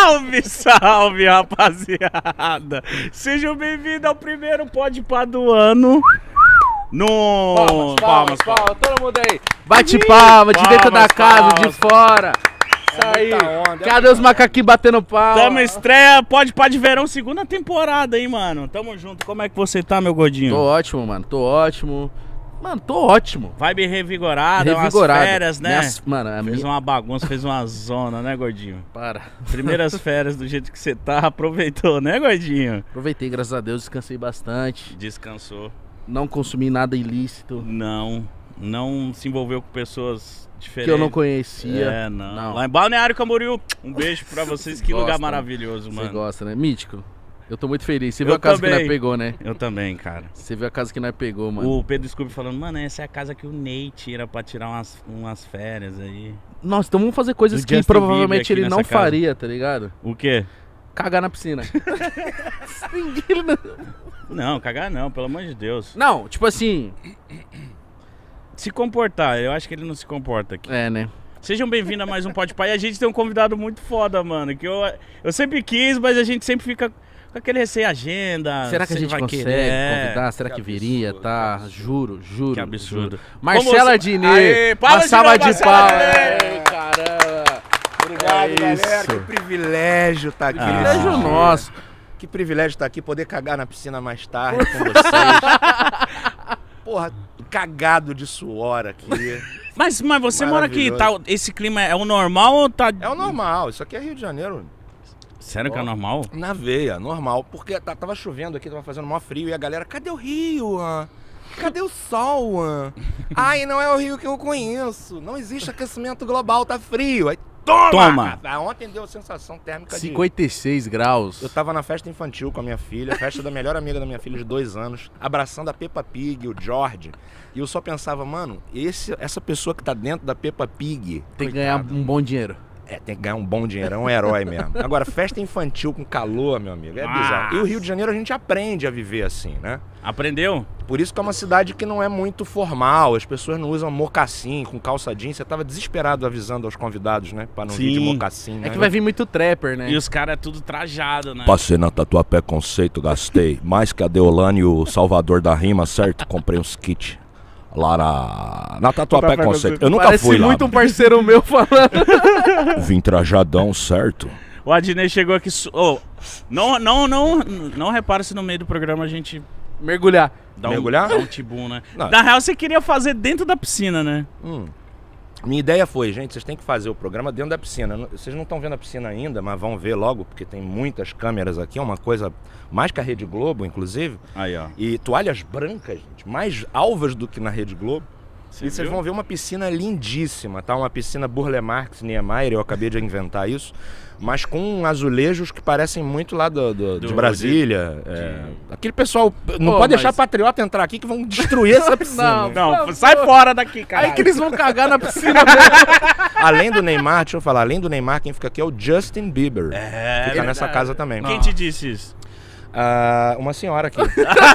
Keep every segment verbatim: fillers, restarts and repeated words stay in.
Salve, salve, rapaziada! Sejam bem-vindos ao primeiro Pode Pá do ano. No... Palmas, palmas, palmas, todo mundo aí. Bate palma, de dentro da casa, de fora. Isso aí. Cadê os macaquinhos batendo palma? Tamo estreia, Pode Pá de verão, segunda temporada, hein, mano? Tamo junto. Como é que você tá, meu gordinho? Tô ótimo, mano, tô ótimo. Mano, tô ótimo. Vibe revigorada, Revigorado. umas férias, né? Minhas... Mano, a Fez minha... uma bagunça, fez uma zona, né, gordinho? Para. Primeiras férias do jeito que você tá, aproveitou, né, gordinho? Aproveitei, graças a Deus, descansei bastante. Descansou. Não consumi nada ilícito. Não, não se envolveu com pessoas diferentes. Que eu não conhecia. É, não. Não. Lá em Balneário Camboriú, um beijo pra vocês, que Gosta, lugar né? maravilhoso, mano. Você gosta, né? Mítico. Eu tô muito feliz. Você Eu viu a casa também. que nós pegou, né? Eu também, cara. Você viu a casa que nós pegou, mano. O Pedro Scooby falando, mano, essa é a casa que o Ney tira pra tirar umas, umas férias aí. Nossa, então vamos fazer coisas Do que Justin provavelmente Bieber ele aqui não nessa casa. faria, tá ligado? O quê? Cagar na piscina. Não, cagar não, pelo amor de Deus. Não, tipo assim... Se comportar, eu acho que ele não se comporta aqui. É, né? Sejam bem-vindos a mais um Pode Pá. E a gente tem um convidado muito foda, mano. Que eu, eu sempre quis, mas a gente sempre fica com aquele receio agenda. Será que a você gente vai consegue querer? convidar? Será que, Que viria, absurdo, tá? que absurdo. Juro, juro. Que absurdo. Juro. Marcela você- Diné. Aê, palmas Uma de salva novo, de Marcela palmas. Diné. Ei, caramba. Obrigado, É galera. isso. Que privilégio estar aqui. Privilégio nesse dia. nosso. Que privilégio estar aqui, poder cagar na piscina mais tarde com vocês. Porra, cagado de suor aqui. Mas, mas você mora aqui, tá, Maravilhoso. esse clima é o normal ou tá... É o normal, isso aqui é Rio de Janeiro. Sério que é Ó. normal? Na veia, normal. Porque tá- tava chovendo aqui, tava fazendo maior frio. E a galera, cadê o Rio? ah? Cadê o sol? ah? Ai, não é o Rio que eu conheço. Não existe aquecimento global, tá frio. Aí, toma! Toma! Ah, ontem deu a sensação térmica de... cinquenta e seis graus. Eu tava na festa infantil com a minha filha, festa da melhor amiga da minha filha de dois anos, abraçando a Peppa Pig, o George. E eu só pensava, mano, esse, essa pessoa que tá dentro da Peppa Pig... Tem que coitada, ganhar um bom dinheiro. É, tem que ganhar um bom dinheiro, é um herói mesmo. Agora, festa infantil com calor, meu amigo, é bizarro. E o Rio de Janeiro a gente aprende a viver assim, né? Aprendeu? Por isso que é uma cidade que não é muito formal, as pessoas não usam mocassim com calça jeans. Você tava desesperado avisando aos convidados, né? Pra não vir de Sim. mocassim, né? É que vai vir muito trapper, né? E os caras é tudo trajado, né? Passei na Tatuapé Conceito, gastei mais que a Deolane e o Salvador da Rima, certo? Comprei uns kits lá na, na Tatuapé Tatuapé Conceito. Conceito. Eu nunca Parece fui lá. muito um parceiro meu falando. Vim trajadão, certo? O Adnei chegou aqui... Su... Oh, não, não, não, não repara se no meio do programa a gente Mergulhar. dá Mergulhar? um, dá um tibum, né? Não. Na real, você queria fazer dentro da piscina, né? Hum. Minha ideia foi, gente, vocês têm que fazer o programa dentro da piscina. Não- Vocês não estão vendo a piscina ainda, mas vão ver logo, porque tem muitas câmeras aqui. É uma coisa mais que a Rede Globo, inclusive. Aí, ó. E toalhas brancas, gente, mais alvas do que na Rede Globo. Você E vocês viu? vão ver uma piscina lindíssima, tá? Uma piscina Burle Marx Niemeyer, eu acabei de inventar isso, mas com azulejos que parecem muito lá do, do- Do- de Brasília. é. Aquele pessoal, não Pô, pode deixar mas- patriota entrar aqui que vão destruir essa piscina. Não, Não, Por sai favor. fora daqui, cara. Aí que eles vão cagar na piscina mesmo. Além do Neymar, deixa eu falar, além do Neymar, quem fica aqui é o Justin Bieber. É, Fica nessa verdade. casa também. Quem te disse isso? Ah, uma senhora aqui.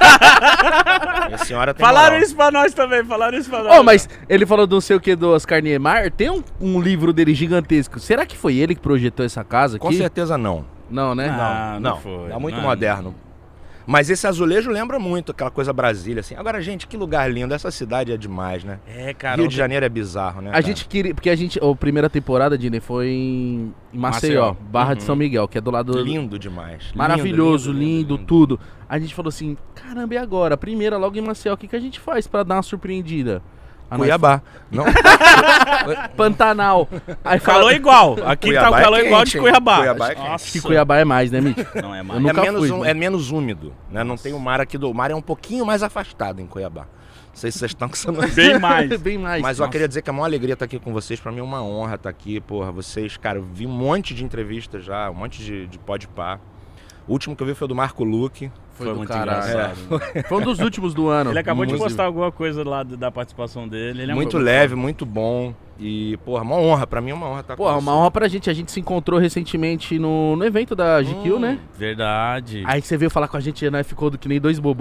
A senhora tem Falaram moral. isso pra nós também, falaram isso pra nós. Ô, mas ele falou do não sei o que do Oscar Niemeyer. Tem um, um livro dele gigantesco. Será que foi ele que projetou essa casa aqui? Com certeza não. Não, né? Ah, não, não foi. É muito Não. moderno. Mas esse azulejo lembra muito aquela coisa Brasília, assim. Agora, gente, que lugar lindo. Essa cidade é demais, né? É, cara. Rio de Janeiro é bizarro, né? A cara? gente queria. Porque a gente. A primeira temporada, Dine, foi em em Maceió, Maceió. Barra de Uhum. São Miguel, que é do lado. Lindo demais. Lindo, Maravilhoso, lindo, lindo, lindo. tudo. A gente falou assim: caramba, e agora? Primeira, logo em Maceió, o que, que a gente faz pra dar uma surpreendida? A nós- Cuiabá. Não, Pantanal. Aí Falou fala igual. Aqui tá o Cuiabá é calor igual de quente, hein? Cuiabá. Cuiabá é quente. Nossa. que Cuiabá é mais, né, Mitch? Não é Eu mais. nunca é, menos fui, um- né? é menos úmido, né? Não tem o mar aqui do... O mar é um pouquinho mais afastado em Cuiabá. Não sei se vocês estão com essa noção. Bem mais. Bem mais. Mas eu Nossa. queria dizer que é uma alegria estar aqui com vocês. Pra mim é uma honra estar aqui, porra. Vocês, cara, eu vi um monte de entrevistas já, um monte de, de Podpah. O último que eu vi foi o do Marco Luque. Foi, Foi do muito caralho. engraçado. Foi um dos últimos do ano. Ele acabou de inclusive. postar alguma coisa lá do- da participação dele. Ele é um Muito bom- leve, muito bom. E, porra, uma honra. Pra mim é uma honra estar Porra, com uma você. honra pra gente. A gente se encontrou recentemente no, no evento da G Q, Hum. né? Verdade. Aí você veio falar com a gente e nós ficou do que nem dois bobos.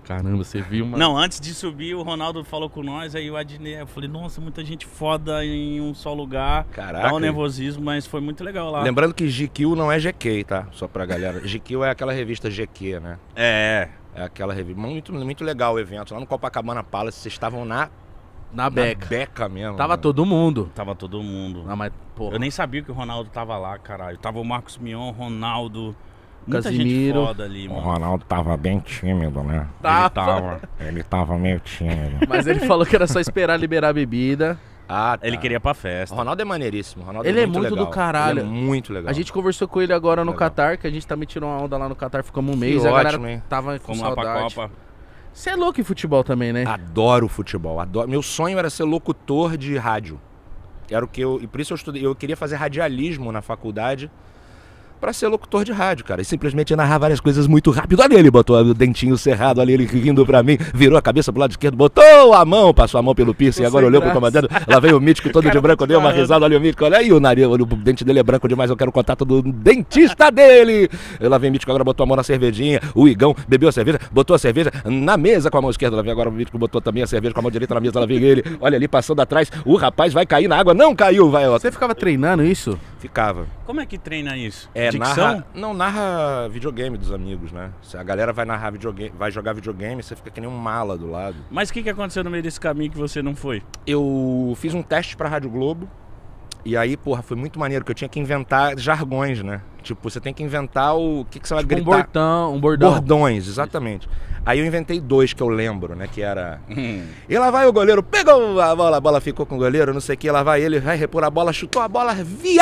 Caramba, você viu, mano? Não, antes de subir, o Ronaldo falou com nós, aí o Adnet, eu falei, nossa, muita gente foda em um só lugar. Caraca. Dá um nervosismo, mas foi muito legal lá. Lembrando que G Q não é G Q, tá? Só pra galera. G Q é aquela revista G Q, né? É. É aquela revista. Muito, muito legal o evento. Lá no Copacabana Palace, vocês estavam na... Na beca. Na beca mesmo. Tava né? todo mundo. Tava todo mundo. Não, mas, porra. Eu nem sabia que o Ronaldo tava lá, caralho. Tava o Marcos Mion, Ronaldo... Muita Casimiro. gente foda ali, O mano. Ronaldo tava bem tímido, né? Tava. Ele tava, ele tava meio tímido. Mas ele falou que era só esperar liberar a bebida. Ah, tá. Ele queria ir pra O festa. Ronaldo é maneiríssimo. O Ronaldo Ele é muito, muito legal. do caralho. Ele é muito legal. A gente conversou com ele agora no Legal. Catar, que a gente também tirou uma onda lá no Catar, ficamos um mês. Que a galera ótimo, hein? tava com Fomos lá pra saudade. Copa. Você é louco em futebol também, né? Adoro futebol. Adoro. Meu sonho era ser locutor de rádio. Era o que eu. E por isso eu estudei. Eu queria fazer radialismo na faculdade. Pra ser locutor de rádio, cara. E simplesmente narrar várias coisas muito rápido. Olha ele, botou o dentinho cerrado, olha ele rindo pra mim, virou a cabeça pro lado esquerdo, botou a mão, passou a mão pelo piercing, Tô agora sem olhou pro graça. comandante, lá veio o mítico todo de branco, deu uma falando. risada, olha o mítico, olha aí o nariz, olha, o dente dele é branco demais, eu quero o contato do dentista dele. Lá vem o mítico, agora botou a mão na cervejinha, o Igão bebeu a cerveja, botou a cerveja na mesa com a mão esquerda, lá vem agora o mítico, botou também a cerveja com a mão direita na mesa, lá vem ele, olha ali passando atrás, o rapaz vai cair na água, não caiu, vai, ó. Você ficava treinando isso? Ficava. Como é que treina isso? É, Dicção? narra, não, narra videogame dos amigos, né? Se a galera vai narrar videogame, vai jogar videogame, você fica que nem um mala do lado. Mas o que, que aconteceu no meio desse caminho que você não foi? Eu fiz um teste pra Rádio Globo, e aí, porra, foi muito maneiro, que eu tinha que inventar jargões, né? Tipo, você tem que inventar o que, que você vai Tipo um gritar. bordão, um bordão. Bordões, exatamente. Aí eu inventei dois que eu lembro, né? Que era... E lá vai o goleiro, pegou a bola, a bola ficou com o goleiro, não sei o que, lá vai ele, vai repor a bola, chutou a bola,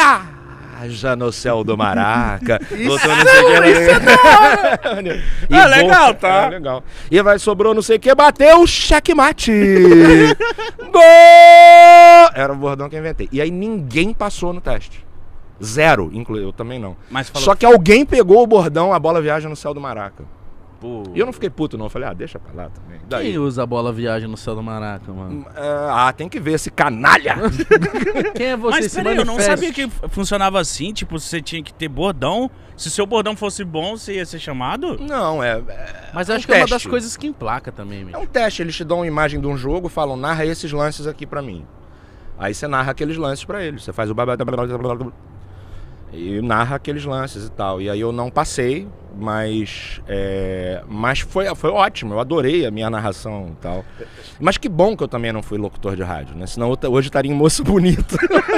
viaja no céu do Maraca. Botou não sei o que, isso é e Ah, legal, tá? É, legal. E vai, sobrou não sei o que, bateu, checkmate. Gol! Era o bordão que eu inventei. E aí ninguém passou no teste. Zero, inclusive, eu também não. Mas falou... Só que alguém pegou o bordão, a bola viaja no céu do Maraca. Pô. E eu não fiquei puto não, eu falei, ah, deixa pra lá também. Daí, Quem usa a bola viagem no céu do Maraca, mano? ah, tem que ver esse canalha. Quem é você? Mas Se peraí, eu não manifeste. sabia que funcionava assim, tipo, você tinha que ter bordão. Se seu bordão fosse bom, você ia ser chamado? Não, é... é Mas um acho que é uma teste. das coisas que emplaca também, É meu. um teste, eles te dão uma imagem de um jogo, falam, narra esses lances aqui pra mim. Aí você narra aqueles lances pra eles, você faz o... E narra aqueles lances e tal. E aí eu não passei, mas é, mas foi, foi ótimo, eu adorei a minha narração e tal. Mas que bom que eu também não fui locutor de rádio, né? Senão eu t- hoje estaria em Moço Bonito.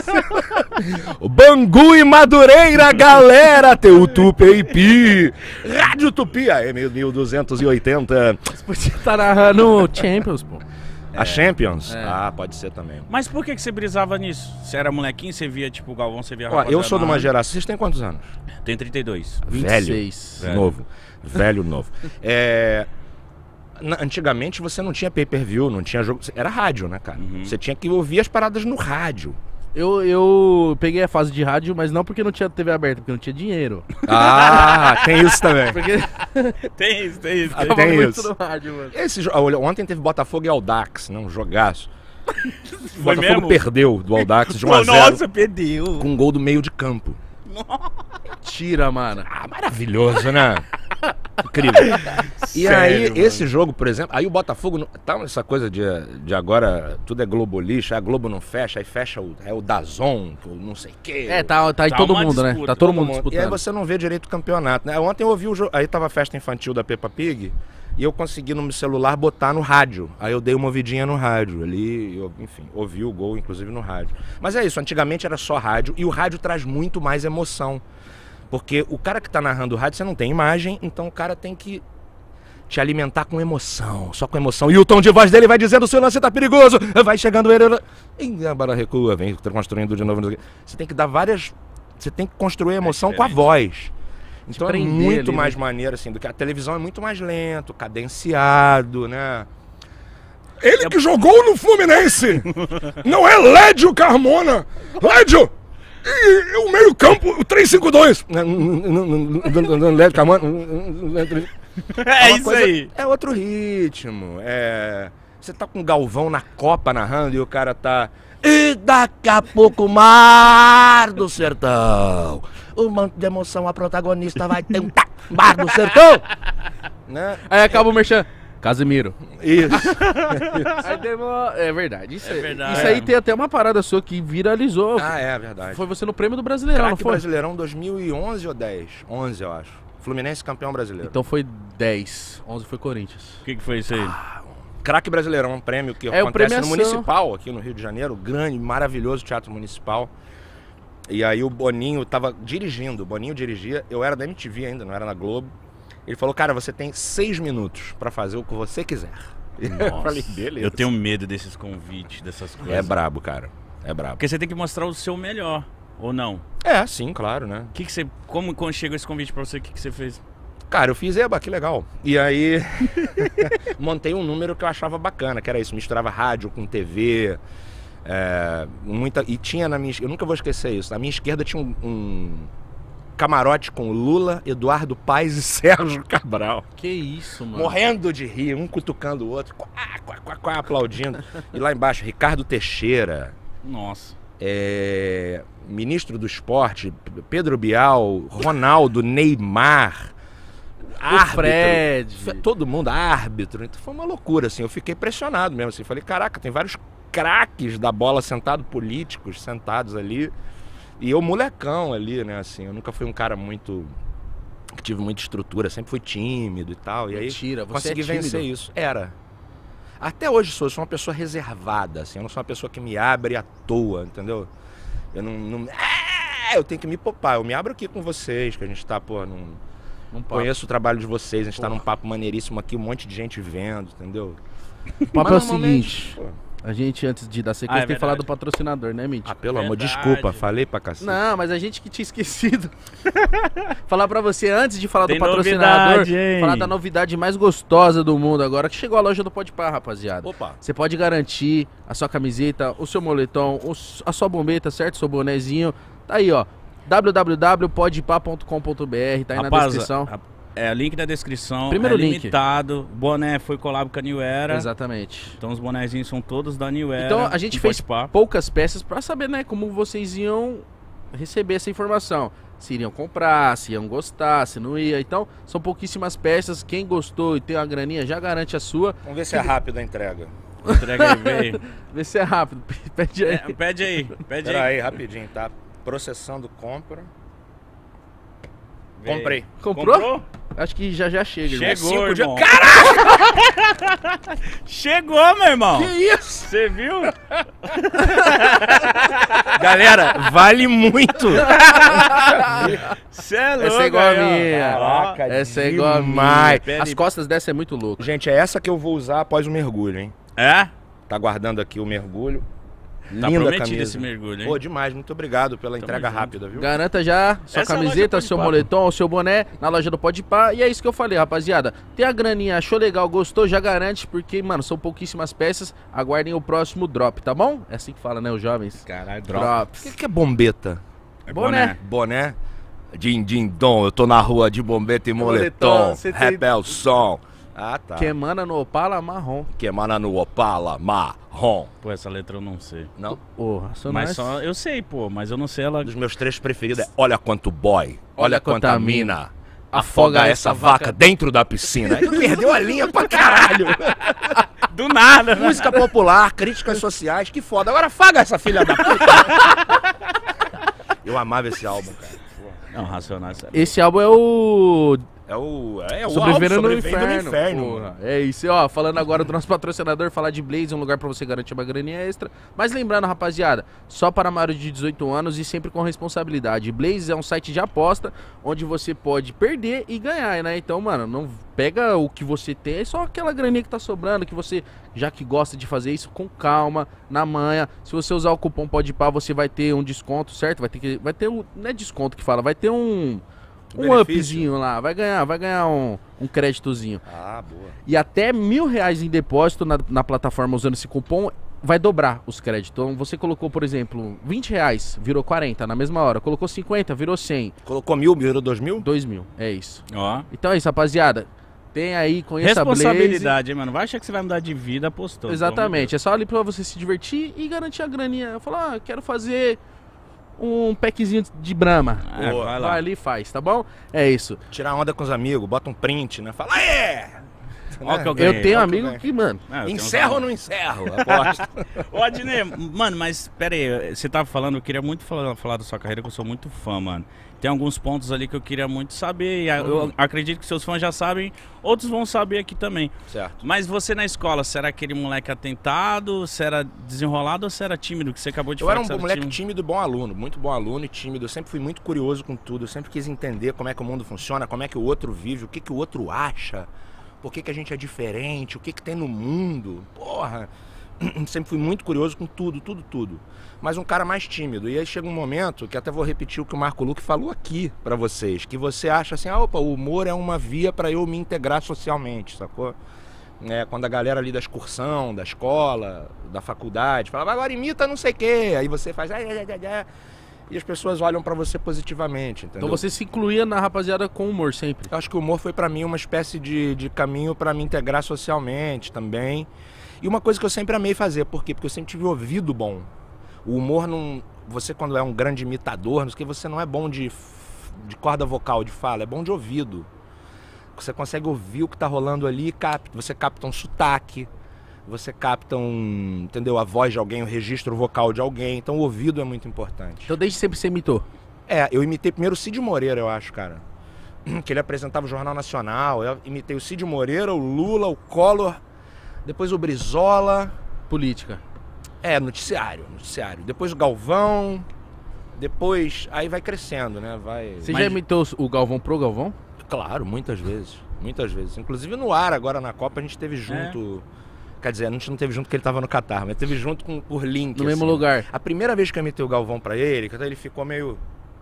O Bangu e Madureira, galera, teu Tupi, Rádio Tupi, aí mil duzentos e oitenta. Você podia estar narrando Champions, pô. A Champions? É. Ah, pode ser também. Mas por que, que você brisava nisso? Você era molequinho, você via, tipo, o Galvão, você via a Ó, eu rapaziada sou de uma na- geração, vocês têm quantos anos? Tem trinta e dois. vinte e Velho. seis. Velho. Novo. Velho, novo. É, na- antigamente você não tinha pay-per-view, não tinha jogo. Era rádio, né, cara? Uhum. Você tinha que ouvir as paradas no rádio. Eu, eu peguei a fase de rádio, mas não porque não tinha T V aberta, porque não tinha dinheiro. Ah, tem isso também. Porque Tem isso, tem isso. Ah, tava tem muito isso. no rádio, mano. Esse, jo- olha, ontem teve Botafogo e Audax, né? Um jogaço. O Foi Botafogo mesmo? perdeu do Audax de um Pô, a zero nossa, perdeu. com um gol do meio de campo. Tira, mano. Ah, maravilhoso, né? Incrível. E Sério, aí, mano. esse jogo, por exemplo, aí o Botafogo, não- tá essa coisa de, de agora, tudo é globolista, a Globo não fecha, aí fecha o, é o Dazon, o não sei o quê. É, tá, tá aí Tá todo uma mundo, né? disputa, Tá todo todo mundo mundo. disputando. E aí você não vê direito o campeonato, né? Ontem eu ouvi o jogo, aí tava a festa infantil da Peppa Pig, e eu consegui no meu celular botar no rádio. Aí eu dei uma ouvidinha no rádio ali, eu, enfim, ouvi o gol, inclusive, no rádio. Mas é isso, antigamente era só rádio, e o rádio traz muito mais emoção. Porque o cara que tá narrando o rádio, você não tem imagem, então o cara tem que te alimentar com emoção, só com emoção. E o tom de voz dele vai dizendo, o seu lance tá perigoso, vai chegando ele... E a bola recua, vem construindo de novo. não sei o quê. Você tem que dar várias... Você tem que construir a emoção com a voz. Então é prender muito ali, mais né? maneiro, assim, do que a televisão é muito mais lento, cadenciado, né? Ele que jogou no Fluminense! Não é Lédio Carmona! Lédio! E, e o meio campo, o três cinco dois! Lédio Carmona... É uma isso coisa- aí. É outro ritmo. É... Você tá com o Galvão na Copa narrando e o cara tá... E daqui a pouco, Mar do Sertão. O manto de emoção, a protagonista vai tentar. Mar do Sertão! Né? Aí acaba o merchan. Casemiro. Isso. Aí demora... É verdade. Isso, É aí- verdade. isso aí tem até uma parada sua que viralizou. Ah, é verdade. Foi você no prêmio do Brasileirão, não Craque foi? Brasileirão dois mil e onze ou dez? onze, eu acho. Fluminense campeão brasileiro. Então foi dez. onze foi Corinthians. O que, que foi isso aí? Craque Brasileirão, um prêmio que É, o acontece premiação. no Municipal, aqui no Rio de Janeiro. Grande, maravilhoso Teatro Municipal. E aí o Boninho tava dirigindo, o Boninho dirigia, eu era da M T V ainda, não era na Globo. Ele falou, cara, você tem seis minutos pra fazer o que você quiser. Eu falei, beleza. Eu tenho medo desses convites, dessas coisas. É brabo, cara. É brabo. Porque você tem que mostrar o seu melhor, ou não? É, sim, claro, né? O que, que você. Como quando chegou esse convite pra você, o que, que você fez? Cara, eu fiz, eba, que legal. E aí, montei um número que eu achava bacana, que era isso, misturava rádio com T V, é, muita, e tinha na minha, eu nunca vou esquecer isso, na minha esquerda tinha um, um camarote com Lula, Eduardo Paes e Sérgio Cabral. Que isso, mano. Morrendo de rir, um cutucando o outro, quá, quá, quá, quá, aplaudindo. E lá embaixo, Ricardo Teixeira, Nossa. é, ministro do esporte, Pedro Bial, Ronaldo, Neymar... O Fred. Fe- todo mundo, árbitro. Então foi uma loucura, assim. Eu fiquei impressionado mesmo, assim. Falei, caraca, tem vários craques da bola sentados, políticos sentados ali. E eu molecão ali, né, assim. Eu nunca fui um cara muito... que tive muita estrutura. Sempre fui tímido e tal. E aí Mentira, você consegui é tímido? vencer isso. Era. Até hoje sou. Eu sou uma pessoa reservada, assim. Eu não sou uma pessoa que me abre à toa, entendeu? Eu não... não... Ah, eu tenho que me poupar. Eu me abro aqui com vocês, que a gente tá, pô, num... Não papo. Conheço o trabalho de vocês, a gente tá Porra. num papo maneiríssimo aqui, um monte de gente vendo, entendeu? O papo Mas é o normalmente, seguinte, pô. a gente antes de dar Ah, sequência é tem que falar do verdade. patrocinador, né, Mint? Ah, pelo amor, Verdade. desculpa, falei pra cacete. Não, mas a gente que tinha esquecido. Falar pra você antes de falar Tem do patrocinador, novidade, hein? falar da novidade mais gostosa do mundo agora, que chegou a loja do Pode Pá, rapaziada. Opa, Você pode garantir a sua camiseta, o seu moletom, o s- a sua bombeta, certo? Seu bonezinho. Tá aí, ó. w w w ponto podpah ponto com ponto b r, tá aí na Rapaz, descrição. a- É, link na descrição. Primeiro é link. limitado. Boné foi collab com a New Era. Exatamente. Então os bonézinhos são todos da New Era. Então a gente do fez Podpah. poucas peças pra saber, né, como vocês iam receber essa informação. Se iriam comprar, se iam gostar, se não ia. Então, são pouquíssimas peças. Quem gostou e tem uma graninha, já garante a sua. vamos ver se é rápido a entrega. Entrega aí, veio. Vê se é rápido. Pede aí. É, pede aí, pede Pera aí. aí, rapidinho, tá? Processando compra. Veio. Comprei. Comprou? Acho que já já chega. irmão. Chegou, Cinco dias- irmão. Chegou, meu irmão. Que isso? Você viu? Galera, vale muito. Você é louco. Essa é igual a aí, ó. minha. Caraca, Essa é igual a minha. demais. Pele- As costas dessa é muito louco. Gente, é essa que eu vou usar após o mergulho, hein? É? Tá guardando aqui o mergulho. Tá Linda prometido camisa. esse mergulho, hein? Pô, demais. Muito obrigado pela Tamo entrega junto. rápida, viu? Garanta já sua Essa é a loja camiseta, do seu Pode Pá. moletom, seu boné na loja do Pode Pá. E é isso que eu falei, rapaziada. Tem a graninha, achou legal, gostou, já garante, porque, mano, são pouquíssimas peças. Aguardem o próximo drop, tá bom? É assim que fala, né, os jovens? Caralho, O Drops. que, que é bombeta? É boné. Boné? Din, din, dom. Eu tô na rua de bombeta e Moletom, moletom. você tem- Repel som. Ah, tá. Que emana no Opala marrom. Queimando no Opala marrom. Pô, essa letra eu não sei. Não? Ô, Racionais. Mas só, eu sei, pô, mas eu não sei ela. Um dos meus três preferidos é Olha Quanto Boy. Olha, quanta, quanta mina. Afoga Afoga essa essa vaca dentro da piscina. Ele perdeu a linha pra caralho. Do nada, né? Música popular, críticas sociais, que foda. Agora afaga essa filha da puta. Eu amava esse álbum, cara. Não, Racionais. sério. Esse álbum é o É o. É o Sobrevivendo álbum no Sobrevivendo Inferno. no Inferno. Porra. É isso, ó. Falando agora do nosso patrocinador, falar de Blaze, um lugar pra você garantir uma graninha extra. Mas lembrando, rapaziada, só para maiores de dezoito anos e sempre com responsabilidade. Blaze é um site de aposta onde você pode perder e ganhar, né? Então, mano, não pega o que você tem, é só aquela graninha que tá sobrando, que você, já que gosta de fazer isso, com calma, na manha. Se você usar o cupom PODPAH, você vai ter um desconto, certo? Vai ter que vai ter um, não é desconto que fala, vai ter um um Benefício. upzinho lá, vai ganhar, vai ganhar um, um créditozinho. Ah, boa. E até mil reais em depósito na, na plataforma usando esse cupom vai dobrar os créditos. Então você colocou, por exemplo, vinte reais, virou quarenta na mesma hora. Colocou cinquenta, virou cem. Colocou mil, virou dois mil? dois mil, é isso. Ó. Então é isso, rapaziada. Tem aí, conheça a Blaze. Responsabilidade, hein, mano? Vai achar que você vai mudar de vida apostando. Exatamente, é só ali pra você se divertir e garantir a graninha. Falar, ah, quero fazer um packzinho de Brahma. É, Boa. vai Vai lá. ali e faz, tá bom? É isso. Tirar onda com os amigos, bota um print, né? Fala, é! Ó né? que eu ganhei. Eu tenho Ó que eu amigo ganhei. que, mano. Ah, eu tenho uns Encerro ou amigos. não encerro? Aposto. Ô, Adnê, mano, mas pera aí, você tava falando, eu queria muito falar, falar da sua carreira, que eu sou muito fã, mano. Tem alguns pontos ali que eu queria muito saber, e a- eu acredito que seus fãs já sabem, outros vão saber aqui também. Certo. Mas você na escola, você era aquele moleque atentado, você era desenrolado ou você era tímido? Que você acabou de Eu falar era um que você moleque tímido. tímido e bom aluno, muito bom aluno e tímido. Eu sempre fui muito curioso com tudo. Eu sempre quis entender como é que o mundo funciona, como é que o outro vive, o que, que o outro acha, por que, que a gente é diferente, o que, que tem no mundo. Porra, sempre fui muito curioso com tudo, tudo, tudo. Mas um cara mais tímido. E aí chega um momento, que até vou repetir o que o Marco Luque falou aqui pra vocês, que você acha assim, ah, opa, o humor é uma via pra eu me integrar socialmente, sacou? É, quando a galera ali da excursão, da escola, da faculdade, falava, agora imita não sei o quê. Aí você faz, ai, ai, ai, ai, e as pessoas olham pra você positivamente, entendeu? Então você se incluía na rapaziada com humor sempre. Eu acho que o humor foi pra mim uma espécie de, de caminho pra me integrar socialmente também. E uma coisa que eu sempre amei fazer, por quê? Porque eu sempre tive ouvido bom. O humor não... Você quando é um grande imitador, não sei o que, você não é bom de, f- de corda vocal, de fala, é bom de ouvido. Você consegue ouvir o que tá rolando ali e capta. Você capta um sotaque, você capta um, entendeu? A voz de alguém, o registro vocal de alguém. Então o ouvido é muito importante. Então desde sempre você imitou. É, eu imitei primeiro o Cid Moreira, eu acho, cara. Que ele apresentava o Jornal Nacional. Eu imitei o Cid Moreira, o Lula, o Collor, depois o Brizola. Política. É, noticiário, noticiário. Depois o Galvão, depois... Aí vai crescendo, né? Vai... Você Mas- já imitou o Galvão pro Galvão? Claro, muitas vezes. Muitas vezes. Inclusive no ar, agora na Copa, a gente teve junto... Quer dizer, a gente não teve junto porque ele tava no Catar, mas teve junto com, por link. No mesmo assim. lugar. A primeira vez que eu imitei o Galvão pra ele, que até ele ficou meio...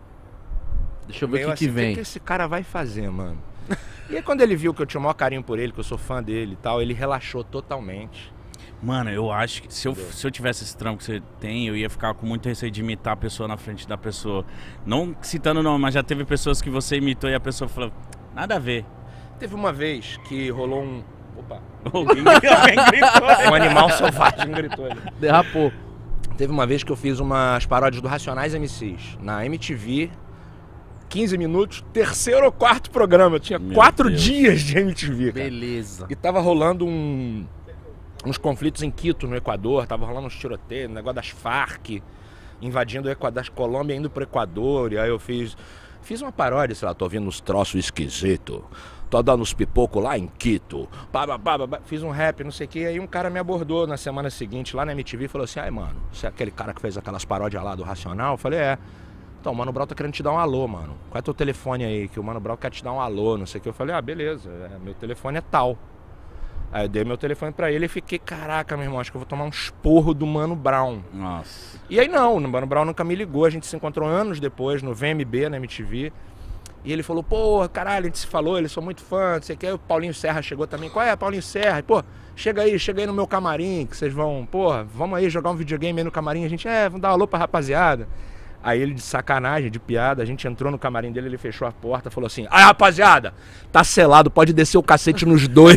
Deixa eu ver o meio que, assim, que vem. O que, que esse cara vai fazer, mano? E aí quando ele viu que eu tinha o maior carinho por ele, que eu sou fã dele e tal, ele relaxou totalmente. Mano, eu acho que se eu, se eu tivesse esse trampo que você tem, eu ia ficar com muito receio de imitar a pessoa na frente da pessoa. Não citando nome, mas já teve pessoas que você imitou e a pessoa falou, nada a ver. Teve uma vez que rolou um... Opa! Alguém alguém gritou. Um animal selvagem gritou ali. Derrapou. Teve uma vez que eu fiz umas paródias do Racionais M Cs na M T V, quinze minutos, terceiro ou quarto programa. Eu tinha Meu quatro Deus. dias de M T V, cara. Beleza. E tava rolando um, uns conflitos em Quito, no Equador. Tava rolando uns tiroteios, um negócio das Farc, invadindo o Equador, das Colômbia, indo pro Equador. E aí eu fiz, fiz uma paródia, sei lá, tô ouvindo uns troços esquisitos. Tô dando uns pipocos lá em Quito. Pá, pá, pá, pá. Fiz um rap, não sei o que. Aí um cara me abordou na semana seguinte lá na M T V e falou assim, ai, mano, você é aquele cara que fez aquelas paródias lá do Racional? Eu falei, é. Então, o Mano Brown tá querendo te dar um alô, mano. Qual é teu telefone aí? Que o Mano Brown quer te dar um alô, não sei o que. Eu falei, ah, beleza, é, meu telefone é tal. Aí eu dei meu telefone pra ele e fiquei, caraca, meu irmão, acho que eu vou tomar um esporro do Mano Brown. Nossa. E aí não, o Mano Brown nunca me ligou, a gente se encontrou anos depois no V M B, na M T V. E ele falou, pô, caralho, a gente se falou, eles são muito fã, não sei o que. Aí o Paulinho Serra chegou também, qual é, Paulinho Serra? E, pô, chega aí, chega aí no meu camarim, que vocês vão, porra, vamos aí jogar um videogame aí no camarim. A gente, é, vamos dar um alô pra rapaziada. Aí ele, de sacanagem, de piada, a gente entrou no camarim dele, ele fechou a porta, falou assim, ai, rapaziada, tá selado, pode descer o cacete nos dois.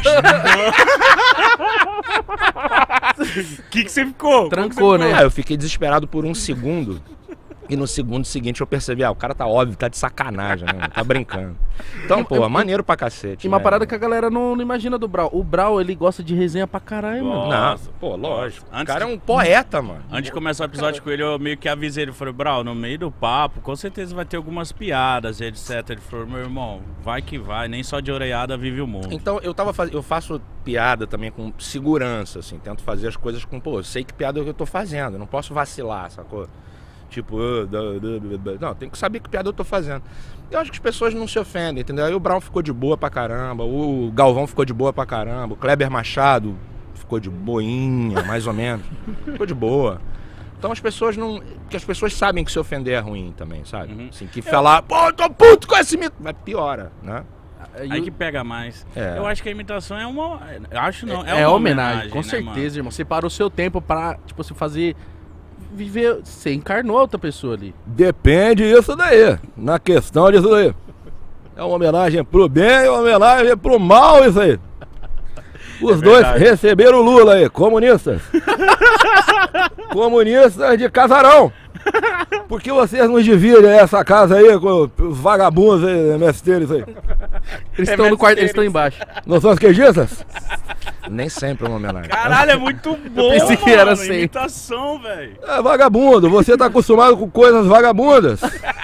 O que, que você ficou? Trancou, né? Ah, eu fiquei desesperado por um segundo. E no segundo seguinte eu percebi, ah, o cara tá óbvio, tá de sacanagem, né? Tá brincando. Então, pô, maneiro pra cacete. E uma né? parada que a galera não, não imagina do Brau. O Brau, ele gosta de resenha pra caralho, mano. Nossa. Não, pô, lógico. O Antes cara de- é um poeta, mano. Antes de começar o episódio com ele, eu meio que avisei ele. Falei, Brau, no meio do papo, com certeza vai ter algumas piadas, etcétera. Ele falou, meu irmão, vai que vai, nem só de orelhada vive o mundo. Então, eu tava faz... eu faço piada também com segurança, assim. Tento fazer as coisas com, pô, eu sei que piada é o que eu tô fazendo. Eu não posso vacilar, sacou? Tipo, uh, duh, duh, duh, duh. Não, tem que saber que piada eu tô fazendo. Eu acho que as pessoas não se ofendem, entendeu? Aí o Brown ficou de boa pra caramba, o Galvão ficou de boa pra caramba, o Kleber Machado ficou de boinha, mais ou menos. Ficou de boa. Então as pessoas não... Porque as pessoas sabem que se ofender é ruim também, sabe? Uhum. Assim, que falar, pô, eu tô puto com esse mito, mas piora, né? Aí que pega mais. É. Eu acho que a imitação é uma... Acho não, É, é, uma homenagem, com né, certeza, mano? irmão. Você parou o seu tempo pra, tipo, você fazer... Viver... Você encarnou outra pessoa ali. Depende disso daí, na questão disso daí. É uma homenagem pro bem e uma homenagem pro mal, isso aí. Os É dois verdade. receberam o Lula aí, comunistas. Comunistas de casarão. Por que vocês não dividem essa casa aí com os vagabundos aí, mesteiros aí? Eles estão no quarto, eles estão embaixo. Não são esquerdistas? Nem sempre é uma homenagem. Caralho, é muito bom, pensei que mano. era sempre. Imitação, velho. É vagabundo, você tá acostumado com coisas vagabundas.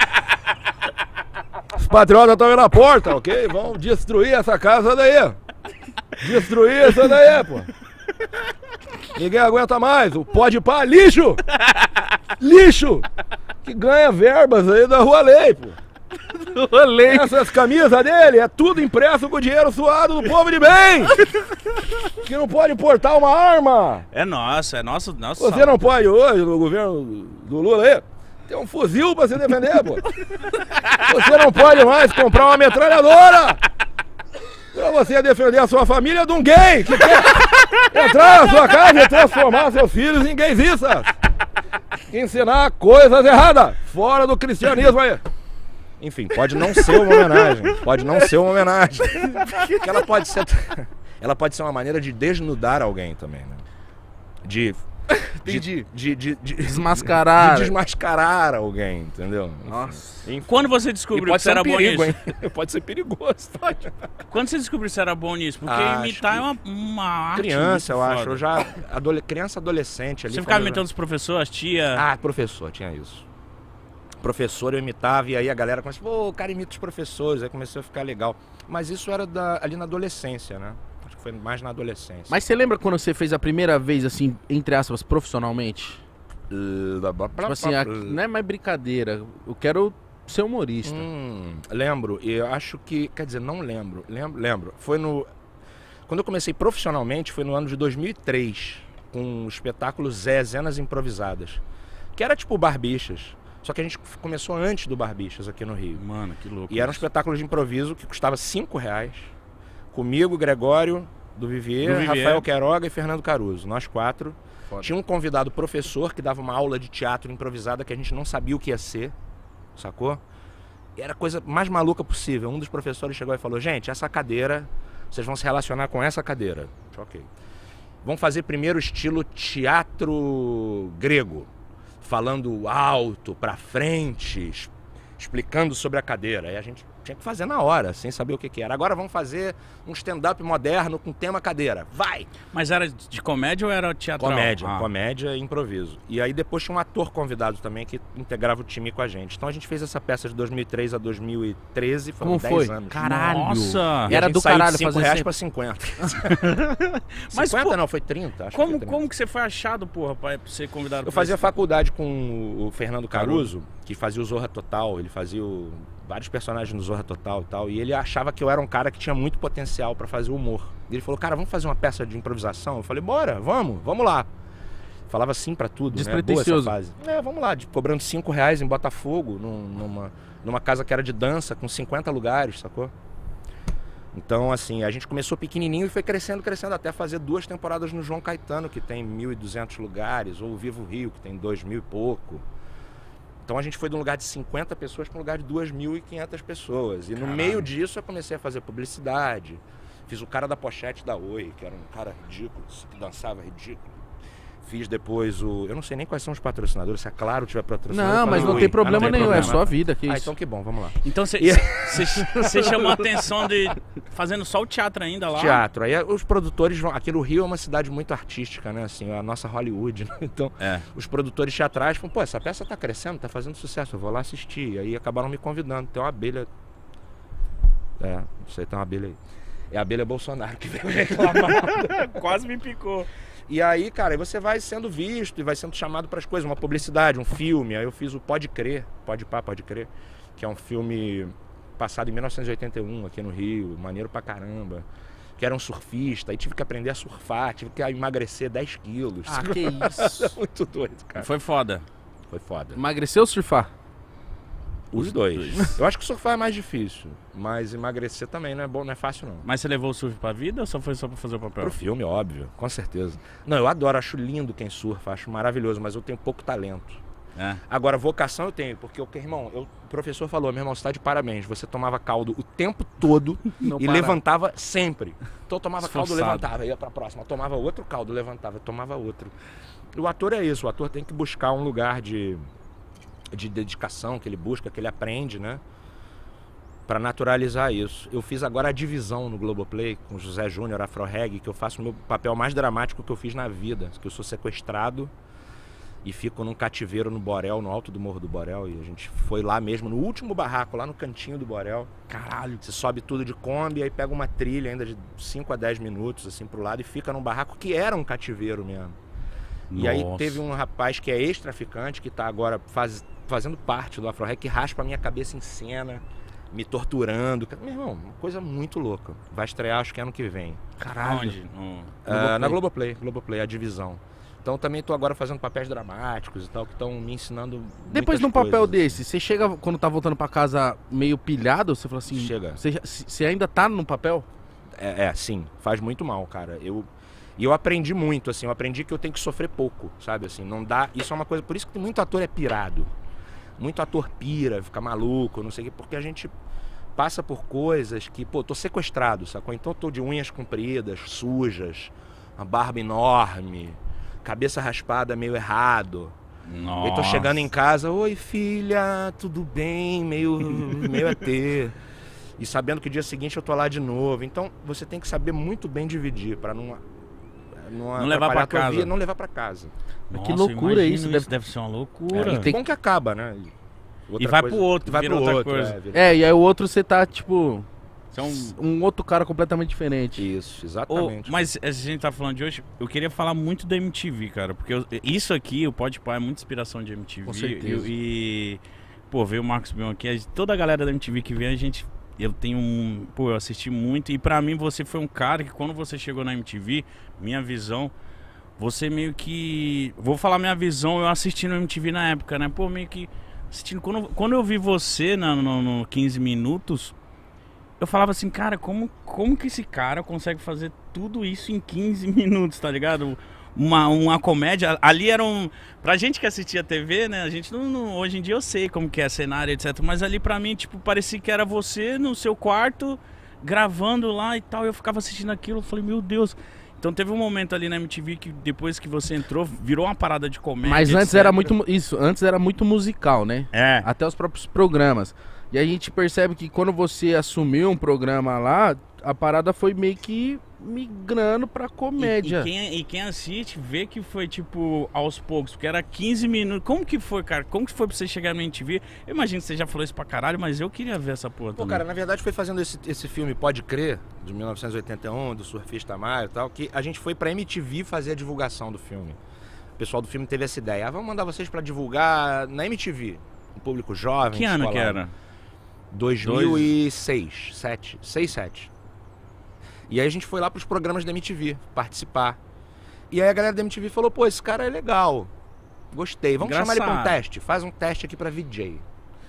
Os patriotas estão aí na porta, ok? Vão destruir essa casa daí. Destruir isso daí, pô. Ninguém aguenta mais. O pode pá, lixo! Lixo! Que ganha verbas aí da Rua Lei, pô. Rua Lei. Essas camisas dele é tudo impresso com dinheiro suado do povo de bem. Que não pode portar uma arma. É nosso, é nosso. nosso Você não pode hoje, no governo do Lula aí, ter um fuzil pra se defender, pô. Você não pode mais comprar uma metralhadora pra você defender a sua família de um gay que quer entrar na sua casa e transformar seus filhos em gaysistas. Ensinar coisas erradas, fora do cristianismo aí. Enfim, pode não ser uma homenagem. Pode não ser uma homenagem. Porque ela pode ser. Ela pode ser uma maneira de desnudar alguém também, né? De. Entendi. De, de, de, Desmascarar. De desmascarar alguém, entendeu? Nossa. Enfim. Quando você E descobriu que pode você ser um era bom perigo, nisso? hein? Pode ser perigoso. Pode. Quando você descobriu que você era bom nisso? Porque Ah, imitar é acho uma, uma arte. Criança, eu muito acho. foda. Eu já. Adole... Criança, adolescente ali. Você ficava quando eu- imitando os professores, as tia. Ah, professor, tinha isso. Professor eu imitava e aí a galera começou, pô, o cara imita os professores, aí começou a ficar legal. Mas isso era da- ali na adolescência, né? Acho que foi mais na adolescência. Mas você lembra quando você fez a primeira vez, assim, entre aspas, profissionalmente? Tipo assim, a- não é mais brincadeira. Eu quero ser humorista. Hum, lembro, e eu acho que, quer dizer, não lembro, lembro, lembro. Foi no, quando eu comecei profissionalmente, foi no ano de dois mil e três, com o espetáculo Zé, Zenas Improvisadas, que era tipo Barbichas, só que a gente começou antes do Barbichas aqui no Rio. Mano, que louco. E era um isso. espetáculo de improviso que custava cinco reais, comigo, Gregório, do Vivier, Do Vivier. Rafael Queiroga e Fernando Caruso, nós quatro. Foda. Tinha um convidado professor que dava uma aula de teatro improvisada que a gente não sabia o que ia ser, sacou? E era a coisa mais maluca possível. Um dos professores chegou e falou, gente, essa cadeira, vocês vão se relacionar com essa cadeira. Ok. Vamos fazer primeiro o estilo teatro grego, falando alto, pra frente, es- explicando sobre a cadeira. Aí a gente tinha que fazer na hora, sem saber o que que era. Agora vamos fazer um stand-up moderno com tema cadeira. Vai! Mas era de comédia ou era teatral? Comédia, Ah. comédia e improviso. E aí depois tinha um ator convidado também que integrava o time com a gente. Então a gente fez essa peça de dois mil e três a dois mil e treze, foram Como dez foi? anos. Caralho. Nossa! E a Era gente do saiu de caralho cinco fazer reais sempre. pra cinquenta. Mas, cinquenta pô, não, foi trinta. Acho que Como, foi trinta. como que você foi achado, porra, pra ser convidado Eu pra fazia esse- faculdade com o o Fernando Caruso, que fazia o Zorra Total, ele fazia o- vários personagens no Zorra Total e tal, e ele achava que eu era um cara que tinha muito potencial pra fazer humor. E ele falou, cara, vamos fazer uma peça de improvisação? Eu falei, bora, vamos, vamos lá. Falava sim pra tudo, né? Boa essa Despretensioso. fase. É, vamos lá, de- cobrando cinco reais em Botafogo, num- numa, numa casa que era de dança, com cinquenta lugares, sacou? Então, assim, a gente começou pequenininho e foi crescendo, crescendo, até fazer duas temporadas no João Caetano, que tem mil e duzentos lugares, ou o Vivo Rio, que tem dois mil e pouco. Então a gente foi de um lugar de cinquenta pessoas para um lugar de duas mil e quinhentas pessoas. E no Caralho. meio disso eu comecei a fazer publicidade. Fiz o cara da pochete da Oi, que era um cara ridículo, que dançava ridículo. Fiz depois o... Eu não sei nem quais são os patrocinadores, se a Claro tiver patrocinador. Não, eu mas falo não Oi. tem Ah, problema tem nenhum, é problema. só a vida. Que Ah, isso. então que bom, vamos lá. Então você E- você chamou a atenção de fazendo só o teatro ainda lá? Teatro. Aí os produtores vão. Aqui no Rio é uma cidade muito artística, né? Assim, a nossa Hollywood, né? Então, É. os produtores teatrais falam, pô, essa peça tá crescendo, tá fazendo sucesso, eu vou lá assistir. E aí acabaram me convidando. Tem uma abelha. É, não sei, tem uma abelha aí. É a abelha Bolsonaro que veio reclamar. Quase me picou. E aí, cara, aí você vai sendo visto e vai sendo chamado para as coisas, uma publicidade, um filme. Aí eu fiz o Pode Crer, Pode Pá, Pode Crer, que é um filme passado em mil novecentos e oitenta e um aqui no Rio, maneiro pra caramba. Que era um surfista, aí tive que aprender a surfar, tive que emagrecer dez quilos. Ah, que isso. Muito doido, cara. Foi foda. Foi foda. Emagreceu ou surfar? Os dois. Eu acho que surfar é mais difícil, mas emagrecer também não é bom, não é fácil não. Mas você levou o surf pra vida ou só foi só pra fazer o papel? Pro filme, óbvio, com certeza. Não, eu adoro, acho lindo quem surfa, acho maravilhoso, mas eu tenho pouco talento. É. Agora, vocação eu tenho, porque, eu, irmão, eu, o professor falou, meu irmão, você tá de parabéns, você tomava caldo o tempo todo Não e para. levantava sempre. Então eu tomava caldo, Esforçado. levantava, ia pra próxima, tomava outro caldo, levantava, tomava outro. O ator é isso, o ator tem que buscar um lugar de, de dedicação que ele busca, que ele aprende, né? Pra naturalizar isso. Eu fiz agora a divisão no Globoplay com o José Júnior, Afro Reggae, que eu faço o meu papel mais dramático que eu fiz na vida. Que eu sou sequestrado e fico num cativeiro no Borel, no alto do Morro do Borel. E a gente foi lá mesmo, no último barraco, lá no cantinho do Borel. Caralho. Você sobe tudo de Kombi, aí pega uma trilha ainda de cinco a dez minutos, assim, pro lado, e fica num barraco que era um cativeiro mesmo. Nossa. E aí teve um rapaz que é ex-traficante, que tá agora faz, fazendo parte do Afro Reggae, que raspa a minha cabeça em cena, me torturando. Meu irmão, uma coisa muito louca. Vai estrear, acho que ano que vem. Caralho. Onde? No... Uh, na Globoplay, Globoplay, a divisão. Então também tô agora fazendo papéis dramáticos e tal, que estão me ensinando. Depois num papel coisas, desse, você chega quando tá voltando pra casa meio pilhado, você fala assim... Chega. Você, já- você ainda tá no papel? É, é, sim, faz muito mal, cara. Eu, e eu aprendi muito, assim, eu aprendi que eu tenho que sofrer pouco, sabe? Assim, não dá. Isso é uma coisa. Por isso que tem muito ator é pirado. Muito ator pira, fica maluco, não sei o quê, porque a gente passa por coisas que, pô, tô sequestrado, sacou? Então eu tô de unhas compridas, sujas, uma barba enorme, cabeça raspada meio errado. Nossa. Eu tô chegando em casa, oi filha, tudo bem, meio, meio A T. E sabendo que o dia seguinte eu tô lá de novo. Então você tem que saber muito bem dividir pra não não, Não levar pra atrapalhar a tua casa. vida, não levar pra casa. Mas que Nossa, loucura imagino isso, deve- Deve ser uma loucura. É, e tem bom que acaba, né? Outra vai coisa- pro outro, vai vira pro outra outro, coisa. é, vira- É, e aí o outro você tá, tipo, Você é um- um outro cara completamente diferente. Isso, Ô, exatamente. mas a gente tá falando de hoje, eu queria falar muito da M T V, cara, porque eu- isso aqui, o Podpah é muita inspiração de M T V. Com certeza. E, e, pô, veio o Marcos Bion aqui, a- toda a galera da M T V que vem, a gente, eu tenho um, pô, eu assisti muito, e pra mim você foi um cara que quando você chegou na M T V, minha visão, você meio que, vou falar minha visão, eu assistindo M T V na época, né, pô, meio que assistindo, quando, quando eu vi você na, no, no quinze minutos, eu falava assim, cara, como, como que esse cara consegue fazer tudo isso em quinze minutos, tá ligado? Uma, uma comédia, ali era um... Pra gente que assistia T V, né, a gente não, não... Hoje em dia eu sei como que é cenário, etcétera. Mas ali pra mim, tipo, parecia que era você no seu quarto, gravando lá e tal. Eu ficava assistindo aquilo, eu falei, meu Deus... Então teve um momento ali na M T V que depois que você entrou, virou uma parada de comédia, Mas antes etcétera. era muito... mu- Isso, antes era muito musical, né? É, Até os próprios programas. E a gente percebe que quando você assumiu um programa lá, a parada foi meio que migrando pra E, comédia. e, quem, e quem assiste vê que foi tipo aos poucos, porque era quinze minutos. Como que foi, cara? Como que foi pra você chegar na M T V? Eu imagino que você já falou isso pra caralho, mas eu queria ver essa porra Pô, também. cara, na verdade foi fazendo esse, esse filme Pode Crer, de mil novecentos e oitenta e um, do surfista Maio e tal, que a gente foi pra M T V fazer a divulgação do filme. O pessoal do filme teve essa ideia, ah, vamos mandar vocês pra divulgar na M T V, um público jovem. Que ano que escolar. era? dois mil e seis, sete, seis, sete. E aí a gente foi lá pros programas da M T V participar. E aí a galera da M T V falou, pô, esse cara é legal, gostei, vamos chamar ele pra um Engraçado. teste, faz um teste aqui pra V J.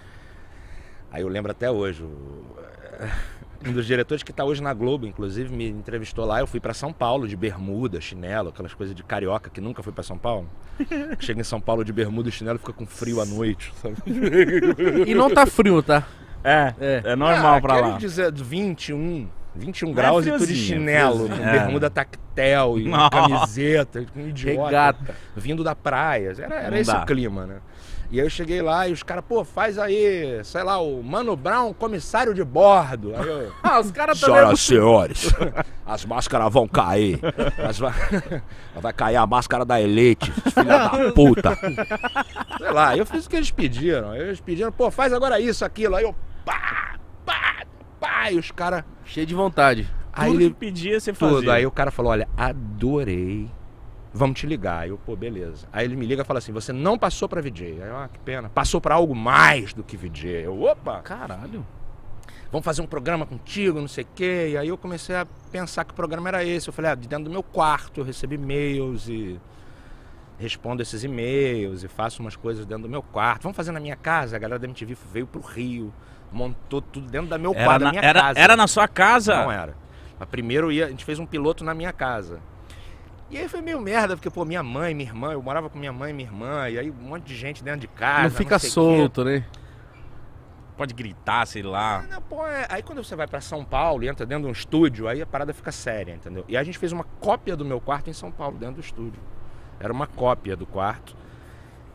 Aí eu lembro até hoje, o- um dos diretores que tá hoje na Globo, inclusive, me entrevistou lá, eu fui pra São Paulo de bermuda, chinelo, aquelas coisas de carioca que nunca foi pra São Paulo. Chega em São Paulo de bermuda e chinelo, fica com frio à noite, sabe? E não tá frio, tá? É, É. é, normal Ah, pra quero lá. dizer, vinte e um, vinte e um Mas graus é e tudo de friozinho, chinelo, friozinho, com é. bermuda tactel e Nossa. camiseta, um idiota, Regata. vindo da praia. Era, era Não esse dá. o clima, né? E aí eu cheguei lá e os caras, pô, faz aí, sei lá, o Mano Brown, comissário de bordo. Aí eu, Ah, os caras também... senhoras e senhores, as máscaras vão cair. As va- Vai cair a máscara da Elite, filha da puta. Sei lá, eu fiz o que eles pediram. Eles pediram, pô, faz agora isso, aquilo. Aí eu, pá, pá, pá. E os caras. Cheio de vontade. Aí Tudo ele. que pedia, você fazia. Tudo. Aí o cara falou, olha, adorei. Vamos te ligar. Aí eu, pô, beleza. Aí ele me liga e fala assim, você não passou pra V J. Aí eu, ah, que pena. Passou pra algo mais do que V J. Eu, opa, Caralho. vamos fazer um programa contigo, não sei o quê. E aí eu comecei a pensar que programa era esse. Eu falei, ah, de dentro do meu quarto eu recebo e-mails e respondo esses e-mails e faço umas coisas dentro do meu quarto. Vamos fazer na minha casa? A galera da M T V veio pro Rio, montou tudo dentro da meu Era quarto, da na, minha era, casa. era na sua casa? Não era. Mas primeiro ia, a gente fez um piloto na minha casa. E aí foi meio merda, porque, pô, minha mãe, minha irmã, eu morava com minha mãe e minha irmã, e aí um monte de gente dentro de casa. não fica sei o quê. solto, né? Pode gritar, sei lá. Ah, não, pô, é- Aí quando você vai pra São Paulo e entra dentro de um estúdio, aí a parada fica séria, entendeu? E a gente fez uma cópia do meu quarto em São Paulo, dentro do estúdio. Era uma cópia do quarto.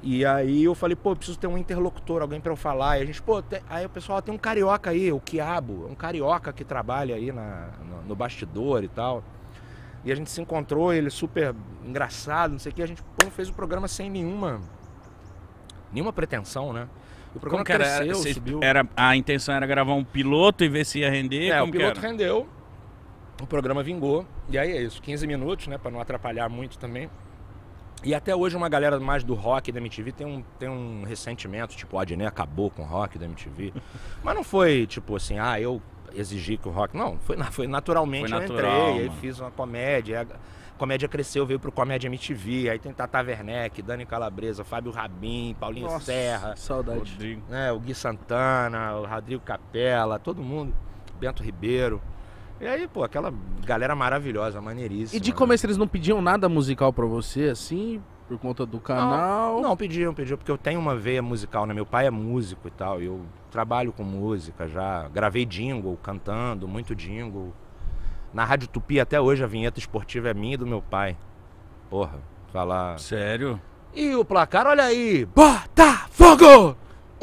E aí eu falei, pô, eu preciso ter um interlocutor, alguém pra eu falar. E a gente, pô, tem... aí o pessoal, tem um carioca aí, o Quiabo, um carioca que trabalha aí na, no, no bastidor e tal. E a gente se encontrou, ele super engraçado, não sei o que, a gente pô, fez o programa sem nenhuma, nenhuma pretensão, né? O programa Como que era? cresceu, Era, vocês- subiu. era- a intenção era gravar um piloto e ver se ia render? É, como o que piloto era? rendeu, o programa vingou, e aí é isso, quinze minutos, né, pra não atrapalhar muito também. E até hoje uma galera mais do rock da M T V tem um, tem um ressentimento, tipo, o Adnet acabou com o rock da M T V. Mas não foi, tipo assim, ah, eu exigi que o rock... Não, foi, na- foi naturalmente, Foi eu natural, entrei, aí mano. fiz uma comédia, a comédia cresceu, veio pro Comédia M T V, aí tem Tata Werneck, Dani Calabresa, Fábio Rabin, Paulinho Nossa, Serra, saudade. Rodrigo. né, o Gui Santana, o Rodrigo Capella, todo mundo, Bento Ribeiro. E aí, pô, aquela galera maravilhosa, maneiríssima. E de né? começo eles não pediam nada musical pra você, assim, por conta do canal? Não, pediam, pediam, porque eu tenho uma veia musical, né? Meu pai é músico e tal, e eu trabalho com música já. Gravei jingle, cantando, muito jingle. Na Rádio Tupi até hoje a vinheta esportiva é minha e do meu pai. Porra, falar... Sério? E o placar, olha aí! Botafogo!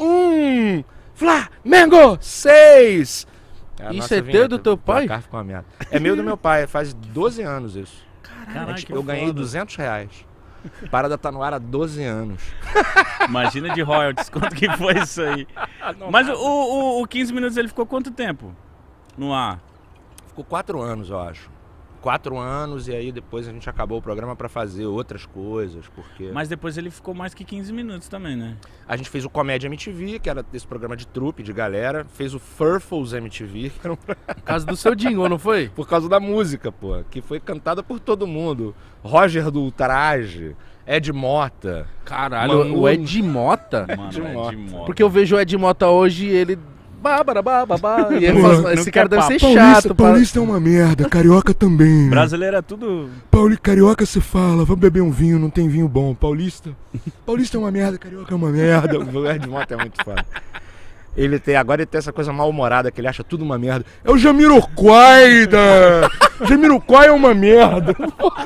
Um! Flamengo! Seis! a Isso nossa é teu vinheta, do teu o pai? placar ficou uma merda. É meu do meu pai, faz doze anos isso. Caraca, que eu ganhei foda. duzentos reais. A parada tá no ar há doze anos. Imagina de royalties, quanto que foi isso aí. Mas o, o, o quinze minutos ele ficou quanto tempo no ar? Ficou quatro anos, eu acho. Quatro anos e aí depois a gente acabou o programa pra fazer outras coisas, porque... Mas depois ele ficou mais que quinze minutos também, né? A gente fez o Comédia M T V, que era esse programa de trupe, de galera. Fez o Furfles M T V, que era um... Por causa do seu jingle, não foi? por causa da música, pô. Que foi cantada por todo mundo. Roger do Ultraje, Ed Mota. Caralho, Manu- o Ed Mota. Mano, De é de moto. moto. Porque eu vejo o Ed Mota hoje e ele... Babara, bababá, e ele Pô, faz- não esse quer cara deve papo. ser Paulista, chato. para- Paulista é uma merda, carioca também. né? Brasileiro é tudo... Pauli, carioca se fala, vamos beber um vinho, não tem vinho bom. Paulista, Paulista é uma merda, carioca é uma merda. O Ed Mota é muito foda. Ele tem, agora ele tem essa coisa mal-humorada que ele acha tudo uma merda. É o Jamiroquai, da... Jamiroquai é uma merda.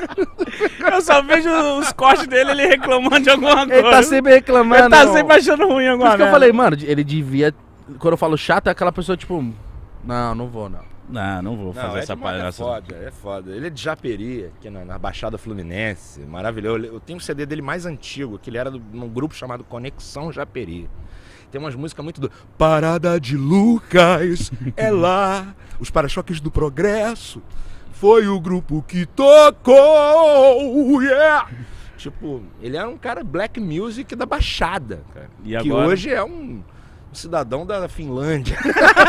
Eu só vejo os cortes dele, ele reclamando de alguma coisa. Ele tá sempre reclamando. Ele tá irmão. sempre achando ruim Por alguma isso que eu merda. falei, mano, ele devia... Quando eu falo chato, é aquela pessoa, tipo... Não, não vou, não. Não, não vou fazer Não, essa Ed Mota é palhaça. foda, é foda. Ele é de Japeri, aqui na, na Baixada Fluminense, maravilhoso. Eu tenho um C D dele mais antigo, que ele era de um grupo chamado Conexão Japeri. Tem umas músicas muito do... Parada de Lucas, é lá. Os para-choques do progresso. Foi o grupo que tocou, yeah. Tipo, ele era um cara black music da Baixada, cara. E que agora? hoje é um, um cidadão da Finlândia.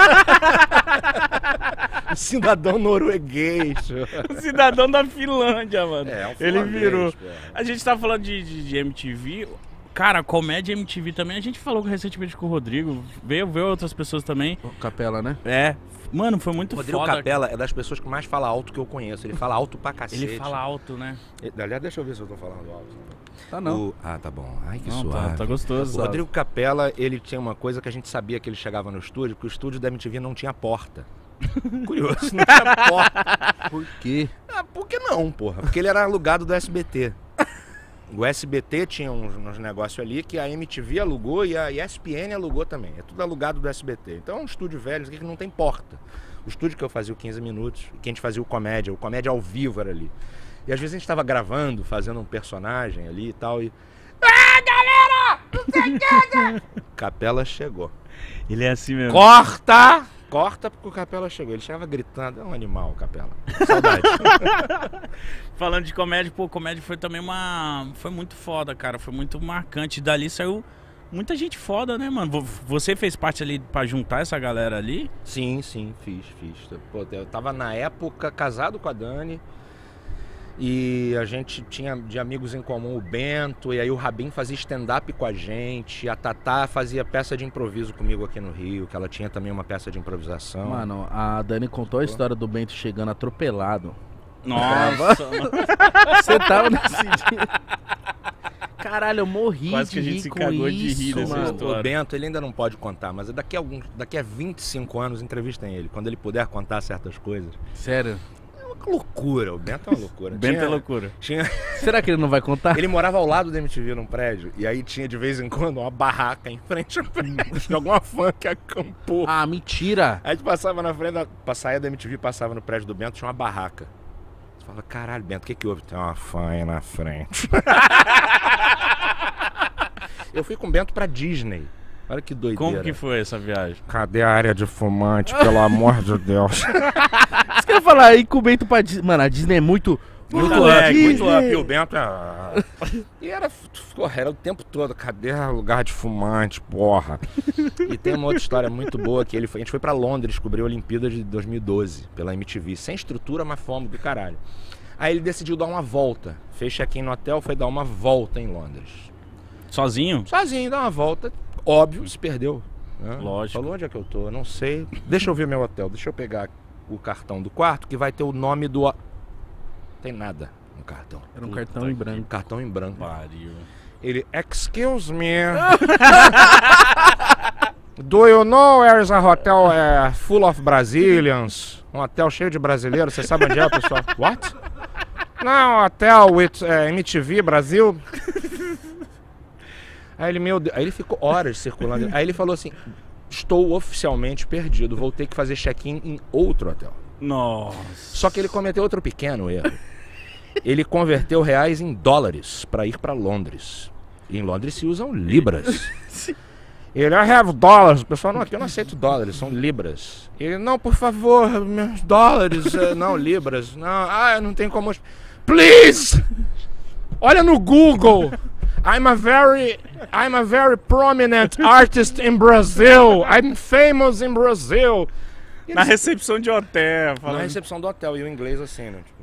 um cidadão norueguês. O cidadão da Finlândia, mano. É, um Ele finlandês, virou. cara. A gente tá falando de, de, de M T V. Cara, comédia M T V também. A gente falou recentemente com o Rodrigo. Veio, veio outras pessoas também. Ô, Capela, né? É. Mano, foi muito O Rodrigo foda. Capella é das pessoas que mais fala alto que eu conheço. Ele fala alto pra cacete. Ele fala alto, né? Ele- Aliás, deixa eu ver se eu tô falando alto. Tá não. O- Ah, tá bom. Ai, que Não, suave. tá, tá gostoso. O Rodrigo Capella, ele tinha uma coisa que a gente sabia que ele chegava no estúdio, que o estúdio da M T V não tinha porta. Curioso, não tinha porta. Por quê? Ah, por que não, porra? Porque ele era alugado do S B T. O S B T tinha uns, uns negócios ali que a M T V alugou e a E S P N alugou também. É tudo alugado do S B T. Então é um estúdio velho isso aqui que não tem porta. O estúdio que eu fazia o quinze minutos, que a gente fazia o comédia, o comédia ao vivo era ali. E às vezes a gente tava gravando, fazendo um personagem ali e tal, e... Ah, galera! Não sei o que! Capella chegou. Ele é assim mesmo. Corta! Corta porque o Capella chegou. Ele chegava gritando, é um animal, Capella. Saudade. Falando de comédia, pô, comédia foi também uma... Foi muito foda, cara. Foi muito marcante. Dali saiu muita gente foda, né, mano? Vo- Você fez parte ali pra juntar essa galera ali? Sim, sim, fiz, fiz. Pô, eu tava na época casado com a Dani e a gente tinha de amigos em comum o Bento, e aí o Rabin fazia stand-up com a gente, a Tatá fazia peça de improviso comigo aqui no Rio, que ela tinha também uma peça de improvisação. Mano, a Dani contou a história do Bento chegando atropelado. Nossa, mano. Você tava nesse dia. Caralho, eu morri Quase de que a gente rir se com cagou de isso, rir dessa mano. história. O Bento, ele ainda não pode contar, mas daqui a, alguns, daqui a vinte e cinco anos entrevistem ele, quando ele puder contar certas coisas. Sério. uma loucura, o Bento é uma loucura. Bento Tinha- é loucura. Tinha... Será que ele não vai contar? Ele morava ao lado da M T V num prédio, e aí tinha de vez em quando uma barraca em frente ao prédio de alguma fã que acampou. Ah, mentira. Aí a gente passava na frente, da, pra sair da M T V, passava no prédio do Bento, tinha uma barraca. Você fala, caralho, Bento, o que que houve? Tem uma fã aí na frente. Eu fui com o Bento pra Disney. Olha que doideira. Como que foi essa viagem? Cadê a área de fumante, pelo amor de Deus? Você quer falar aí com o Bento pra Disney? Mano, a Disney é muito... Muito Muito up, lag, muito Disney. up. E o Bento é... E era, porra, era o tempo todo. Cadê lugar de fumante, porra? E tem uma outra história muito boa que ele foi, a gente foi pra Londres cobrir a Olimpíada de dois mil e doze pela M T V. Sem estrutura, mas fomos do caralho. Aí ele decidiu dar uma volta. Fez check-in no hotel, foi dar uma volta em Londres. Sozinho? Sozinho, dar uma volta. Óbvio, se perdeu. Né? Lógico. Falou onde é que eu tô, eu não sei. Deixa eu ver meu hotel, deixa eu pegar o cartão do quarto que vai ter o nome do... Tem nada no cartão. Era um Puta cartão em que branco. Cartão em branco. Pariu. Ele, excuse me. Do you know where is a hotel uh, full of Brazilians? Um hotel cheio de brasileiros. Você sabe onde é, pessoal? What? Não, hotel with uh, M T V Brasil. Aí ele, meu Deus, aí ele ficou horas circulando. Aí ele falou assim: estou oficialmente perdido. Vou ter que fazer check-in em outro hotel. Nossa. Só que ele cometeu outro pequeno erro. Ele converteu reais em dólares para ir para Londres. E em Londres se usam libras. Ele, I have dollars. O pessoal, não, aqui eu não aceito dólares, são libras. Ele, não, por favor, meus dólares. eh, Não, libras. Não, ah, não tem como. Please! Olha no Google. I'm a very, I'm a very prominent artist in Brazil. I'm famous in Brazil. Na recepção de hotel. Na Falando... recepção do hotel, e o inglês assim, né? Tipo...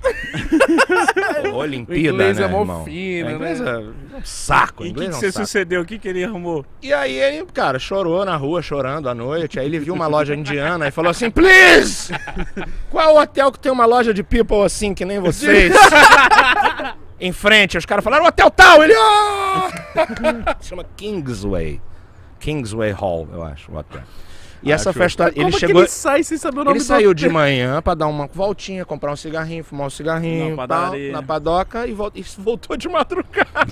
Olimpíada, O inglês né, é mó irmão? fino, É, inglês né? é um saco, E o que, inglês que é um você saco. sucedeu? O que, que ele arrumou? E aí ele, cara, chorou na rua, chorando à noite. Aí ele viu uma loja indiana e falou assim, please! Qual hotel que tem uma loja de people assim, que nem vocês? Em frente, os caras falaram, hotel tal! Ele, oh! Se chama Kingsway. Kingsway Hall, eu acho, o hotel. E essa Acho. festa, ele Como chegou... que ele sai sem saber o nome Ele do saiu hotel? de manhã pra dar uma voltinha, comprar um cigarrinho, fumar um cigarrinho, Na tal, padaria. na padoca e, vol- e voltou de madrugada.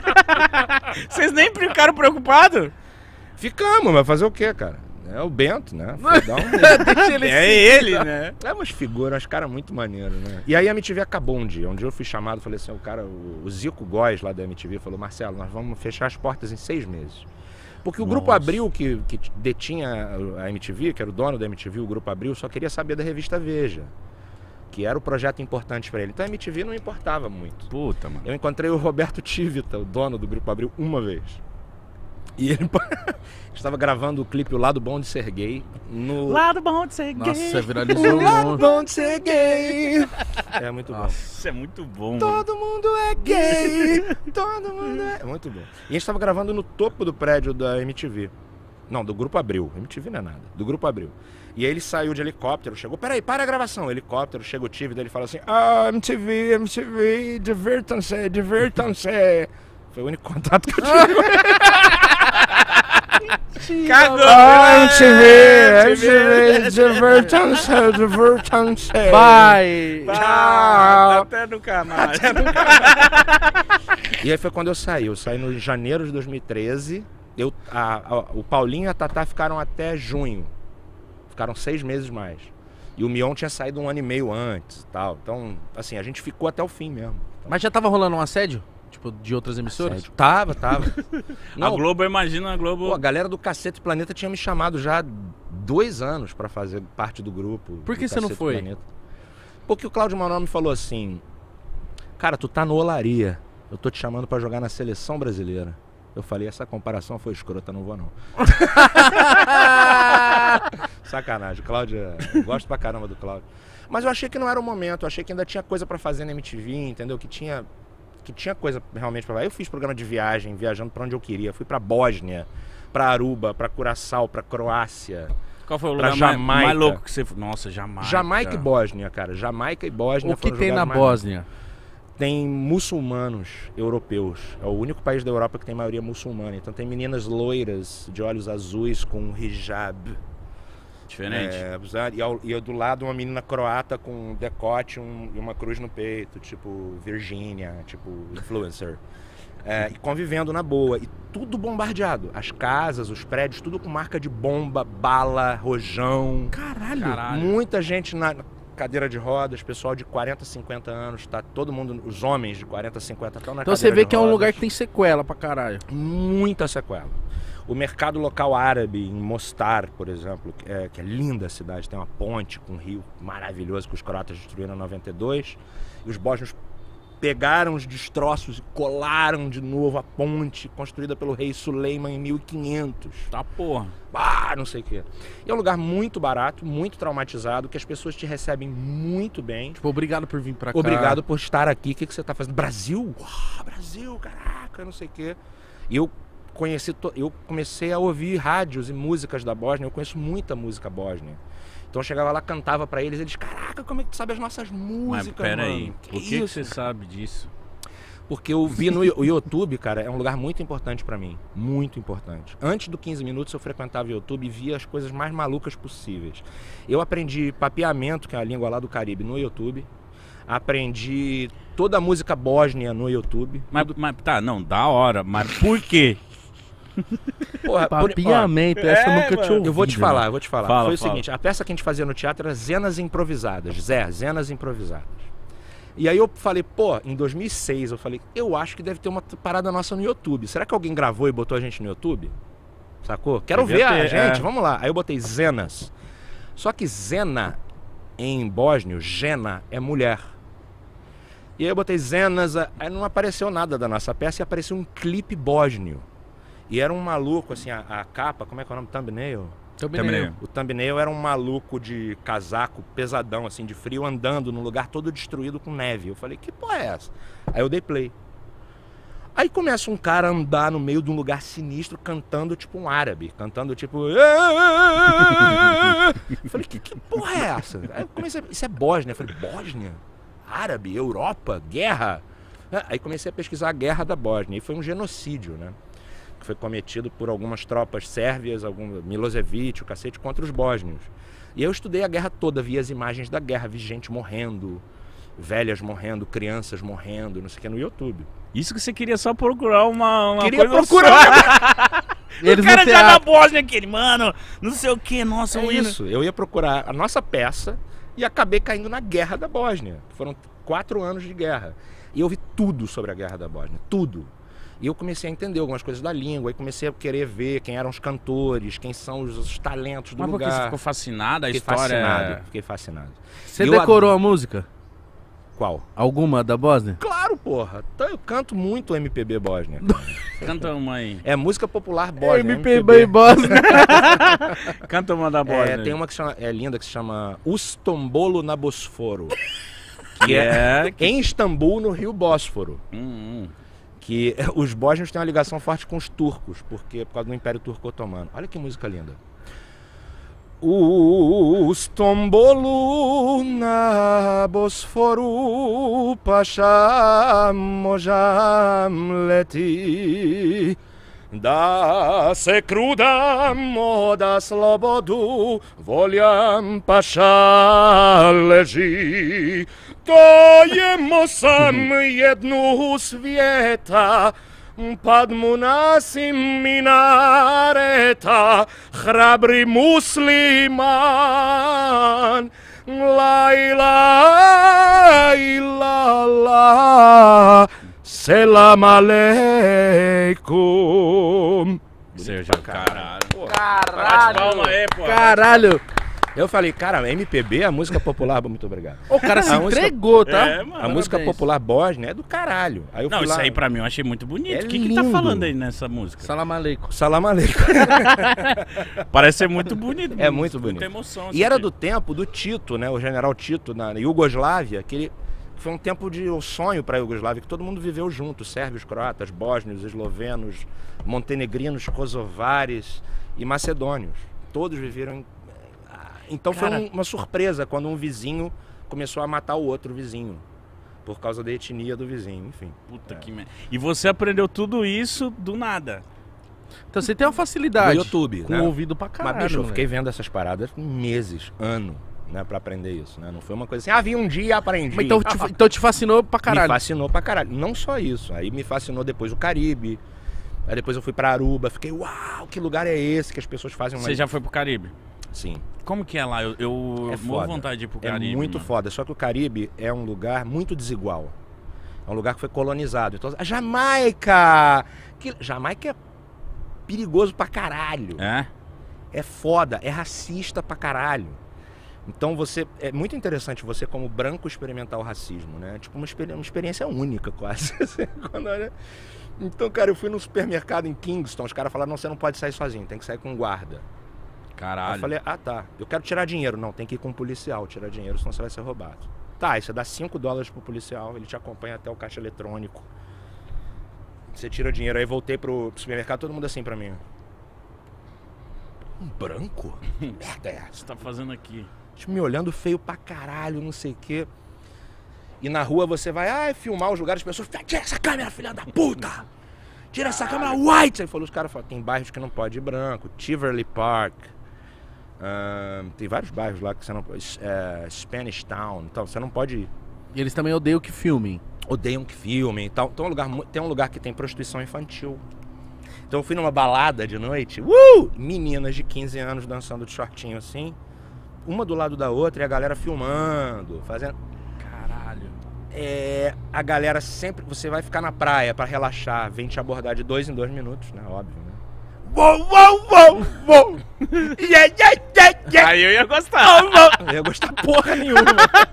Vocês nem ficaram preocupados? Ficamos, mas fazer o quê, cara? É o Bento, né? Foi dar um... Deixa ele É ele, né? É umas figuras, uns caras muito maneiros, né? E aí a M T V acabou um dia. Um dia eu fui chamado, falei assim, o cara, o, o Zico Góes lá da M T V falou, Marcelo, nós vamos fechar as portas em seis meses. Porque o Grupo Nossa. Abril, que, que detinha a M T V, que era o dono da M T V, o Grupo Abril, só queria saber da revista Veja, que era o projeto importante pra ele. Então a M T V não importava muito. Puta, mano. Eu encontrei o Roberto Tivita, o dono do Grupo Abril, uma vez. E ele estava gravando o clipe O Lado Bom de Ser Gay no... Lado bom de ser gay. Nossa, viralizou um monte. Bom de Ser Gay. É muito bom. Isso é muito bom, mano. Todo mundo é gay, todo mundo é... É muito bom. E a gente estava gravando no topo do prédio da M T V. Não, do Grupo Abril. M T V não é nada. Do Grupo Abril. E aí ele saiu de helicóptero, chegou... Peraí, para a gravação. Helicóptero, chega o Tivita, ele fala assim... Ah, M T V, M T V, divirtam-se, divirtam-se. Foi o único contato que eu tive. Cagou! Ah, M T V, É, M T V, divirtam-se, divirtam-se. Vai! Tchau! Até nunca mais. E aí foi quando eu saí. Eu saí no janeiro de dois mil e treze. Eu, a, a- o Paulinho e a Tatá ficaram até junho. Ficaram seis meses mais. E o Mion tinha saído um ano e meio antes e tal. Então, assim, a gente ficou até o fim mesmo. Então, Mas já tava rolando um assédio? Tipo, de outras emissoras? sério. Tava, tava. A Não, Globo, imagina a Globo. pô, a galera do Cacete Planeta tinha me chamado já há dois anos pra fazer parte do grupo. Por que do você não Cacete foi? Planeta. Porque o Cláudio Manuel me falou assim: cara, tu tá no Olaria. Eu tô te chamando pra jogar na seleção brasileira. Eu falei, essa comparação foi escrota, não vou não. Sacanagem, Cláudio, eu gosto pra caramba do Cláudio. Mas eu achei que não era o momento, eu achei que ainda tinha coisa pra fazer na M T V, entendeu? Que tinha, que tinha coisa realmente pra fazer. Eu fiz programa de viagem, viajando pra onde eu queria. Fui pra Bósnia, pra Aruba, pra Curaçao, pra Croácia. Qual foi o pra lugar mais, Jamaica. mais louco que você... Nossa, Jamaica. Jamaica e Bósnia, cara. Jamaica e Bósnia O que foram os tem na lugares mais- Bósnia? Tem muçulmanos europeus. É o único país da Europa que tem maioria muçulmana. Então tem meninas loiras de olhos azuis com hijab. Diferente. É, e, ao, e do lado uma menina croata com um decote um, e uma cruz no peito, tipo Virgínia, tipo influencer. É, e convivendo na boa. E tudo bombardeado. As casas, os prédios, tudo com marca de bomba, bala, rojão. Caralho. Caralho. Muita gente na cadeira de rodas, pessoal de quarenta, cinquenta anos, tá todo mundo, os homens de quarenta, cinquenta estão na Então cadeira você vê de que é um rodas. lugar que tem sequela pra caralho. Muita sequela. O mercado local árabe, em Mostar, por exemplo, que é, que é linda a cidade, tem uma ponte com um rio maravilhoso que os croatas destruíram em noventa e dois. E os bósnios pegaram os destroços e colaram de novo a ponte construída pelo rei Suleiman em mil e quinhentos. Tá porra. Ah, não sei o quê. E é um lugar muito barato, muito traumatizado, que as pessoas te recebem muito bem. Tipo, obrigado por vir pra cá. Obrigado por estar aqui. O que, que você está fazendo? Brasil? Uau, Brasil, caraca, não sei o quê. E eu conheci, to... eu comecei a ouvir rádios e músicas da Bósnia. Eu conheço muita música bósnia. Então eu chegava lá, cantava pra eles, eles, caraca, como é que tu sabe as nossas músicas, Mas pera mano? aí, Que por que, que isso? você sabe disso? Porque eu vi no o YouTube, cara, é um lugar muito importante pra mim. Muito importante. Antes do quinze minutos eu frequentava o YouTube e via as coisas mais malucas possíveis. Eu aprendi papeamento, que é a língua lá do Caribe, no YouTube. Aprendi toda a música bósnia no YouTube. Mas, mas tá, não, da hora, mas por quê? Porra, por- ó, Papiamento, essa eu nunca tinha ouvido. eu vou te falar, eu vou te falar. Fala, Foi o fala. seguinte, a peça que a gente fazia no teatro era Zenas Improvisadas. Zé, Zenas Improvisadas. E aí eu falei, pô, em dois mil e seis, eu falei, eu acho que deve ter uma parada nossa no YouTube. Será que alguém gravou e botou a gente no YouTube? Sacou? Quero Devia ver a ter, gente, é. vamos lá. Aí eu botei Zenas. Só que Zena, em bósnio, Gena, é mulher. E aí eu botei Zenas, aí não apareceu nada da nossa peça e apareceu um clipe bósnio. E era um maluco, assim, a, a capa, como é que é o nome? Thumbnail? Thumbnail. O thumbnail era um maluco de casaco pesadão, assim, de frio, andando num lugar todo destruído com neve. Eu falei, que porra é essa? Aí eu dei play. Aí começa um cara a andar no meio de um lugar sinistro, cantando tipo um árabe. Cantando tipo... Eu falei, que, que porra é essa? Aí eu comecei, isso é Bósnia. Eu falei, Bósnia? Árabe? Europa? Guerra? Aí comecei a pesquisar a guerra da Bósnia. E foi um genocídio, né? Que foi cometido por algumas tropas sérvias, algum Milosevic, o cacete, contra os bósnios. E eu estudei a guerra toda, vi as imagens da guerra, vi gente morrendo, velhas morrendo, crianças morrendo, não sei o que, no YouTube. Isso que você queria só procurar uma, uma Queria coisa procurar! Eles o cara no já na teatro. Bósnia, aquele, mano, não sei o que, nossa, É o hino. isso, eu ia procurar a nossa peça e acabei caindo na guerra da Bósnia. Foram quatro anos de guerra. E eu vi tudo sobre a guerra da Bósnia, tudo. E eu comecei a entender algumas coisas da língua, e comecei a querer ver quem eram os cantores, quem são os, os talentos do Mas porque lugar. você ficou fascinado, a Fiquei história... fascinado, fiquei fascinado. Você Eu decorou adoro- a música? Qual? Alguma da Bósnia? Claro, porra. Então eu canto muito M P B Bósnia. Canta uma aí. É música popular Bósnia. M P B Bósnia. Canta uma da Bósnia. É, tem uma que chama, é linda que se chama Ustombolo na Bosforo. que é... que- Em Istambul, no rio Bósforo. Hum, hum. Que os bósnios têm uma ligação forte com os turcos, porque por causa do Império Turco Otomano. Olha que música linda. Ustombolo na Bosforu Pasha mojam leti da se kruda moda slobodu voljam Pasha leži. Dajemo sam jednu svijeta, padmu nasim minareta, hrabri musliman, la ilaha illallah, selam aleikum. Seja o caralho. Caralho. Palma aí, pô. Caralho. Eu falei, cara, M P B, a música popular, muito obrigado. O cara se A música- entregou, tá? É, mano. A música Parabéns. popular bósnia é do caralho. Aí eu Não, fui isso lá, aí pra mim eu achei muito bonito. É O que que tá lindo. falando aí nessa música? Salam aleikum. Salam aleikum. Parece ser muito bonito. É muito bonito. Muita emoção. E isso era aqui. do tempo do Tito, né? O general Tito, na Iugoslávia, que ele foi um tempo de um sonho para a Iugoslávia, que todo mundo viveu junto, sérvios, croatas, bósnios, eslovenos, montenegrinos, kosovares e macedônios. Todos viveram em... Então Cara. foi um- uma surpresa quando um vizinho começou a matar o outro vizinho, por causa da etnia do vizinho, enfim. Puta que merda. E você aprendeu tudo isso do nada. Então você tem uma facilidade. Do YouTube, Com né? o ouvido pra caralho. Mas, bicho, eu moleque. fiquei vendo essas paradas meses, ano, né, pra aprender isso, né? Não foi uma coisa assim, ah, vi um dia e aprendi. Mas então, te, então te fascinou pra Me caralho. fascinou pra caralho. Não só isso, aí me fascinou depois o Caribe, aí depois eu fui pra Aruba, fiquei, uau, que lugar é esse que as pessoas fazem uma... Você já foi pro Caribe? Sim. Como que é lá? Eu, eu É morro foda. vontade de ir pro É Caribe. muito mano. foda, só que o Caribe é um lugar muito desigual. É um lugar que foi colonizado. Então, a Jamaica! Que... Jamaica é perigoso pra caralho. É? É foda, é racista pra caralho. Então você. É muito interessante você, como branco, experimentar o racismo, né? Tipo, uma, experi... uma experiência única, quase. Quando, olha... Então, cara, eu fui no supermercado em Kingston, os caras falaram, não, você não pode sair sozinho, tem que sair com guarda. Aí Caralho. eu falei, ah tá, eu quero tirar dinheiro. Não, tem que ir com um policial tirar dinheiro, senão você vai ser roubado. Tá, aí você dá cinco dólares pro policial, ele te acompanha até o caixa eletrônico. Você tira o dinheiro, aí voltei pro supermercado, todo mundo assim pra mim. Um branco? Merda é essa? Você tá fazendo aqui? Tipo, me olhando feio pra caralho, não sei o quê. E na rua você vai, ah, filmar os lugares, as pessoas, tira essa câmera, filha da puta! Tira essa câmera white! Aí falou, os caras falam, tem bairros que não pode ir branco, Tivoli Park. ahn, tem vários bairros lá que você não pode. É, Spanish Town, então você não pode ir. E eles também odeiam que filmem. Odeiam que filmem e tal. Então, é um lugar, mu- tem um lugar que tem prostituição infantil. Então eu fui numa balada de noite, uh! Meninas de quinze anos dançando de shortinho assim, uma do lado da outra e a galera filmando, fazendo. Caralho. É, a galera sempre. Você vai ficar na praia pra relaxar, vem te abordar de dois em dois minutos, né? Óbvio, né? Uou, uou, uou, uou! Yeah, yeah, yeah, yeah. Aí eu ia gostar. Eu não ia gostar porra nenhuma.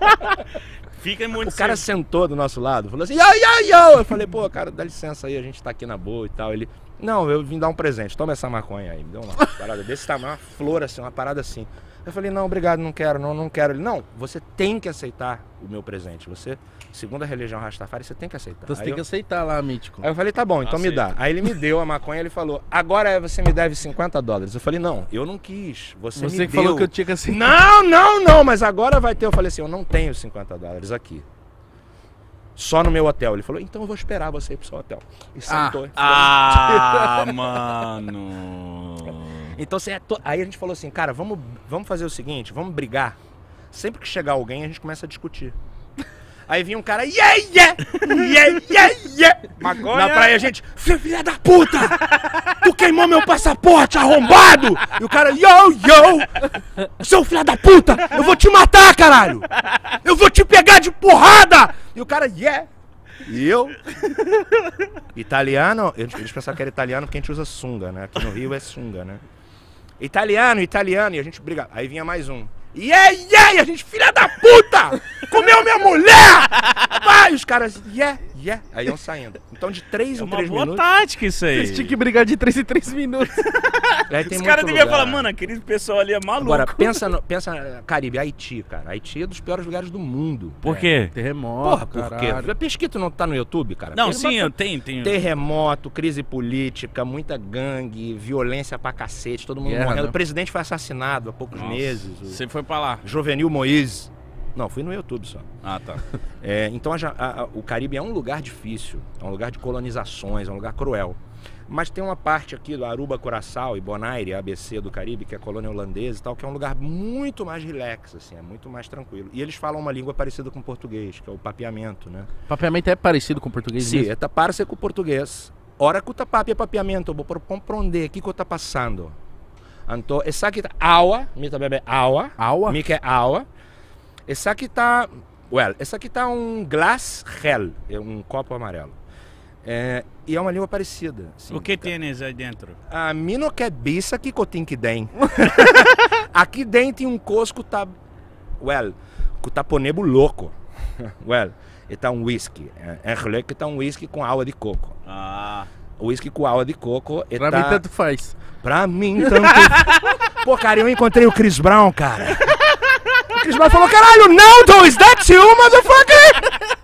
Fica muito O cara cedo. sentou do nosso lado, falou assim, yo, yo, yo! Eu falei, pô, cara, dá licença aí, a gente tá aqui na boa e tal. Ele, não, eu vim dar um presente, toma essa maconha aí. Me deu uma parada desse tamanho, uma flor assim, uma parada assim. Eu falei, não, obrigado, não quero, não, não quero. Ele, não, você tem que aceitar o meu presente. Você, segundo a religião Rastafari, você tem que aceitar. Então você Aí tem eu- que aceitar lá, Mítico. Aí eu falei, tá bom, então me dá. Aí ele me deu a maconha, ele falou, agora você me deve cinquenta dólares. Eu falei, não, eu não quis, você, Você me que deu. falou que eu tinha que aceitar. Não, não, não, mas agora vai ter. Eu falei assim, eu não tenho cinquenta dólares aqui. Só no meu hotel. Ele falou, então eu vou esperar você ir pro seu hotel. E sentou. e Ah, mano. Então você é to... Aí a gente falou assim, cara, vamos, vamos fazer o seguinte, vamos brigar. Sempre que chegar alguém, a gente começa a discutir. Aí vinha um cara, yeah, yeah, yeah, yeah, yeah. Maconha. Na praia a gente, filha da puta! Tu queimou meu passaporte, arrombado! E o cara, yo, yo! Seu filho da puta! Eu vou te matar, caralho! Eu vou te pegar de porrada! E o cara, yeah! E eu? Italiano, eles eles pensavam que era italiano porque a gente usa sunga, né? Aqui no Rio é sunga, né? Italiano, italiano, e a gente briga. Aí vinha mais um. Yeah, yeah! E a gente, filha da puta! Comeu minha mulher! Vai! Os caras, yeah, yeah. Aí iam saindo. Então de três É em uma três boa minutos. tática isso aí. Vocês tinham que brigar de três em três minutos. Aí tem Os muito caras deviam lugar. falar, mano, aquele pessoal ali é maluco. Agora, pensa no pensa no Caribe, Haiti, cara. Haiti é dos piores lugares do mundo. Por quê? Terremoto, Porra, por caralho. quê? Pesquisa não tá no YouTube, cara? Não, Pesquisa- sim, eu tenho, tenho. Terremoto, crise política, muita gangue, violência pra cacete, todo mundo Guerra, morrendo. né? O presidente foi assassinado há poucos Nossa, meses. O Você foi pra lá. Jovenil Moïse. Não, fui no YouTube só. Ah, tá. É, então a Ja- a- a- o Caribe é um lugar difícil, é um lugar de colonizações, é um lugar cruel. Mas tem uma parte aqui do Aruba, Curaçao e Bonaire, A B C do Caribe, que é colônia holandesa e tal, que é um lugar muito mais relax, assim, é muito mais tranquilo. E eles falam uma língua parecida com o português, que é o papiamento, né? Papiamento é parecido com o português Sim, mesmo? é tapar-se com o português. Ora que o papi é papiamento, vou por compreender o que que está passando. Então, essa aqui tá aua, me tá bebê aua, Aua? me quer aua. Essa aqui tá, well, essa aqui tá um glass hell, é um copo amarelo. É, e é uma língua parecida. assim. O que tienes aí dentro? A mim não quer biça que cotim que tem. Aqui dentro tem um cosco tá, well, que tá ponebo louco. Well, e tá um whisky. É, é que tá um whisky com água de coco. Ah. Whisky com água de coco. E Pra tá... mim tanto faz. Pra mim, tanto. Pô, cara, eu encontrei o Chris Brown, cara. O Chris Brown falou: caralho, não, is that you, motherfucker?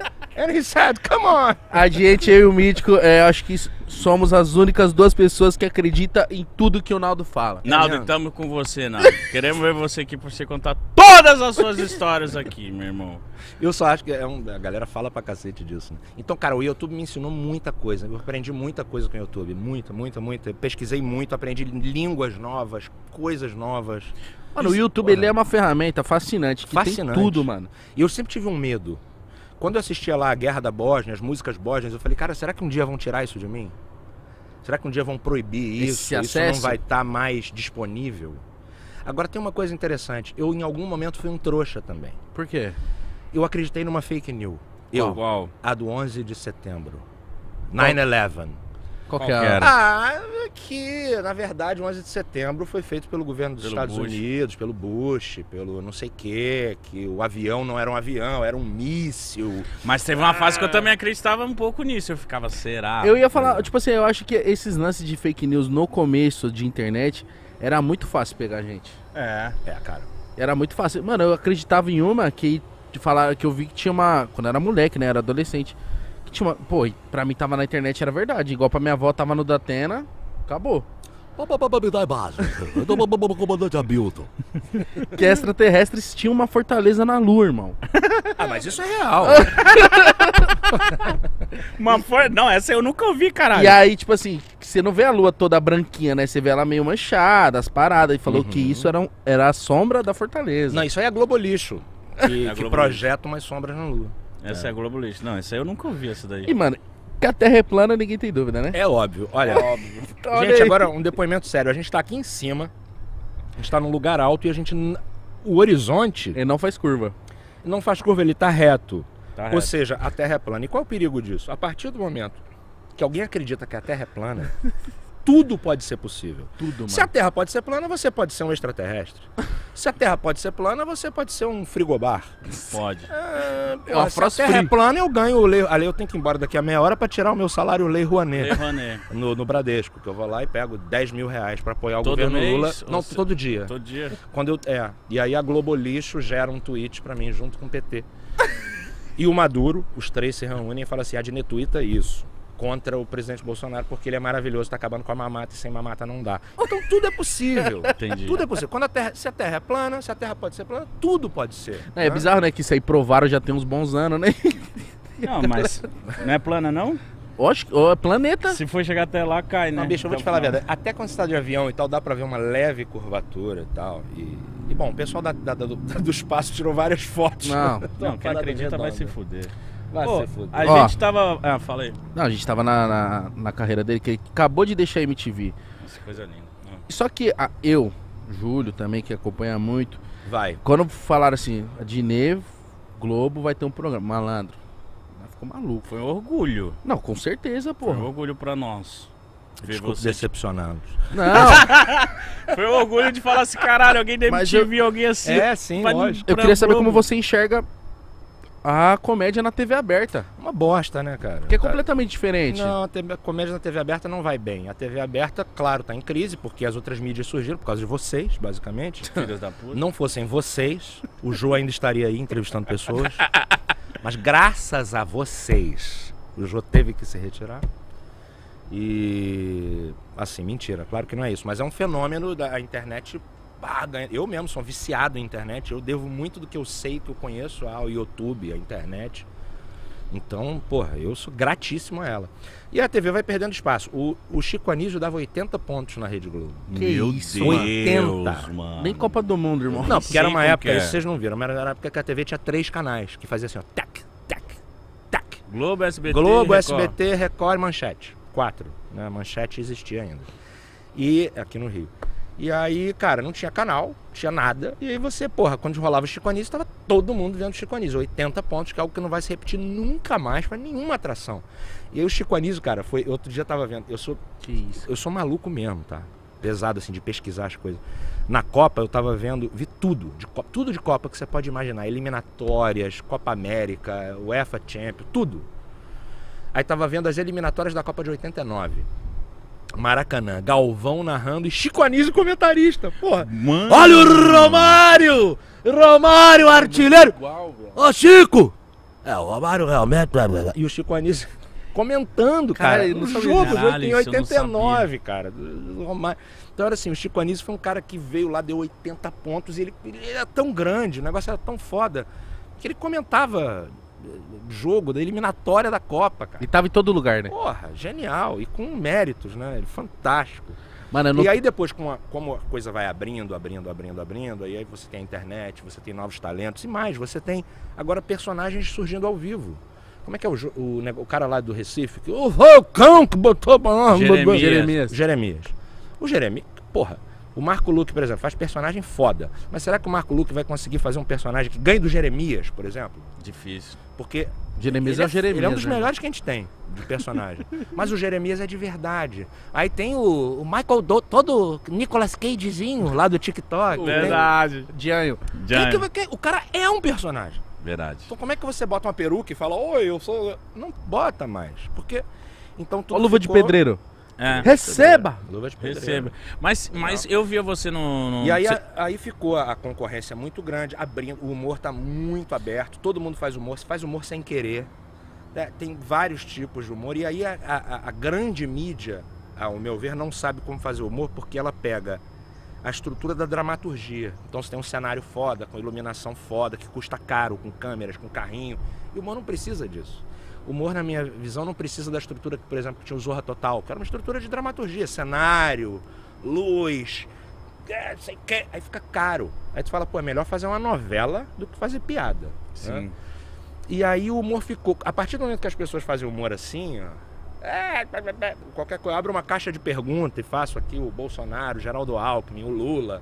And he said, come on. A gente, eu e o Mítico, é, acho que somos as únicas duas pessoas que acreditam em tudo que o Naldo fala. Naldo, mesmo? estamos com você, Naldo. Queremos ver você aqui pra você contar todas as suas histórias aqui, meu irmão. Eu só acho que é um, a galera fala pra cacete disso. Né? Então, cara, o YouTube me ensinou muita coisa. Eu aprendi muita coisa com o YouTube. Muita, muita, muita. Eu pesquisei muito, aprendi línguas novas, coisas novas. Mano, o YouTube, porra, ele é uma ferramenta fascinante, que fascinante. tem tudo, mano. E eu sempre tive um medo. Quando eu assistia lá a Guerra da Bósnia, as músicas bósnias, eu falei, cara, será que um dia vão tirar isso de mim? Será que um dia vão proibir isso? Esse Isso acesso? não vai estar mais disponível? Agora tem uma coisa interessante. Eu, em algum momento, fui um trouxa também. Por quê? Eu acreditei numa fake news. Eu, Qual? a do onze de setembro. nove eleven. Qual que Qual é? que a- era? Ah, que na verdade o onze de setembro foi feito pelo governo dos Pelo Estados Bush. Unidos, pelo Bush, pelo não sei quê, que o avião não era um avião, era um míssil. Mas teve uma fase que eu também acreditava um pouco nisso. Eu ficava, será? Eu ia falar, tipo assim, eu acho que esses lances de fake news no começo de internet era muito fácil pegar a gente. É. É, cara. Era muito fácil. Mano, eu acreditava em uma que de falar que eu vi que tinha uma. Quando eu era moleque, né? Era adolescente. Que tinha uma. Pô, e pra mim tava na internet, era verdade. Igual pra minha avó tava no Datena, acabou. Me dá base. Eu tô comandante Hamilton. Que extraterrestres tinham uma fortaleza na lua, irmão. Ah, mas isso é real. Uma for... Não, essa eu nunca ouvi, caralho. E aí, tipo assim, você não vê a lua toda branquinha, né? Você vê ela meio manchada, as paradas. E falou que isso era, um- era a sombra da fortaleza. Não, isso aí é Globo Lixo. Que, É a que Globo projeta umas sombras na lua. Essa é, a Globo Lixo. Não, essa aí eu nunca ouvi, essa daí. E, mano, que a Terra é plana, ninguém tem dúvida, né? É óbvio. Olha, Olha gente, aí. agora um depoimento sério. A gente tá aqui em cima, a gente tá num lugar alto e a gente... n- O horizonte Ele não faz curva. não faz curva, ele tá reto. Tá Ou reto. seja, a Terra é plana. E qual é o perigo disso? A partir do momento que alguém acredita que a Terra é plana, tudo pode ser possível. Tudo, mano. Se a Terra pode ser plana, você pode ser um extraterrestre. Se a Terra pode ser plana, você pode ser um frigobar. Pode. É, É uma pô, se a frase Terra é free. plana, eu ganho o lei... Ali eu tenho que ir embora daqui a meia hora pra tirar o meu salário Lei Rouanet. Levané. No, no Bradesco, que eu vou lá e pego dez mil reais pra apoiar o Todo governo mês, Lula. ou Não, se- todo dia. Todo dia. Quando eu, é, e aí a Globo Lixo gera um tweet pra mim junto com o P T. E o Maduro, os três se reúnem e falam assim, Adnet tuita isso, contra o presidente Bolsonaro, porque ele é maravilhoso, tá acabando com a mamata e sem mamata não dá. Então tudo é possível. Entendi. Tudo é possível. Quando a terra, se a Terra é plana, se a Terra pode ser plana, tudo pode ser. É, né? bizarro, né? Que isso aí provaram já tem uns bons anos, né? Não, mas não é plana, não? Oxe, ó, é planeta. Se for chegar até lá, cai, né? Não, bicho, eu vou te Então, falar a não. verdade. Até quando você tá de avião e tal, dá pra ver uma leve curvatura e tal. E, e bom, o pessoal da, da- do, do espaço tirou várias fotos. Não. Não, quem Parada acredita vai se redonda. fuder. Vai Pô, se fuder. a Ó. gente tava... Ah, fala aí. Não, a gente tava na, na, na carreira dele, que ele acabou de deixar a M T V. Nossa, coisa linda. Ah. Só que a- eu, Júlio também, que acompanha muito, Vai. quando falaram assim, a Dinê, Globo vai ter um programa, malandro. Ficou maluco. Foi um orgulho. Não, com certeza, Foi um porra. orgulho pra nós. Ver Desculpe você. decepcionados. Não, Foi um orgulho de falar assim, caralho, alguém da Mas M T V, alguém assim. É, sim, vai lógico. eu pra queria saber Globo. como você enxerga a comédia na T V aberta. Uma bosta, né, cara? Que é Tá- completamente diferente. Não, a, T V a comédia na T V aberta não vai bem. A T V aberta, claro, tá em crise, porque as outras mídias surgiram por causa de vocês, basicamente. Filhas da puta. Não fossem vocês, o Jô ainda estaria aí entrevistando pessoas. Mas graças a vocês, o Jô teve que se retirar. E assim, mentira, claro que não é isso, mas é um fenômeno da internet. pá, ganha- Eu mesmo sou viciado em internet, eu devo muito do que eu sei, que eu conheço ao YouTube, à internet. Então, porra, eu sou gratíssimo a ela. E a T V vai perdendo espaço. O, o Chico Anísio dava oitenta pontos na Rede Globo. Que isso, Deus, oitenta. mano. Nem Copa do Mundo, irmão. Não, porque era sei uma como época, que é. isso vocês não viram, mas era uma época que a T V tinha três canais, que fazia assim, ó, tac, tac, tac. Globo, S B T, Globo, Record. S B T, Record e Manchete. Quatro, né? Manchete existia ainda. E aqui no Rio. E aí, cara, não tinha canal, tinha nada. E aí você, porra, quando rolava o Chico Anísio, tava todo mundo vendo o Chico Anísio. oitenta pontos, que é algo que não vai se repetir nunca mais pra nenhuma atração. E aí o Chico Anísio, cara, foi. Outro dia eu tava vendo. Eu sou. Que isso. Eu sou maluco mesmo, tá? Pesado, assim, de pesquisar as coisas. Na Copa, eu tava vendo, vi tudo, de Copa, tudo de Copa que você pode imaginar. Eliminatórias, Copa América, UEFA Champions, tudo. Aí tava vendo as eliminatórias da Copa de oitenta e nove. Maracanã, Galvão narrando e Chico Anísio comentarista, porra. Mano. Olha o Romário! Romário, artilheiro! Igual, velho. Ô, Chico! É, o Romário realmente... E o Chico Anísio comentando, cara, Cara, eu não no sabia. jogo, Caralho, em isso eu não oitenta e nove, cara. do Romário. Então era assim, o Chico Anísio foi um cara que veio lá, deu oitenta pontos, e ele, ele era tão grande, o negócio era tão foda, que ele comentava jogo da eliminatória da Copa, cara. E tava em todo lugar, né? Porra, genial, e com méritos, né? Ele fantástico. Mano, eu não... E aí depois, com a, como a coisa vai abrindo, abrindo, abrindo, abrindo, aí, aí você tem a internet, você tem novos talentos, e mais, você tem agora personagens surgindo ao vivo. Como é que é o, o, o cara lá do Recife? Que, o Falcão que botou pra nós. Jeremias. Jeremias. Jeremias. O Jeremias, porra, o Marco Luque, por exemplo, faz personagem foda. Mas será que o Marco Luque vai conseguir fazer um personagem que ganhe do Jeremias, por exemplo? Difícil. Porque Jeremias ele é o Jeremias, ele é um dos né? melhores que a gente tem de personagem. Mas o Jeremias é de verdade. Aí tem o, o Michael Do, todo Nicolas Cagezinho lá do TikTok. Verdade. Dianho. Tem, quem que, quem- o cara é um personagem. Verdade. Então como é que você bota uma peruca e fala, oi, eu sou... Não bota mais. Porque... Então tudo Ó, luva de ficou- pedreiro. É. Receba! Luva de pedreiro. Receba. Mas, mas eu via você no... no- E aí, cê- a- aí ficou a, a concorrência muito grande, abrindo, o humor tá muito aberto, todo mundo faz humor, você faz humor sem querer, né? Tem vários tipos de humor, e aí a, a- a grande mídia, ao meu ver, não sabe como fazer humor, porque ela pega a estrutura da dramaturgia. Então você tem um cenário foda, com iluminação foda, que custa caro, com câmeras, com carrinho, e o humor não precisa disso. O humor, na minha visão, não precisa da estrutura que, por exemplo, que tinha o Zorra Total, que era uma estrutura de dramaturgia, cenário, luz, é, sei que, aí fica caro. Aí tu fala, pô, é melhor fazer uma novela do que fazer piada. Sim. Né? E aí o humor ficou... A partir do momento que as pessoas fazem humor assim, ó, é, qualquer coisa, eu abro uma caixa de pergunta e faço aqui o Bolsonaro, o Geraldo Alckmin, o Lula.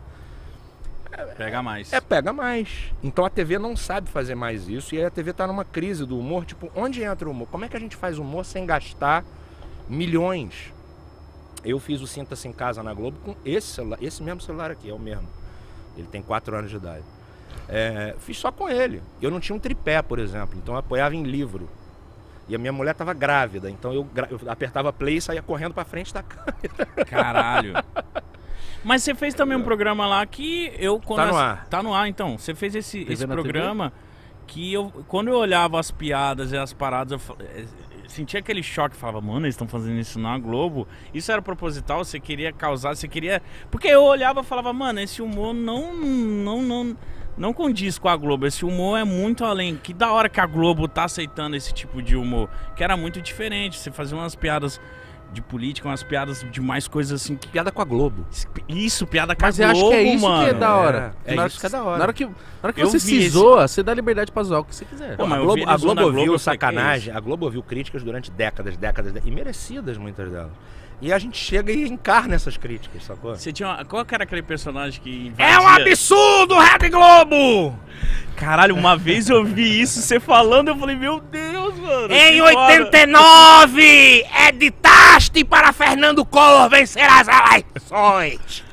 Pega mais. É, pega mais. Então a T V não sabe fazer mais isso, e aí a T V tá numa crise do humor, tipo, onde entra o humor? Como é que a gente faz humor sem gastar milhões? Eu fiz o Sinta-se em Casa na Globo com esse celular, esse mesmo celular aqui, é o mesmo. Ele tem quatro anos de idade. É, fiz só com ele. Eu não tinha um tripé, por exemplo, então eu apoiava em livro. E a minha mulher tava grávida, então eu, gra- eu apertava play e saía correndo pra frente da câmera. Caralho. Mas você fez também um programa lá que eu... Quando Tá no ass- ar. Tá no ar, então. Você fez esse, T V esse na T V? programa que eu... Quando eu olhava as piadas e as paradas, eu, fa- eh, sentia aquele choque. Falava, mano, eles estão fazendo isso na Globo. Isso era proposital? Você queria causar? Você queria... Porque eu olhava e falava, mano, esse humor não... Não, não, não condiz com a Globo. Esse humor é muito além. Que da hora que a Globo tá aceitando esse tipo de humor. Que era muito diferente. Você fazia umas piadas... de política, umas piadas de mais coisas assim. Que... Piada com a Globo. Isso, piada com Mas a eu Globo, acho que é isso mano. que é da hora. É, é Na hora isso que é da hora. Na hora que, na hora que Eu você vi se esse- zoa, você dá liberdade pra zoar o que você quiser. Pô, a mas eu Globo, vi a eles Globo zoando a ouviu Globo, eu falei, que é sacanagem, a Globo ouviu críticas durante décadas, décadas, dé- e merecidas muitas delas. E a gente chega e encarna essas críticas, sacou? Você tinha uma... Qual que era aquele personagem que invadia? É um absurdo, Rede Globo! Caralho, uma vez eu vi isso, você falando, eu falei, meu Deus, mano. Em que foda. oitenta e nove, editaste para Fernando Collor vencer as eleições.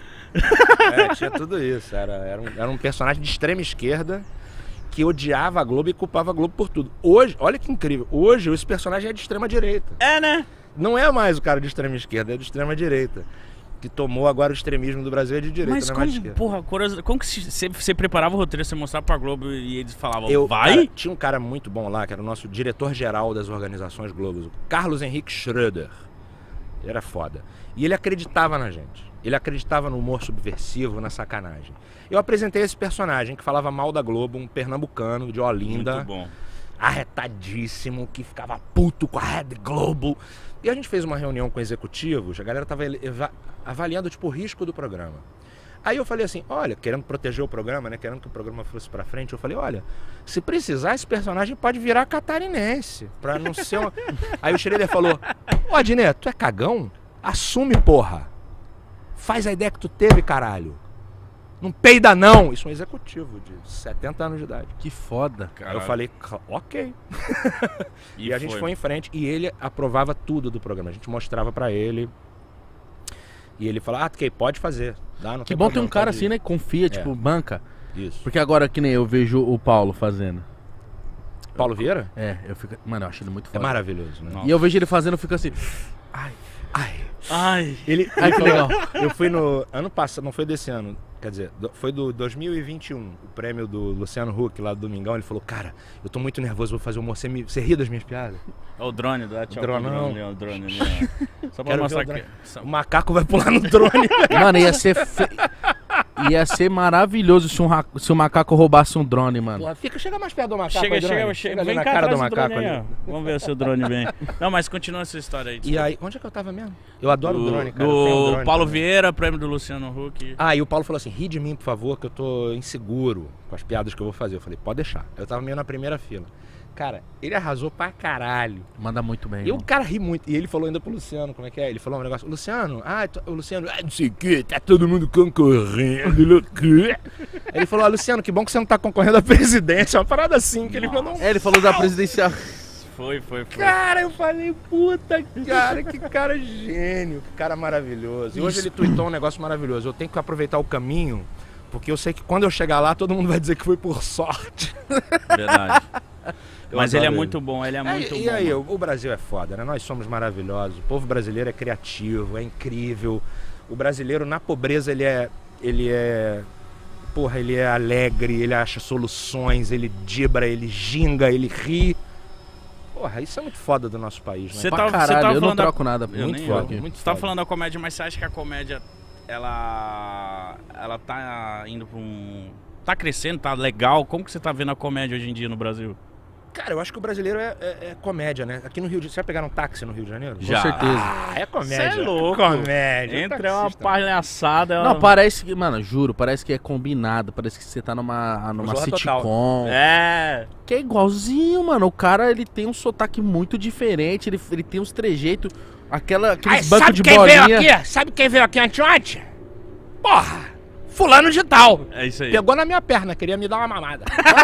É, tinha tudo isso. Era, era, um, era um personagem de extrema esquerda que odiava a Globo e culpava a Globo por tudo. Hoje, olha que incrível, hoje esse personagem é de extrema direita. É, né? Não é mais o cara de extrema esquerda, é de extrema direita. Que tomou agora o extremismo do Brasil é de direita, Mas não é mais de como, esquerda. porra, curioso- como que você, você preparava o roteiro, você mostrava pra Globo e eles falavam, Eu, vai? cara, tinha um cara muito bom lá, que era o nosso diretor-geral das organizações Globo, o Carlos Henrique Schröder. Ele era foda. E ele acreditava na gente. Ele acreditava no humor subversivo, na sacanagem. Eu apresentei esse personagem que falava mal da Globo, um pernambucano de Olinda, Muito bom. arretadíssimo, que ficava puto com a Rede Globo. E a gente fez uma reunião com executivos, a galera tava eva- avaliando tipo, o risco do programa. Aí eu falei assim, olha, querendo proteger o programa, né, querendo que o programa fosse pra frente, eu falei, olha, se precisar, esse personagem pode virar catarinense, pra não ser uma... Aí o Schroeder falou, ô Adnet, tu é cagão? Assume, porra. Faz a ideia que tu teve, caralho. Não peida não. Isso é um executivo de setenta anos de idade. Que foda. Aí eu falei, ok. E, E, a gente foi em frente e ele aprovava tudo do programa. A gente mostrava pra ele. E ele falou, ah, ok, pode fazer. Dá, não Que tem bom ter problema, um cara pode assim, ir. né? Confia, tipo, banca. Isso. Porque agora que nem eu vejo o Paulo fazendo. Paulo Vieira? É, eu fico. Mano, eu acho ele muito É foda. maravilhoso, né? Nossa. E eu vejo ele fazendo, eu fico assim. Ai. Ai. Ele, Ai, que legal. Eu fui no ano passado, não foi desse ano. quer dizer, do- foi do dois mil e vinte e um, o prêmio do Luciano Huck lá do Domingão. Ele falou, cara, eu tô muito nervoso, vou fazer humor. Você, me, você ri das minhas piadas? É o drone, dá tchau pro Dronão. drone, é o drone ali, ó. Só pra Quero mostrar ver o que... drone. só- O macaco vai pular no drone. Mano, ia ser. Fe... Ia ser maravilhoso se, um ra- se o macaco roubasse um drone, mano. Porra, fica, chega mais perto do macaco. Chega, aí, drone. chega, chega. ali Vem na cá cara do atrás do macaco drone aí, ali. ó. Vamos ver se o drone vem. Não, mas continua essa história aí. E aí, onde é que eu tava mesmo? Eu adoro do, o drone, cara. eu tenho um do drone Paulo também. Vieira, prêmio do Luciano Huck. Ah, e o Paulo falou assim, ri de mim, por favor, que eu tô inseguro com as piadas que eu vou fazer. Eu falei, pode deixar. Eu tava meio na primeira fila. Cara, ele arrasou pra caralho. Manda muito bem. E o irmão. cara ri muito. E ele falou ainda pro Luciano, como é que é? Ele falou um negócio, Luciano, ah, tô- o Luciano, ah, não sei o que, tá todo mundo concorrendo. não sei o quê." Ele falou, ah, Luciano, que bom que você não tá concorrendo à presidência. Uma parada assim, que ele mandou um... É, ele falou da presidencial. Foi, foi, foi. Cara, eu falei, puta, cara, que cara gênio, que cara maravilhoso. E hoje ele tweetou um negócio maravilhoso. Eu tenho que aproveitar o caminho, porque eu sei que quando eu chegar lá, todo mundo vai dizer que foi por sorte. Verdade. Eu Mas ele é adoro muito bom, ele é É, muito e bom. aí, mano. o, o Brasil é foda, né? Nós somos maravilhosos. O povo brasileiro é criativo, é incrível. O brasileiro, na pobreza, ele é... Ele é... Porra, ele é alegre, ele acha soluções, ele dibra, ele ginga, ele ri. Porra, isso é muito foda do nosso país, né? Você Pra tá, caralho, você tá eu não falando da- troco nada. Eu Muito nem foda. eu. muito Você tá foda. falando da comédia, mas você acha que a comédia, ela, ela tá indo pra um... Tá crescendo, tá legal? Como que você tá vendo a comédia hoje em dia no Brasil? Cara, eu acho que o brasileiro é, é- é comédia, né? Aqui no Rio de Janeiro... Você já pegaram um táxi no Rio de Janeiro? Já. Com certeza. Ah, é comédia. Cê é louco. Comédia. Entra uma Taxista. palhaçada... é Não, uma- parece que, mano, juro, parece que é combinado. Parece que você tá numa, numa Zorra sitcom. É... Que é igualzinho, mano. O cara, ele tem um sotaque muito diferente. Ele, ele tem uns trejeitos. Aquela, aqueles Aí, bancos sabe de quem bolinha. veio aqui? Sabe quem veio aqui anteontem? Porra! Fulano de tal. É isso aí. Pegou na minha perna, queria me dar uma mamada.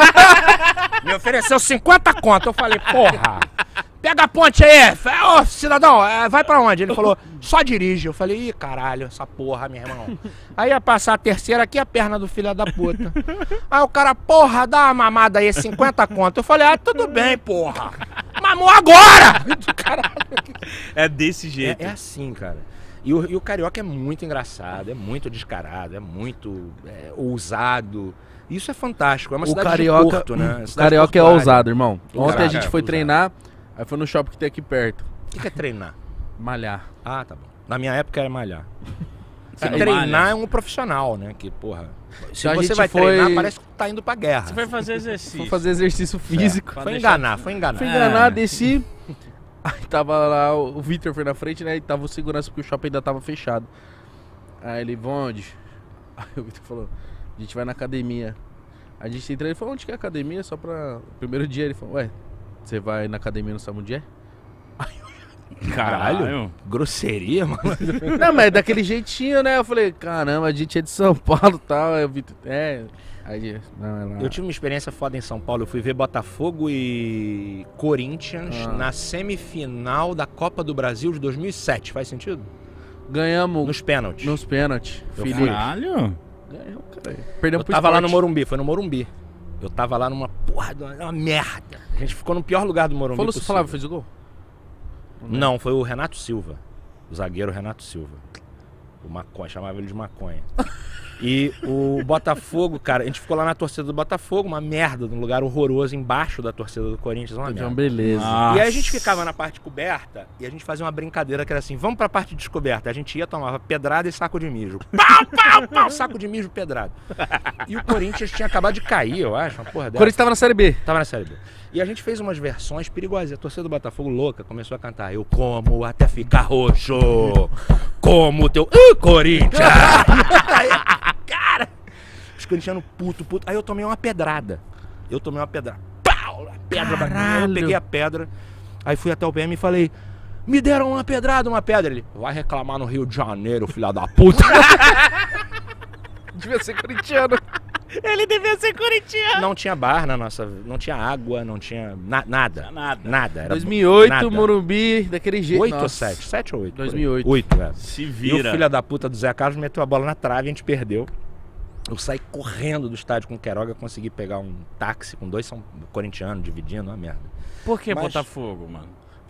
Me ofereceu cinquenta conto. Eu falei, porra, pega a ponte aí. Falei, ô, cidadão, é, vai pra onde? Ele falou, só dirige. Eu falei, ih, caralho, essa porra, meu irmão. Aí ia passar a terceira aqui, a perna do filho da puta. Aí o cara, porra, dá uma mamada aí, cinquenta conto. Eu falei, ah, tudo bem, porra. Mamou agora! Caralho. É desse É, jeito. é assim, cara. E o, e o carioca é muito engraçado, é muito descarado, é muito é, ousado. Isso é fantástico. É uma O cidade carioca, de porto, né? o Cidade carioca é portuária. ousado, irmão. O Ontem a carioca gente é foi ousado. treinar, aí foi no shopping que tem aqui perto. O que que é treinar? Malhar. Ah, tá bom. Na minha época era malhar. Você não treinar malha? é um profissional, né? Que, porra. Se Então a você gente vai foi- treinar, parece que tá indo pra guerra. Você vai fazer exercício. Fui fazer exercício físico. Pra Foi deixar- enganar, foi enganar. Fui É. enganar, desci. Aí tava lá, o Victor foi na frente, né? E tava o segurança porque o shopping ainda tava fechado. Aí ele, vão onde? Aí o Victor falou, a gente vai na academia. A gente entrou, ele falou, onde que é a academia? Só pra... Primeiro dia ele falou, ué, você vai na academia, não sabe onde é? Caralho. Grosseria, mano. Não, mas daquele jeitinho, né? Eu falei, caramba, a gente é de São Paulo e tal. Aí o Victor, é... Aí, não, é lá. Eu tive uma experiência foda em São Paulo. Eu fui ver Botafogo e Corinthians Ah. na semifinal da Copa do Brasil de dois mil e sete. Faz sentido? Ganhamos Nos pênaltis. nos pênaltis. Eu Felipe. Caralho. Ganhamos, cara. Eu Perdemos pro tava lá no Sport. Morumbi, foi no Morumbi. Eu tava lá numa porra, de uma, uma merda. A gente ficou no pior lugar do Morumbi Falou, você possível. falava, fez o gol? Não, foi o Renato Silva. O zagueiro Renato Silva. O maconha, chamava ele de maconha. E o Botafogo, cara, a gente ficou lá na torcida do Botafogo, uma merda, num lugar horroroso, embaixo da torcida do Corinthians, uma Então, merda. beleza. Ah. E aí a gente ficava na parte coberta e a gente fazia uma brincadeira que era assim, vamos pra parte descoberta. A gente ia, tomava pedrada e saco de mijo. Pau, pau, pau, saco de mijo, pedrada. E o Corinthians tinha acabado de cair, eu acho, uma porra O dessa. Corinthians tava na Série B. Tava na Série B. E a gente fez umas versões perigosas. A torcida do Botafogo louca começou a cantar eu como até ficar roxo, como o teu... Uh, Corinthians! Aí, cara, os corintianos puto, puto. Aí eu tomei uma pedrada. Eu tomei uma pedrada. Pau! A pedra bateu. Aí eu peguei a pedra. Aí fui até o P M e falei, me deram uma pedrada, uma pedra. Ele, vai reclamar no Rio de Janeiro, filha da puta. Devia ser corintiano. Ele devia ser corintiano. Não tinha bar na nossa... Não tinha água, não tinha na- nada. Nada. Nada. Era dois mil e oito, nada. Morumbi, daquele jeito. Oito ou Nossa. sete? Sete ou oito? dois mil e oito. Oito, é. Se E o vira. filho da puta do Zé Carlos meteu a bola na trave e a gente perdeu. Eu saí correndo do estádio com o Queiroga, consegui pegar um táxi com dois são corintianos dividindo, uma merda. Por que Mas- Botafogo, mano?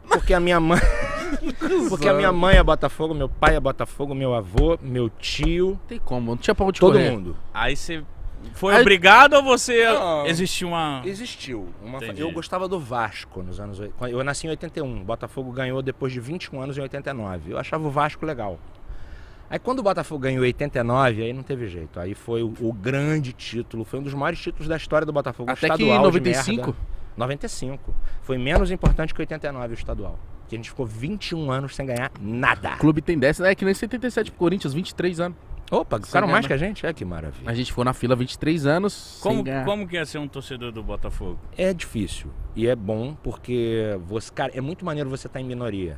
Porque a minha mãe... Porque a minha mãe é Botafogo, meu pai é Botafogo, meu avô, meu tio... Não tem como, não tinha pra onde Todo correr. mundo. Aí você foi Aí- obrigado ou você Não. existiu uma... Existiu. Uma... Entendi. Eu gostava do Vasco nos anos... oit- Eu nasci em oitenta e um, o Botafogo ganhou depois de vinte e um anos em oitenta e nove. Eu achava o Vasco legal. Aí quando o Botafogo ganhou em oitenta e nove, aí não teve jeito. Aí foi o, o grande título, foi um dos maiores títulos da história do Botafogo. Até que estadual em de noventa e merda. cinco? noventa e cinco. Foi menos importante que oitenta e nove o estadual. Que a gente ficou vinte e um anos sem ganhar nada. O clube tem dez, é que nem setenta e sete pro Corinthians, vinte e três anos. Opa, Sem ficaram mais ganhar. que a gente? É, que maravilha. A gente ficou na fila vinte e três anos Como, sem ganhar. como que é ser um torcedor do Botafogo? É difícil. E é bom porque, você, cara, é muito maneiro você estar em minoria.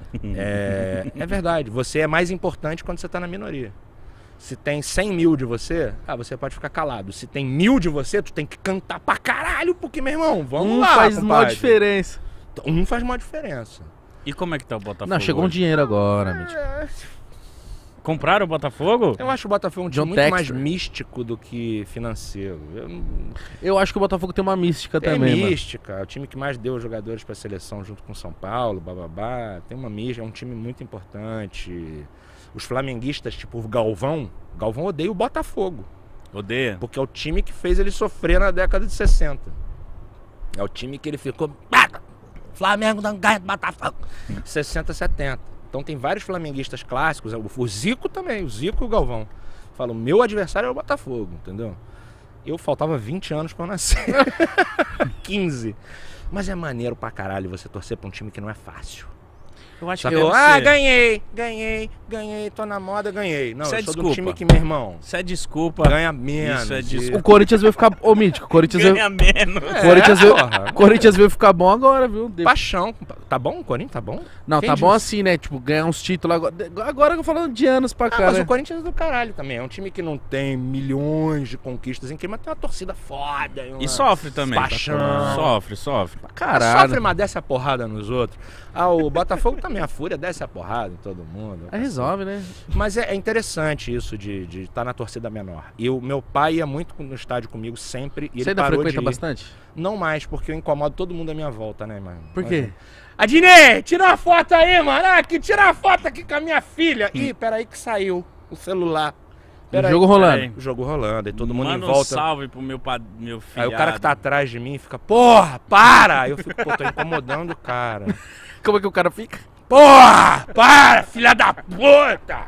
É, é verdade. Você é mais importante quando você está na minoria. Se tem cem mil de você, ah, você pode ficar calado. Se tem mil de você, tu tem que cantar pra caralho, porque, meu irmão, vamos um lá, faz maior compadre. diferença. Um faz maior diferença. E como é que tá o Botafogo? Não, chegou um hoje? dinheiro agora, Mítico. Compraram o Botafogo? Eu acho o Botafogo um John time muito mais Textor. místico do que financeiro. Eu não- Eu acho que o Botafogo tem uma mística Tem também, mano. mística, é o time que mais deu jogadores pra seleção junto com São Paulo, bababá. Tem uma mística, é um time muito importante. Os flamenguistas, tipo o Galvão, Galvão odeia o Botafogo, Odeia? porque é o time que fez ele sofrer na década de sessenta. É o time que ele ficou... "Ah, Flamengo não ganha do Botafogo. sessenta, setenta. Então tem vários flamenguistas clássicos, o Zico também, o Zico e o Galvão. Falam, meu adversário é o Botafogo, entendeu? Eu faltava vinte anos pra eu nascer. quinze. Mas é maneiro pra caralho você torcer pra um time que não é fácil. Eu acho Sabe? que Eu, deve ah, ser. ganhei, ganhei, ganhei, tô na moda, ganhei. Não, Isso eu é sou do desculpa. time que, meu irmão, Isso é desculpa. ganha menos. Isso é e- desculpa. O Corinthians veio ficar... Ô, Mítico, o Corinthians veio... Ganha menos. É, Corinthians veio... porra. Corinthians veio ficar bom agora, viu? De- Paixão. Tá bom o Corinthians? Tá bom? Não, Quem tá bom disse? assim, né? Tipo, ganhar uns títulos agora. Agora eu tô falando de anos pra Ah, cá, mas né? o Corinthians é do caralho também. É um time que não tem milhões de conquistas em que, mas tem uma torcida foda. E uma sofre também. Paixão. Sofre, sofre. Caralho. Sofre, mas desce a porrada nos outros. Ah, o Botafogo também, a Fúria desce a porrada em todo mundo. Aí resolve, né? Mas é, é interessante isso de estar na torcida menor. E o meu pai ia muito no estádio comigo sempre. E Você ele ainda parou frequenta de ir. bastante? Não mais, porque eu incomodo todo mundo à minha volta, né, mano? Por quê? Adnei, tira uma foto aí, mano. Ah, aqui, tira uma foto aqui com a minha filha. Ih, peraí que saiu o celular. O Peraí. jogo rolando. Peraí. O jogo rolando, e todo mundo Manda em volta. um salve pro meu, pa... meu filho. Aí o cara que tá atrás de mim fica, porra, para! Aí eu fico, pô, tô incomodando o cara. Como é que o cara fica? Porra, para, filha da puta!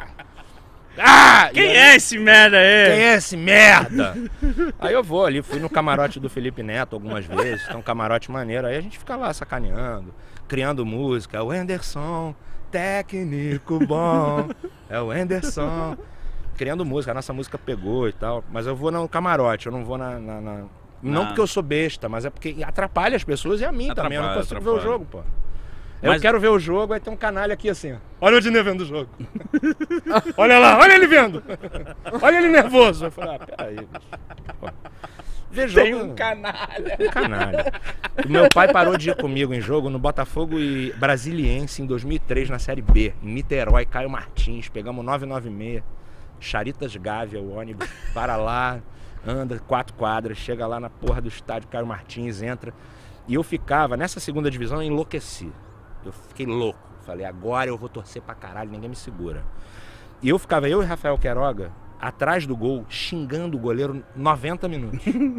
Ah! Quem E aí, é esse merda aí? Quem é esse merda? Aí eu vou ali, fui no camarote do Felipe Neto algumas vezes, tem um camarote maneiro, aí a gente fica lá sacaneando, criando música. É o Anderson, técnico bom, é o Anderson. Criando música, a nossa música pegou e tal, mas eu vou no camarote, eu não vou na... na- na- Não Na- porque eu sou besta, mas é porque atrapalha as pessoas e a mim também, eu não Atrapalha, consigo ver o atrapalha. jogo, pô. Eu Mas- quero ver o jogo, aí tem um canalha aqui assim, ó. Olha o Dinê vendo o jogo. Olha lá, olha ele vendo. Olha ele nervoso. Eu falei, ah, peraí, bicho. Pô. Vê jogo. Tem um canalha. Um canalha. O meu pai parou de ir comigo em jogo no Botafogo e Brasiliense em dois mil e três na Série B. Em Niterói, Caio Martins. Pegamos nove nove seis. Charitas Gávea, o ônibus. Para lá, anda quatro quadras. Chega lá na porra do estádio, Caio Martins, entra. E eu ficava, nessa segunda divisão, eu enlouqueci. Eu fiquei louco. Falei, agora eu vou torcer pra caralho, ninguém me segura. E eu ficava, eu e Rafael Queiroga, atrás do gol, xingando o goleiro noventa minutos.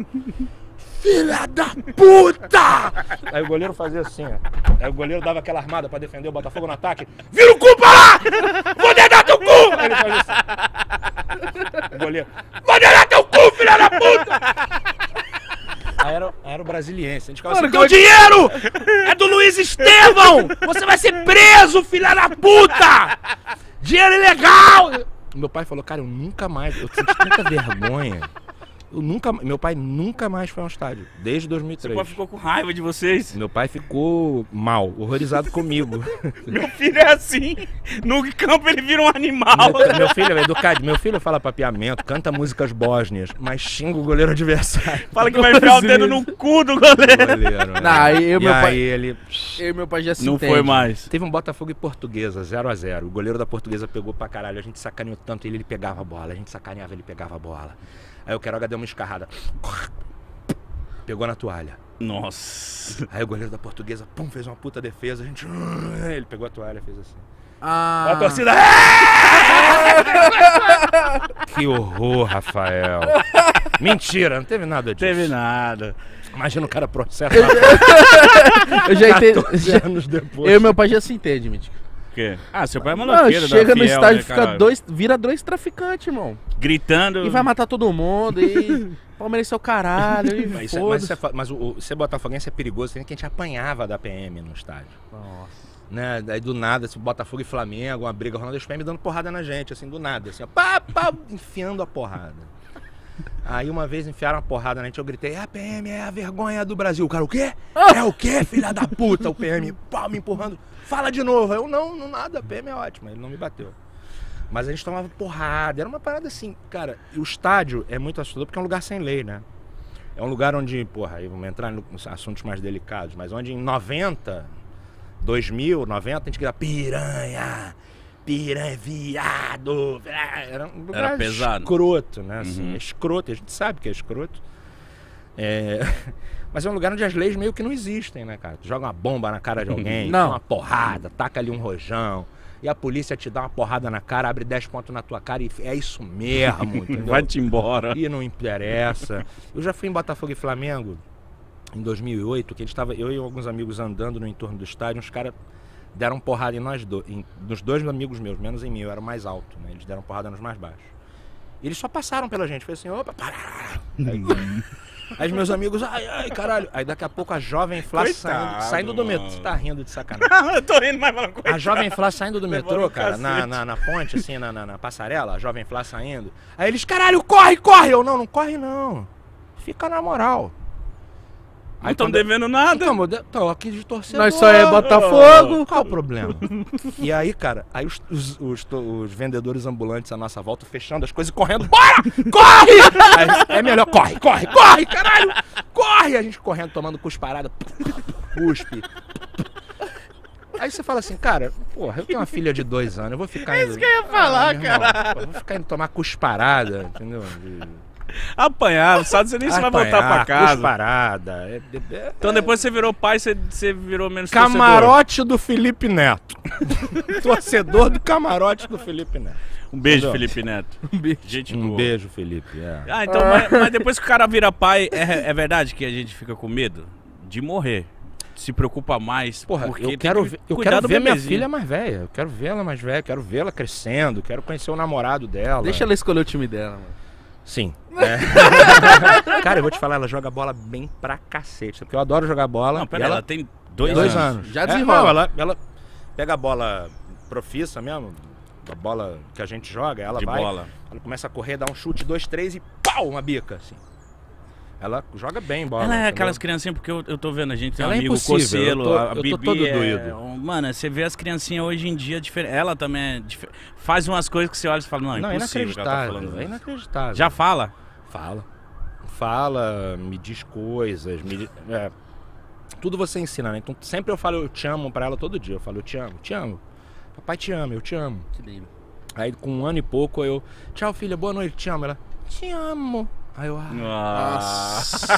Filha da puta! Aí o goleiro fazia assim, ó. Aí o goleiro dava aquela armada pra defender o Botafogo no ataque. Vira o cu pra lá! Vou dedar teu cu! Aí ele fazia assim. O goleiro, vou dedar teu cu, filha da puta! Aí era, aí era o Brasiliense. A gente ficava Mano, assim, como teu é que- dinheiro é do Luiz Estevão! Você vai ser preso, filha da puta! Dinheiro ilegal! Meu pai falou, cara, eu nunca mais, eu senti tanta vergonha. Eu nunca, meu pai nunca mais foi a um estádio, desde dois mil e Seu três. pai ficou com raiva de vocês. Meu pai ficou mal, horrorizado comigo. Meu filho é assim. No campo ele vira um animal. Meu, meu filho é educado, meu filho fala papiamento, canta músicas bósnias, mas xinga o goleiro adversário. Fala que vai enfiar o dedo no cu do goleiro. Goleiro, né? Não, aí eu, e meu aí pai, ele... eu e meu pai já se Não entende. foi mais. Teve um Botafogo e Portuguesa, zero a zero. O goleiro da Portuguesa pegou pra caralho. A gente sacaneou tanto ele, ele pegava a bola. A gente sacaneava, ele pegava a bola. Aí o Queiroga deu uma escarrada. Pegou na toalha. Nossa. Aí o goleiro da Portuguesa, pum, fez uma puta defesa, a gente... Ele pegou a toalha e fez assim. Ah. A torcida... Que horror, Rafael. Mentira, não teve nada disso. Teve nada. Imagina o cara processa Eu já entendi. quatorze anos depois. Eu e meu pai já se entende, Mítico. O quê? Ah, seu pai é Não, maloqueiro, chega da no Fiel, estádio, né, fica caralho? dois, vira dois traficantes, irmão. Gritando. E vai matar todo mundo, e Palmeiras é o caralho, e Mas, isso é- mas, foda-se. isso é fa- mas o, o ser botafoguense é perigoso, tem que a gente apanhava da P M no estádio. Nossa. Né? Daí do nada, se Botafogo e Flamengo, uma briga rolando, os P M dando porrada na gente, assim, do nada, assim, ó, pá, pá, enfiando a porrada. Aí uma vez enfiaram a porrada na gente, eu gritei, a P M é a vergonha do Brasil. O cara, o quê? É o quê, filha da puta? O P M, pá, me empurrando. Fala de novo. Eu, não, não nada, a P M é ótima, ele não me bateu. Mas a gente tomava porrada, era uma parada assim, cara, e o estádio é muito assustador porque é um lugar sem lei, né? É um lugar onde, porra, aí vamos entrar nos assuntos mais delicados, mas onde em noventa, dois mil, noventa, a gente grita piranha, piranha, viado. Era um lugar Era pesado. escroto, né? Assim, Uhum. é escroto, a gente sabe que é escroto. É... Mas é um lugar onde as leis meio que não existem, né, cara? Tu joga uma bomba na cara de alguém, Não. dá uma porrada, taca ali um rojão, e a polícia te dá uma porrada na cara, abre dez pontos na tua cara e é isso mesmo, entendeu? Vai-te embora. E não interessa. Eu já fui em Botafogo e Flamengo em dois mil e oito, que a gente tava, eu e alguns amigos andando no entorno do estádio, os caras deram porrada em nós dois, em, nos dois amigos meus, menos em mim, eu era o mais alto, né? Eles deram porrada nos mais baixos. E eles só passaram pela gente, foi assim, opa, pará. Aí, aí os meus amigos, ai, ai, caralho. Aí daqui a pouco a jovem Flá Coitado, saindo, saindo do metrô. mano. Você tá rindo de sacanagem. Eu tô rindo, mas fala coisa. A Jovem Flá saindo do Levando metrô, um cara, na, cacete. na, na ponte, assim, na, na, na passarela, a Jovem Flá saindo. Aí eles, caralho, corre, corre! Eu, não, não corre não. Fica na moral. Não estão quando- devendo nada. Então, eu de- tô aqui de torcedor. Nós só é Botafogo. Qual o problema? E aí, cara, aí os, os, os, to- os vendedores ambulantes à nossa volta, fechando as coisas e correndo. Bora! Corre! Aí, é melhor, corre, corre, corre, caralho! Corre! A gente correndo, tomando cusparada. Cuspe. Aí você fala assim, cara, porra, eu tenho uma filha de dois anos, eu vou ficar indo... É isso que eu ia falar, cara. Eu vou ficar indo tomar cusparada, entendeu? De- Apanhar, não sabe nem se vai voltar pra Apanhar, casa. Cusparada. É, é, é, Então depois você virou pai, você, você virou menos torcedor. Camarote do Felipe Neto. Torcedor do camarote do Felipe Neto. Um beijo, Entendeu? Felipe Neto. Um beijo. Gente Um boa. beijo, Felipe. É. Ah, então, mas, mas depois que o cara vira pai, é, é verdade que a gente fica com medo de morrer. Se preocupa mais. Porra, porque eu tem quero que ver, eu cuidar quero do ver minha bebezinho. filha mais velha. Eu quero ver ela mais velha, quero vê-la crescendo, quero conhecer o namorado dela. Deixa ela escolher o time dela, mano. Sim. É. Cara, eu vou te falar, ela joga bola bem pra cacete. Porque eu adoro jogar bola. Não, e pera aí, ela ela tem dois, Dois anos. anos. Já É, desenrola. não, ela, ela pega a bola profissa mesmo, a bola que a gente joga, ela De vai, bola. ela começa a correr, dá um chute, dois, três e pau, uma bica, assim. Ela joga bem bola. Ela é entendeu? aquelas criancinhas, porque eu, eu tô vendo, a gente tem um Ela é amigo, impossível, eu Cocelo, tô- a eu tô Bibi todo é- doído. um- Mano, você vê as criancinhas hoje em dia, difer- ela também é dif- faz umas coisas que você olha e fala, não, é Não, é impossível que ela tá inacreditável. falando É isso. inacreditável. Já fala? Fala. Fala, me diz coisas, me di- é, tudo você ensina, né? Então sempre eu falo eu te amo pra ela todo dia. Eu falo eu te amo, te amo. Papai te ama, eu te amo. Que lindo. Aí com um ano e pouco eu, tchau filha, boa noite, te amo. Ela, te amo. Aí eu, ah,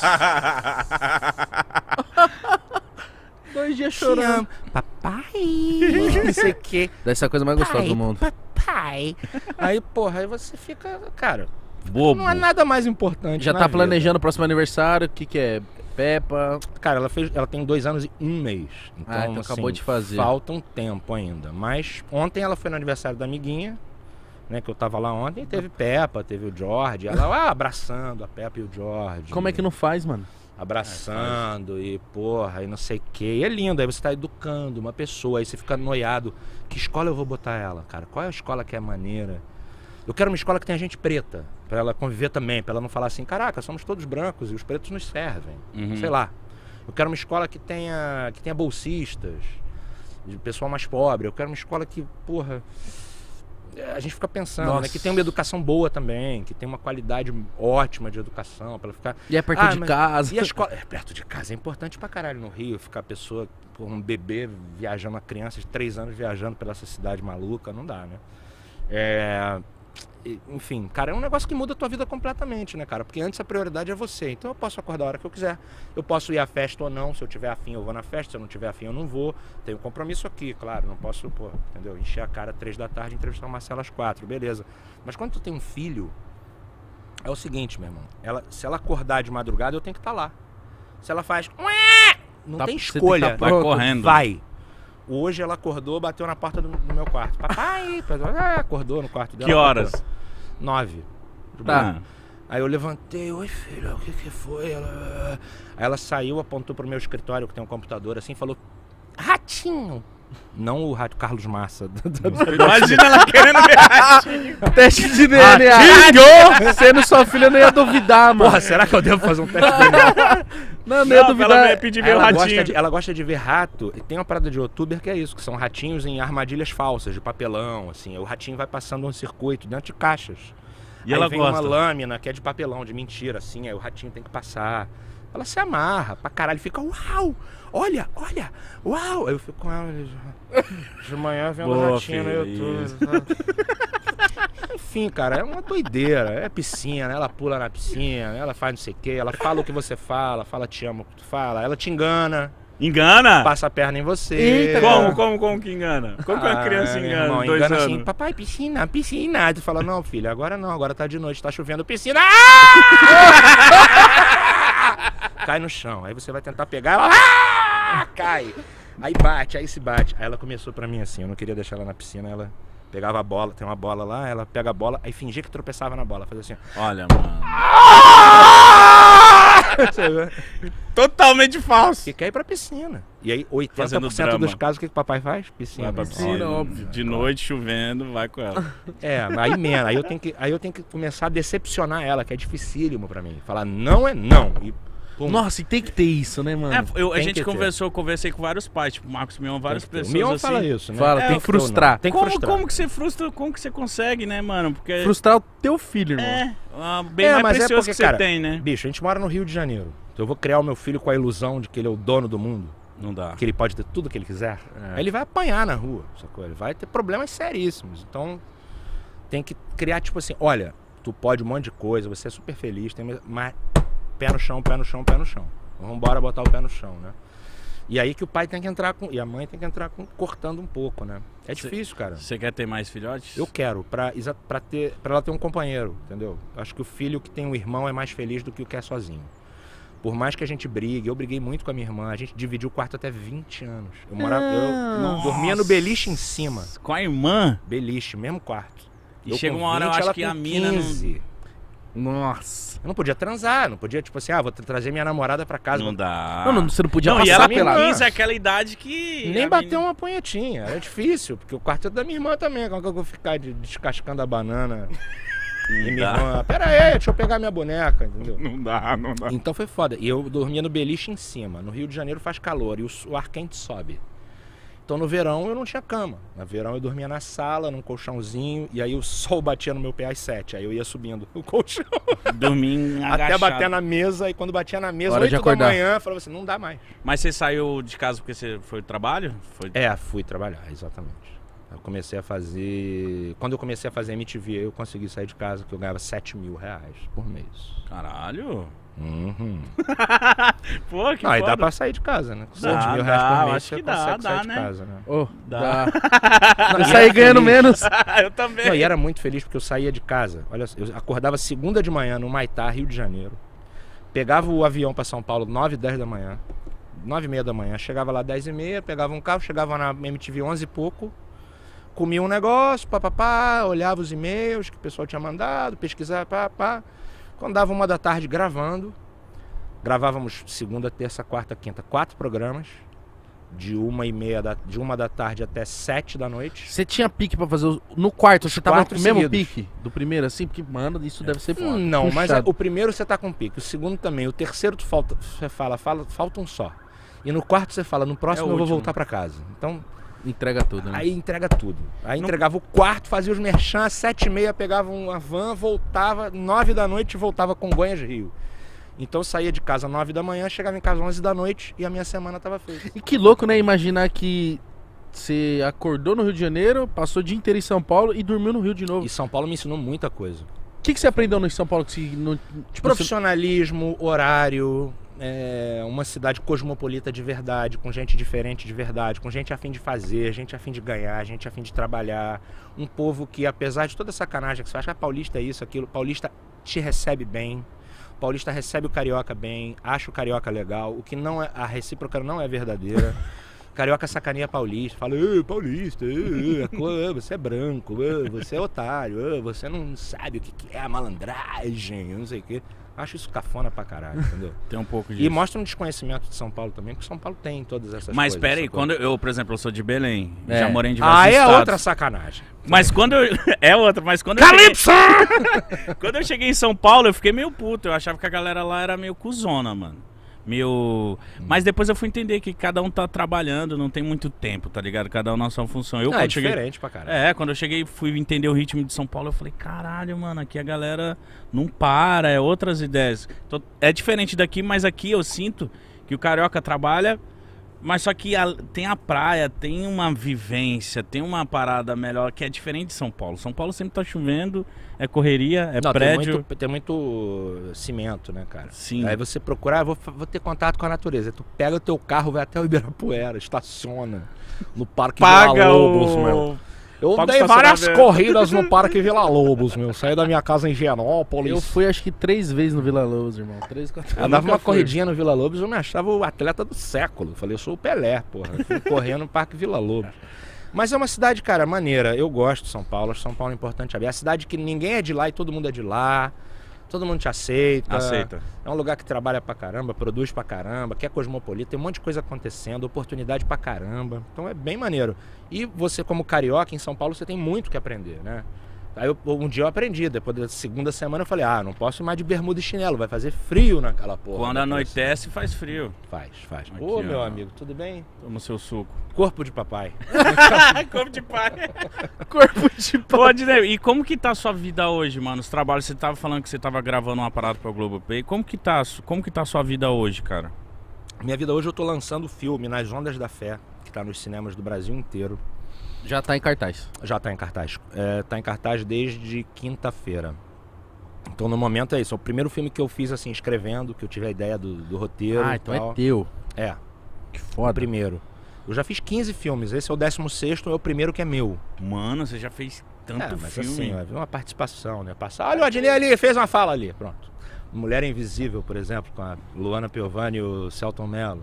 Dois dias te chorando. amo. Papai, não sei o quê. Deve ser a coisa mais gostosa Pai, do mundo. Papai. Aí, porra, aí você fica, cara, Bobo. não é nada mais importante Já na tá vida. planejando o próximo aniversário? O que que é? Peppa? Cara, ela, fez, ela tem dois anos e um mês. Então, Ah, então acabou assim, de fazer. Falta um tempo ainda. Mas ontem ela foi no aniversário da amiguinha, né? Que eu tava lá ontem. E teve Peppa, teve o George. Ela ah, abraçando a Peppa e o George. Como é que não faz, mano? Abraçando e porra, e não sei o que. E é lindo, aí você tá educando uma pessoa, aí você fica noiado. Que escola eu vou botar ela, cara? Qual é a escola que é maneira? Eu quero uma escola que tenha gente preta, pra ela conviver também, pra ela não falar assim, caraca, somos todos brancos e os pretos nos servem. Uhum. Sei lá. Eu quero uma escola que tenha, que tenha bolsistas, de pessoal mais pobre. Eu quero uma escola que, porra, a gente fica pensando, Nossa. né? Que tenha uma educação boa também, que tenha uma qualidade ótima de educação, pra ela ficar... E é perto Ah, de mas- casa. E a escola... É, perto de casa é importante pra caralho no Rio, ficar a pessoa, por um bebê viajando, uma criança de três anos viajando pela essa cidade maluca, não dá, né? É... enfim, cara, é um negócio que muda a tua vida completamente, né, cara? Porque antes a prioridade é você. Então eu posso acordar a hora que eu quiser. Eu posso ir à festa ou não. Se eu tiver afim, eu vou na festa. Se eu não tiver afim, eu não vou. Tenho compromisso aqui, claro. Não posso, pô, entendeu? Encher a cara três da tarde e entrevistar o Marcelo às quatro, beleza. Mas quando tu tem um filho, é o seguinte, meu irmão. Ela, se ela acordar de madrugada, eu tenho que estar lá. Se ela faz... Não Tá- tem você tem que escolha. tá Vai pronto. correndo. Vai. Hoje ela acordou, bateu na porta do, do meu quarto. Papai, ah, acordou no quarto dela. Que horas? acordou. Nove. Tá. Aí eu levantei, oi filha, o que que foi? Ela... Aí ela saiu, apontou pro meu escritório, que tem um computador assim, e falou, ratinho. Não o rato Carlos Massa. Imagina ela querendo ver ratinho. Teste de D N A. Ratinho! Sendo sua filha, eu não ia duvidar, mano. Porra, será que eu devo fazer um teste de D N A? Não, não ia Não, duvidar. ela vai pedir ver o Ela gosta, ratinho. de, ela gosta de ver rato. E tem uma parada de youtuber que é isso, que são ratinhos em armadilhas falsas, de papelão, assim. O ratinho vai passando um circuito dentro de caixas. E aí ela vem gosta. uma lâmina que é de papelão, de mentira, assim, aí o ratinho tem que passar. Ela se amarra pra caralho, fica, uau, olha, olha, uau. Aí eu fico com ela de, de manhã vendo Boa, ratinho no filha, YouTube. isso. sabe? Enfim, cara, é uma doideira. É piscina, ela pula na piscina, ela faz não sei o quê, ela fala o que você fala, fala te amo o que tu fala, ela te engana, Engana? passa a perna em você. Eita, Como, como, como que engana? Como que uma Ah, criança meu engana? irmão, Dois engana anos. assim, papai, piscina, piscina. Aí tu fala, não, filha, agora não, agora tá de noite, tá chovendo, piscina. Ah! Cai no chão. Aí você vai tentar pegar, ela ah! Cai. Aí bate, aí se bate. Aí ela começou pra mim assim, eu não queria deixar ela na piscina, ela pegava a bola, tem uma bola lá, ela pega a bola, aí fingia que tropeçava na bola, fazia assim. Olha, mano. Você vê? Totalmente falso. E quer ir pra piscina. E aí oitenta Fazendo por cento drama. dos casos, o que, que o papai faz? Piscina. Vai pra piscina, piscina, óbvio. De noite, chovendo, vai com ela. É, aí menos. Aí eu tenho que, aí eu tenho que começar a decepcionar ela, que é dificílimo pra mim. Falar não é não. E, pum. Nossa, e tem que ter isso, né, mano? É, eu, a Tem gente que ter. conversou, conversei com vários pais, tipo Marcos Mion, várias Tem que ter. pessoas O Mion assim. fala isso, né? Fala, É, tem eu- que frustrar. Tem que Como, frustrar. como que você frustra, como que você consegue, né, mano? Porque Frustrar o teu filho, irmão. é ah, bem É, mais mas é precioso porque, que você cara, tem, né? Bicho, a gente mora no Rio de Janeiro. Então eu vou criar o meu filho com a ilusão de que ele é o dono do mundo, Não dá. que ele pode ter tudo que ele quiser. É. Aí ele vai apanhar na rua, sacou? Ele vai ter problemas seríssimos. Então tem que criar, tipo assim, olha, tu pode um monte de coisa, você é super feliz, tem... mas pé no chão, pé no chão, pé no chão. Vamos embora botar o pé no chão, né? E aí que o pai tem que entrar com... E a mãe tem que entrar com... cortando um pouco, né? É Cê- difícil, cara. Você quer ter mais filhotes? Eu quero, pra, exa- pra, ter, pra ela ter um companheiro, entendeu? Acho que o filho que tem um irmão é mais feliz do que o que é sozinho. Por mais que a gente brigue, eu briguei muito com a minha irmã, a gente dividiu o quarto até vinte anos. Eu morava, eu Nossa. dormia no beliche em cima. Com a irmã? Beliche, mesmo quarto. E Eu chega com uma hora, eu vinte, acho ela que com a mina não- quinze. Nossa. Eu não podia transar, não podia, tipo assim, ah, vou tra- trazer minha namorada pra casa. Não dá. Não, não, você não podia Não, e passar ela pela... com quinze é aquela idade que... Nem a bater menina- uma punhetinha, era difícil, porque o quarto é da minha irmã também, como que eu vou ficar de- descascando a banana? E minha dá. irmã, pera aí, deixa eu pegar minha boneca, entendeu? Não dá, não dá. Então foi foda. E eu dormia no beliche em cima. No Rio de Janeiro faz calor e o, o ar quente sobe. Então no verão eu não tinha cama. No verão eu dormia na sala, num colchãozinho, e aí o sol batia no meu pé às sete. Aí eu ia subindo o colchão Dormir até agachado. bater na mesa. E quando batia na mesa, Hora de oito da acordar. manhã, eu falava assim, não dá mais. Mas você saiu de casa porque você foi pro trabalho? Foi... É, fui trabalhar, exatamente. Eu comecei a fazer... Quando eu comecei a fazer M T V, eu consegui sair de casa, que eu ganhava sete mil reais por mês. Caralho. Uhum. Pô, que Não, aí foda. dá pra sair de casa, né? Com Dá, sete mil reais dá, por eu mês, acho você que dá, consegue dá, sair de né? casa, né? Oh, Dá. dá. Não, Eu e saí era ganhando feliz. menos. eu também. Não, e era muito feliz porque eu saía de casa. Olha, eu acordava segunda de manhã no Maitá, Rio de Janeiro. Pegava o avião pra São Paulo nove, dez da manhã. nove e meia da manhã. Chegava lá dez e meia, pegava um carro, chegava na M T V onze e pouco. Comia um negócio, papapá, olhava os e-mails que o pessoal tinha mandado, pesquisava, pá, pá. Quando dava uma da tarde gravando, gravávamos segunda, terça, quarta, quinta, quatro programas. De uma e meia, da, de uma da tarde até sete da noite. Você tinha pique pra fazer os... No quarto, você tava com quatro o mesmo seguidos. pique do primeiro, assim? Porque, mano, isso deve ser Hum, Não, mas puxado. o primeiro você tá com pique, o segundo também, o terceiro tu falta, você fala, fala, falta um só. E no quarto você fala, no próximo É o eu vou último. voltar pra casa. Então, Entrega tudo, né? aí entrega tudo. Aí entregava o quarto, fazia os merchan, às sete e meia pegava uma van, voltava, nove da noite voltava com Congonhas Rio. Então eu saía de casa nove da manhã, chegava em casa onze da noite e a minha semana tava feita. E que louco, né? Imaginar que você acordou no Rio de Janeiro, passou o dia inteiro em São Paulo e dormiu no Rio de novo. E São Paulo me ensinou muita coisa. O que, que você aprendeu no São Paulo? Que você, no, tipo, Profissionalismo, horário, é, uma cidade cosmopolita de verdade, com gente diferente de verdade, com gente a fim de fazer, gente a fim de ganhar, gente a fim de trabalhar. Um povo que, apesar de toda a sacanagem que você acha, ah, paulista é isso, aquilo, paulista te recebe bem. O paulista recebe o carioca bem, acha o carioca legal, o que não é, a recíproca não é verdadeira. Carioca sacaneia paulista, fala, "Ê, paulista, ê, ê, você é branco, ê, você é otário, ê, você não sabe o que que é a malandragem, eu não sei o quê." Acho isso cafona pra caralho, entendeu? Tem um pouco disso. E mostra um desconhecimento de São Paulo também, porque São Paulo tem todas essas Mas coisas. pera aí, sacou? quando eu, por exemplo, eu sou de Belém, É. já morei em diversos Ah, é estados. outra sacanagem. Mas quando eu... É outra, mas quando eu Calypso! cheguei... Quando eu cheguei em São Paulo, eu fiquei meio puto. Eu achava que a galera lá era meio cuzona, mano. Meio... Mas depois eu fui entender que cada um tá trabalhando, não tem muito tempo, tá ligado? Cada um na sua função. Eu, Não, quando é cheguei... diferente pra caralho. É, quando eu cheguei e fui entender o ritmo de São Paulo, eu falei, caralho, mano, aqui a galera não para, é outras ideias. Então, é diferente daqui, mas aqui eu sinto que o carioca trabalha, mas só que a- tem a praia, tem uma vivência, tem uma parada melhor que é diferente de São Paulo. São Paulo sempre tá chovendo, é correria, é Não, tem prédio. muito, tem muito cimento, né, cara? Sim. Aí você procura, ah, vou, fa- vou ter contato com a natureza. Aí tu pega o teu carro, vai até o Ibirapuera, estaciona no Parque Paga Vila Lobos, o... meu. Eu Paga o dei várias estacionamento. corridas no Parque Vila Lobos, meu. Saí da minha casa em Higienópolis. Eu fui acho que três vezes no Vila Lobos, irmão. Três, quatro Eu dava nunca uma fui. corridinha no Vila Lobos, eu me achava o atleta do século. Falei, eu sou o Pelé, porra. Eu fui correndo no Parque Vila Lobos. Mas é uma cidade, cara, maneira. Eu gosto de São Paulo, acho São Paulo importante. É a cidade que ninguém é de lá e todo mundo é de lá. Todo mundo te aceita. Aceita. É um lugar que trabalha pra caramba, produz pra caramba, que é cosmopolita, tem um monte de coisa acontecendo, oportunidade pra caramba. Então é bem maneiro. E você, como carioca, em São Paulo, você tem muito que aprender, né? Aí eu- um dia eu aprendi, depois da segunda semana eu falei, ah, não posso ir mais de bermuda e chinelo, vai fazer frio naquela porra. Quando Depois. anoitece, faz frio. Faz, faz. Aqui, Ô, meu ó. amigo, tudo bem? Toma seu suco. Corpo de papai. Como de pai. Corpo de pau. Pode, né? E como que tá a sua vida hoje, mano? Os trabalhos, você tava falando que você tava gravando uma parada pra Globoplay. Como que tá, como que tá a sua vida hoje, cara? Minha vida hoje eu tô lançando o filme Nas Ondas da Fé, que tá nos cinemas do Brasil inteiro. Já tá em cartaz. Já tá em cartaz. É, tá em cartaz desde quinta-feira. Então no momento é isso. É o primeiro filme que eu fiz assim, escrevendo, que eu tive a ideia do, do roteiro. Ah, e então tal. é teu. É, Que o foda. primeiro. Eu já fiz quinze filmes, esse é o décimo sexto, é o primeiro que é meu. Mano, você já fez tanto é, mas filme. assim, ó, uma participação, né? Passar, olha o Adnei ali, fez uma fala ali, pronto. Mulher Invisível, por exemplo, com a Luana Piovani e o Celton Mello.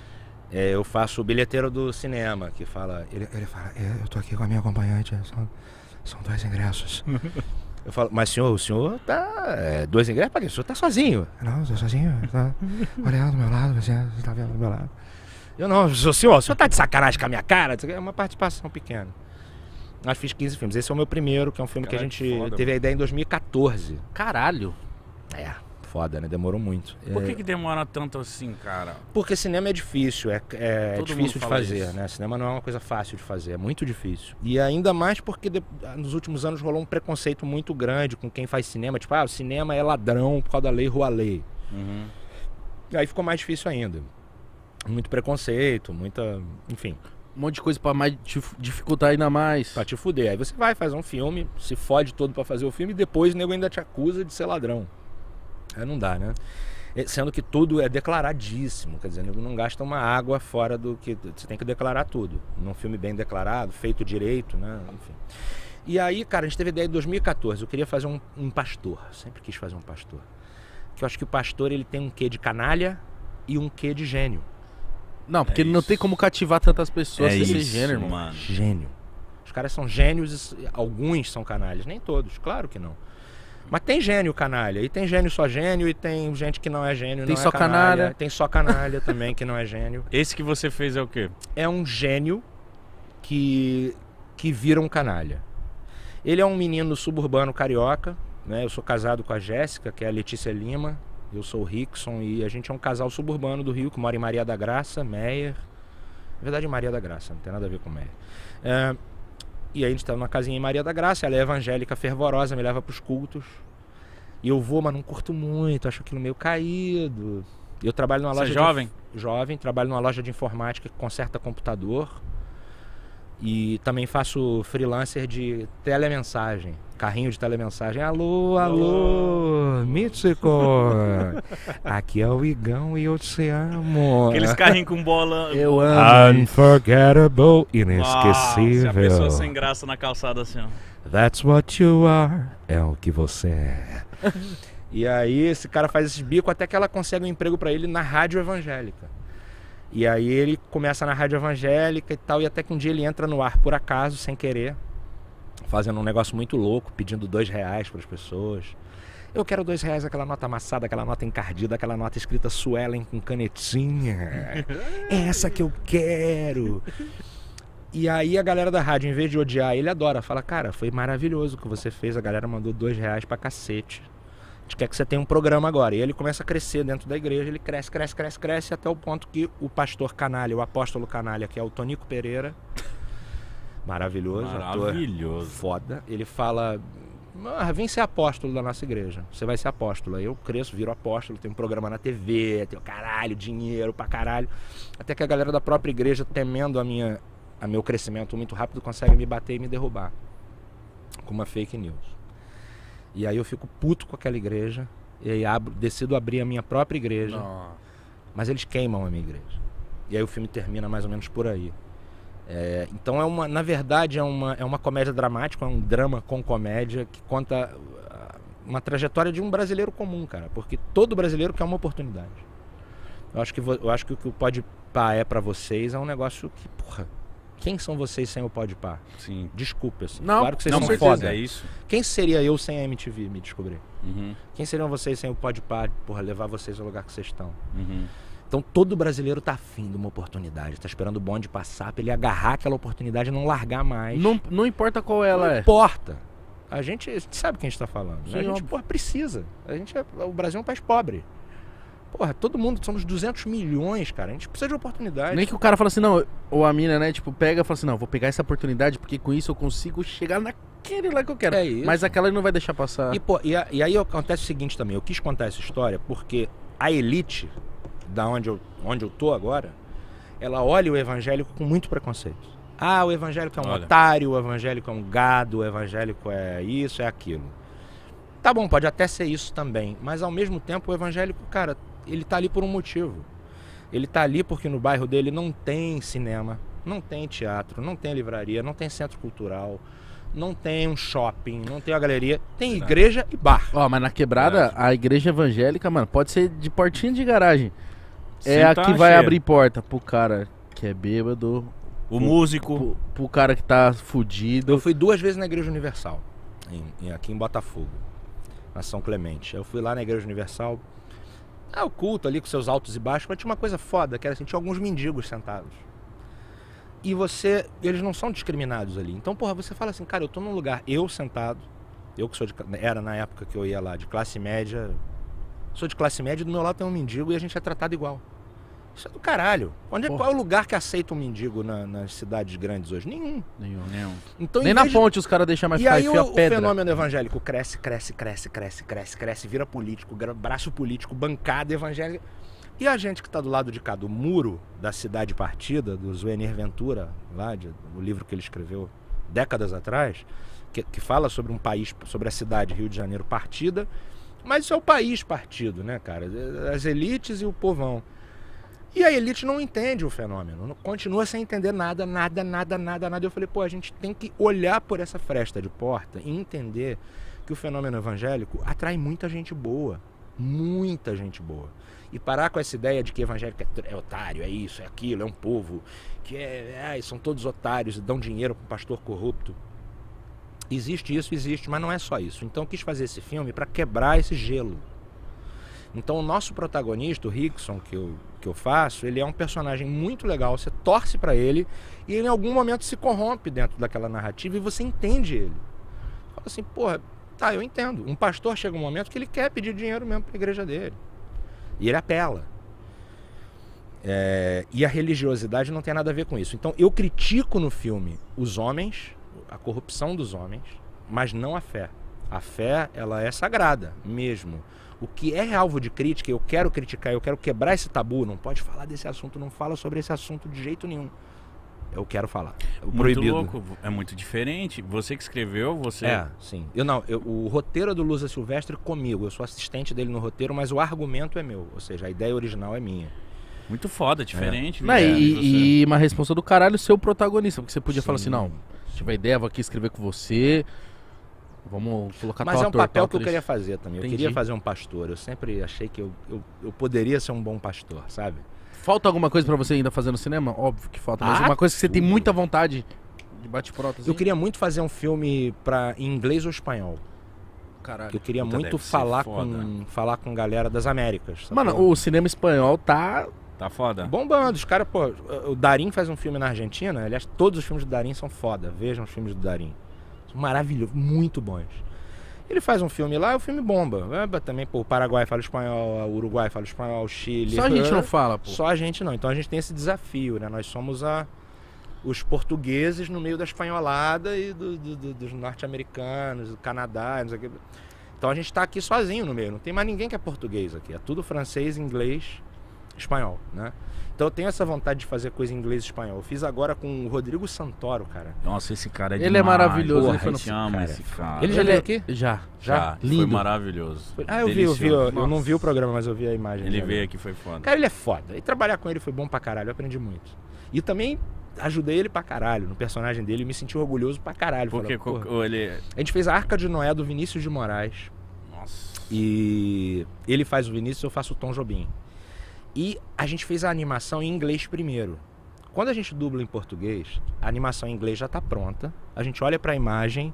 É, eu faço o bilheteiro do cinema, que fala... Ele, ele fala, "É, eu tô aqui com a minha acompanhante, são, são dois ingressos." Eu falo, mas senhor, o senhor tá... É, dois ingressos pra quê? O senhor tá sozinho. Não, eu tô sozinho, tá olhando do meu lado, você, você tá vendo do meu lado. Eu não, senhor, senhor, o senhor tá de sacanagem com a minha cara? É uma participação pequena. Nós fiz quinze filmes. Esse é o meu primeiro, que é um filme Caralho, que a gente que foda, teve a ideia em dois mil e quatorze. Caralho. É, foda, né? Demorou muito. Por É, que que demora tanto assim, cara? Porque cinema é difícil, é, é Todo difícil mundo de fala fazer, isso. né? Cinema não é uma coisa fácil de fazer, é muito difícil. E ainda mais porque de- nos últimos anos rolou um preconceito muito grande com quem faz cinema. Tipo, ah, o cinema é ladrão por causa da lei Rouanet. Uhum. E aí ficou mais difícil ainda. Muito preconceito, muita... Enfim, Um monte de coisa pra mais dif- dificultar ainda mais. pra te fuder. Aí você vai fazer um filme, se fode todo pra fazer o filme e depois o nego ainda te acusa de ser ladrão. Aí não dá, né? E- Sendo que tudo é declaradíssimo. Quer dizer, o nego não gasta uma água fora do que... Você tem que declarar tudo. Num filme bem declarado, feito direito, né? Enfim. E aí, cara, a gente teve a ideia em dois mil e quatorze. Eu queria fazer um, um pastor. Sempre quis fazer um pastor. Porque eu acho que o pastor, ele tem um quê de canalha e um quê de gênio. Não, porque É não isso. tem como cativar tantas pessoas É sem ser isso, gênero, irmão. mano. Gênio. Os caras são gênios, e alguns são canalhas, nem todos, claro que não. Mas tem gênio canalha, e tem gênio só gênio, e tem gente que não é gênio, Tem não só é canalha. canalha. Tem só canalha também que não é gênio. Esse que você fez é o quê? É um gênio que, que vira um canalha. Ele é um menino suburbano carioca, né? Eu sou casado com a Jéssica, que é a Letícia Lima. Eu sou o Rickson e a gente é um casal suburbano do Rio que mora em Maria da Graça, Meyer. Na verdade, em Maria da Graça, não tem nada a ver com Meyer. É, e aí a gente tá numa casinha em Maria da Graça, ela é evangélica fervorosa, me leva pros cultos. E eu vou, mas não curto muito, acho aquilo meio caído. Eu trabalho numa Você loja é de- jovem? jovem, trabalho numa loja de informática que conserta computador. E também faço freelancer de telemensagem. Carrinho de telemensagem. Alô, alô, Mítico. Aqui é o Igão e eu te amo. Aqueles carrinhos com bola. Eu amo. Unforgettable, Nossa, a inesquecível. pessoa sem graça na calçada assim, ó. That's what you are. É o que você é. E aí esse cara faz esse bico até que ela consegue um emprego pra ele na rádio evangélica. E aí ele começa na rádio evangélica e tal, e até que um dia ele entra no ar por acaso, sem querer, fazendo um negócio muito louco, pedindo dois reais para as pessoas. Eu quero dois reais, aquela nota amassada, aquela nota encardida, aquela nota escrita Suelen com canetinha. É essa que eu quero. E aí a galera da rádio, em vez de odiar, ele adora. Fala, cara, foi maravilhoso o que você fez, a galera mandou dois reais pra cacete. A gente quer que você tenha um programa agora. E ele começa a crescer dentro da igreja, ele cresce, cresce, cresce, cresce, até o ponto que o pastor canalha, o apóstolo canalha, que é o Tonico Pereira, maravilhoso, Maravilhoso. ator foda, ele fala, ah, vem ser apóstolo da nossa igreja, você vai ser apóstolo. Aí eu cresço, viro apóstolo, tenho um programa na T V, tenho caralho, dinheiro pra caralho, até que a galera da própria igreja, temendo a minha, a meu crescimento muito rápido, consegue me bater e me derrubar com uma fake news. E aí eu fico puto com aquela igreja, e aí abro, decido abrir a minha própria igreja, Nossa. mas eles queimam a minha igreja. E aí o filme termina mais ou menos por aí. É, então é uma, na verdade é uma, é uma comédia dramática, é um drama com comédia que conta uma trajetória de um brasileiro comum, cara, porque todo brasileiro quer uma oportunidade. Eu acho que, eu acho que o que o Podpah é pra vocês é um negócio que, porra, quem são vocês sem o Podpah? Sim. Desculpa, assim. Não, claro que vocês Não, são mas foda. é isso. Quem seria eu sem a M T V, me descobrir? Uhum, Quem seriam vocês sem o Podpah, porra, levar vocês ao lugar que vocês estão? uhum. Então todo brasileiro tá afim de uma oportunidade, tá esperando o bonde passar pra ele agarrar aquela oportunidade e não largar mais. Não, não importa qual ela Não é. importa. A gente, a gente sabe quem a gente tá falando. Né? Sim, A gente, óbvio. porra, precisa. A gente é, o Brasil é um país pobre. Porra, todo mundo, somos duzentos milhões, cara. A gente precisa de oportunidade. Nem que o cara fala assim, não, ou a mina, né, tipo, pega e fala assim, não, vou pegar essa oportunidade porque com isso eu consigo chegar naquele lá que eu quero. É isso. Mas aquela ele não vai deixar passar. E, pô, e, a- e aí acontece o seguinte também, eu quis contar essa história porque a elite, da onde eu, onde eu tô agora, ela olha o evangélico com muito preconceito. Ah, o evangélico é um Olha. otário, o evangélico é um gado, o evangélico é isso, é aquilo. Tá bom, pode até ser isso também, mas ao mesmo tempo o evangélico, cara, ele tá ali por um motivo. Ele tá ali porque no bairro dele não tem cinema, não tem teatro, não tem livraria, não tem centro cultural, não tem um shopping, não tem uma galeria, tem igreja e bar. Ó, mas na quebrada, a igreja evangélica, mano, pode ser de portinha de garagem. É Sim, a tá que vai cheio. abrir porta pro cara que é bêbado, O músico. pro, pro cara que tá Eu fudido. fui duas vezes na Igreja Universal, em- em- aqui em Botafogo, na São Clemente. Eu fui lá na Igreja Universal, ah, o culto ali com seus altos e baixos, mas tinha uma coisa foda, que era assim, tinha alguns mendigos sentados. E você, eles não são discriminados ali. Então, porra, você fala assim, cara, eu tô num lugar, eu sentado, eu que sou de, era na época que eu ia lá, de classe média, sou de classe média, do meu lado tem um mendigo e a gente é tratado igual. Isso é do caralho. Onde é, Porra. qual é o lugar que aceita um mendigo na- nas cidades grandes hoje? Nenhum. Nenhum. Não. Então, Nem em na vez de- ponte os caras deixam mais e ficar aí e o, fio a o pedra. fenômeno evangélico cresce, cresce, cresce, cresce, cresce, cresce, vira político, gra- braço político, bancada evangélica. E a gente que está do lado de cá do muro da cidade partida, do Zuenir Ventura, lá, de, o livro que ele escreveu décadas atrás, que, que fala sobre um país, sobre a cidade Rio de Janeiro partida, mas isso é o país partido, né, cara? As elites e o povão. E a elite não entende o fenômeno, não- continua sem entender nada, nada, nada, nada, nada. Eu falei, pô, a gente tem que olhar por essa fresta de porta e entender que o fenômeno evangélico atrai muita gente boa, muita gente boa. E parar com essa ideia de que evangélico é, tr- é otário, é isso, é aquilo, é um povo, que é, ai, são todos otários e dão dinheiro para um pastor corrupto. Existe isso, existe, mas não é só isso. Então eu quis fazer esse filme para quebrar esse gelo. Então o nosso protagonista, o Rickson, que eu, que eu faço, ele é um personagem muito legal, você torce pra ele e ele em algum momento se corrompe dentro daquela narrativa e você entende ele. Fala assim, porra, tá, eu entendo. Um pastor chega um momento que ele quer pedir dinheiro mesmo pra igreja dele. E ele apela. É, e a religiosidade não tem nada a ver com isso. Então eu critico no filme os homens, a corrupção dos homens, mas não a fé. A fé, ela é sagrada mesmo. O que é alvo de crítica, eu quero criticar, eu quero quebrar esse tabu, não pode falar desse assunto, não fala sobre esse assunto de jeito nenhum. eu quero falar. O Muito proibido. louco, é muito diferente. Você que escreveu, você... É, sim. Eu não, eu, o roteiro é do Lusa Silvestre comigo. Eu sou assistente dele no roteiro, mas o argumento é meu. Ou seja, a ideia original é minha. Muito foda, diferente. Não, Guilherme, e, você. e uma responsa do caralho ser o protagonista, porque você podia Sim. falar assim, não, tive a ideia, vou aqui escrever com você, vamos colocar Mas tal é um ator, papel tal que eu atriz. queria fazer também. Eu Entendi. queria fazer um pastor. Eu sempre achei que eu, eu, eu poderia ser um bom pastor, sabe? Falta alguma coisa pra você ainda fazer no cinema? Óbvio que falta, mas Ah, uma coisa que você tem tudo. muita vontade de bate-pronto assim. Eu queria muito fazer um filme pra, em inglês ou espanhol. Caralho. Que eu queria Puta, muito deve ser falar foda. com, falar com galera das Américas. sacou? Mano, o cinema espanhol tá... Tá foda? Bombando, os caras, pô, o Darim faz um filme na Argentina, aliás, todos os filmes do Darim são foda, vejam os filmes do Darim. São maravilhosos, muito bons. Ele faz um filme lá e o filme bomba. É, também, pô, o Paraguai fala espanhol, o Uruguai fala espanhol, o Chile... Só a gente não fala, pô. Só a gente não, então a gente tem esse desafio, né? Nós somos a, os portugueses no meio da espanholada e do, do- do- dos norte-americanos, do Canadá, não sei o que. Então a gente tá aqui sozinho no meio, não tem mais ninguém que é português aqui, é tudo francês, inglês, espanhol, né? Então eu tenho essa vontade de fazer coisa em inglês e espanhol. Eu fiz agora com o Rodrigo Santoro, cara. Nossa, esse cara é Ele é demais. maravilhoso, Porra, ele foi no- a gente ama cara, esse cara. Ele já Ele veio é- aqui? Já. Já, foi Lindo. maravilhoso. Ah, eu vi, eu vi, eu, Delicioso. eu não Nossa. vi o programa, mas eu vi a imagem. Ele dele. veio aqui, foi foda. Cara, ele é foda. E trabalhar com ele foi bom pra caralho, eu aprendi muito. E também ajudei ele pra caralho no personagem dele e me senti orgulhoso pra caralho. Porque Falei, co- porra. ele... A gente fez a Arca de Noé do Vinícius de Moraes. Nossa. E ele faz o Vinícius, eu faço o Tom Jobim. E a gente fez a animação em inglês primeiro. Quando a gente dubla em português, a animação em inglês já tá pronta. A gente olha pra imagem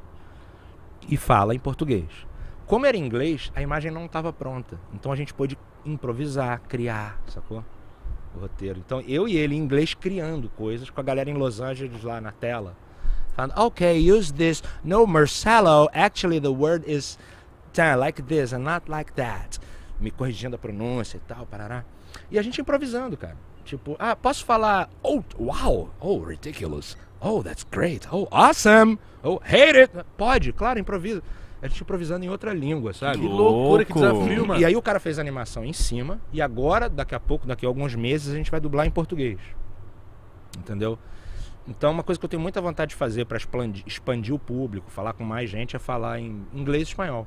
e fala em português. Como era em inglês, a imagem não estava pronta. Então a gente pôde improvisar, criar, sacou? O roteiro. Então eu e ele em inglês criando coisas com a galera em Los Angeles lá na tela. Falando, ok, use this. No, Marcelo, actually the word is tá, like this and not like that. Me corrigindo a pronúncia e tal, parará. E a gente improvisando, cara. Tipo, ah, posso falar, oh, wow, oh, ridiculous, oh, that's great, oh, awesome, oh, hate it. Pode, claro, improvisa. A gente improvisando em outra língua, sabe? Que loucura, que Louco. desafio, mano. E aí o cara fez a animação em cima e agora, daqui a pouco, daqui a alguns meses, a gente vai dublar em português. Entendeu? Então uma coisa que eu tenho muita vontade de fazer para expandir, expandir o público, falar com mais gente, é falar em inglês e espanhol.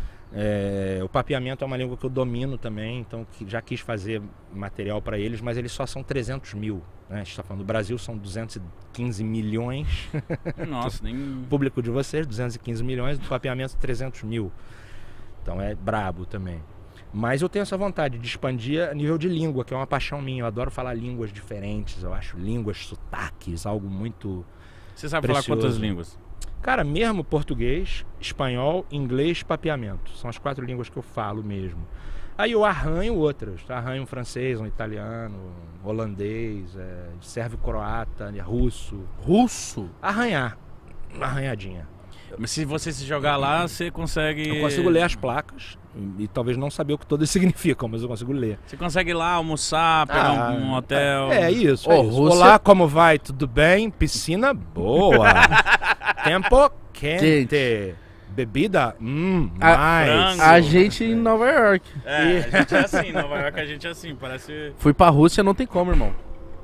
É, o papeamento é uma língua que eu domino também, então que já quis fazer material para eles, mas eles só são trezentos mil. Né? A gente está falando do Brasil, são duzentos e quinze milhões. Nossa, nem... O público de vocês, duzentos e quinze milhões, do papeamento trezentos mil. Então é brabo também. Mas eu tenho essa vontade de expandir a nível de língua, que é uma paixão minha. Eu adoro falar línguas diferentes, eu acho línguas, sotaques, algo muito... Você sabe Precioso. falar quantas línguas? Cara, mesmo português, espanhol, inglês, papeamento. São as quatro línguas que eu falo mesmo. Aí eu arranho outras. Arranho um francês, um italiano, um holandês, é, sérvio-croata, russo. Russo? Arranhar. Uma arranhadinha. Mas se você se jogar lá, você consegue... Eu consigo ler as placas e, e talvez não saber o que todas significam, mas eu consigo ler. Você consegue ir lá almoçar, pegar Ah, um, um hotel... É, é isso, Ô, é isso. Rússia- Olá, como vai? Tudo bem? Piscina boa. Tempo quente. Quente. Bebida? Hum, A- mais. frango. A gente em Nova York. É, a gente é assim, Nova York a gente é assim, parece... Fui pra Rússia, não tem como, irmão.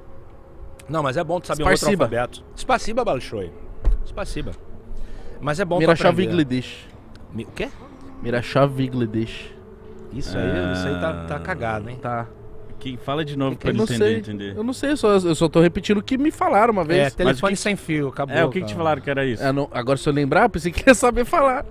Não, mas é bom tu saber um outro Spasiba. alfabeto. Spasiba, Balshoi. Spasiba. Mas é bom tu Mirachov aprender. Vigledesh. Mi- O quê? Mirachov Vigledesh. Isso aí, isso aí tá, tá cagado, hein? Tá. Que, fala de novo Que pra Eu ele não entender, sei. entender. Eu não sei, eu só, eu só tô repetindo o que me falaram uma É, vez. telefone Mas o sem fio, acabou. É, o que, que te cara. falaram que era isso? É, não- agora se eu lembrar, eu pensei que ia saber falar.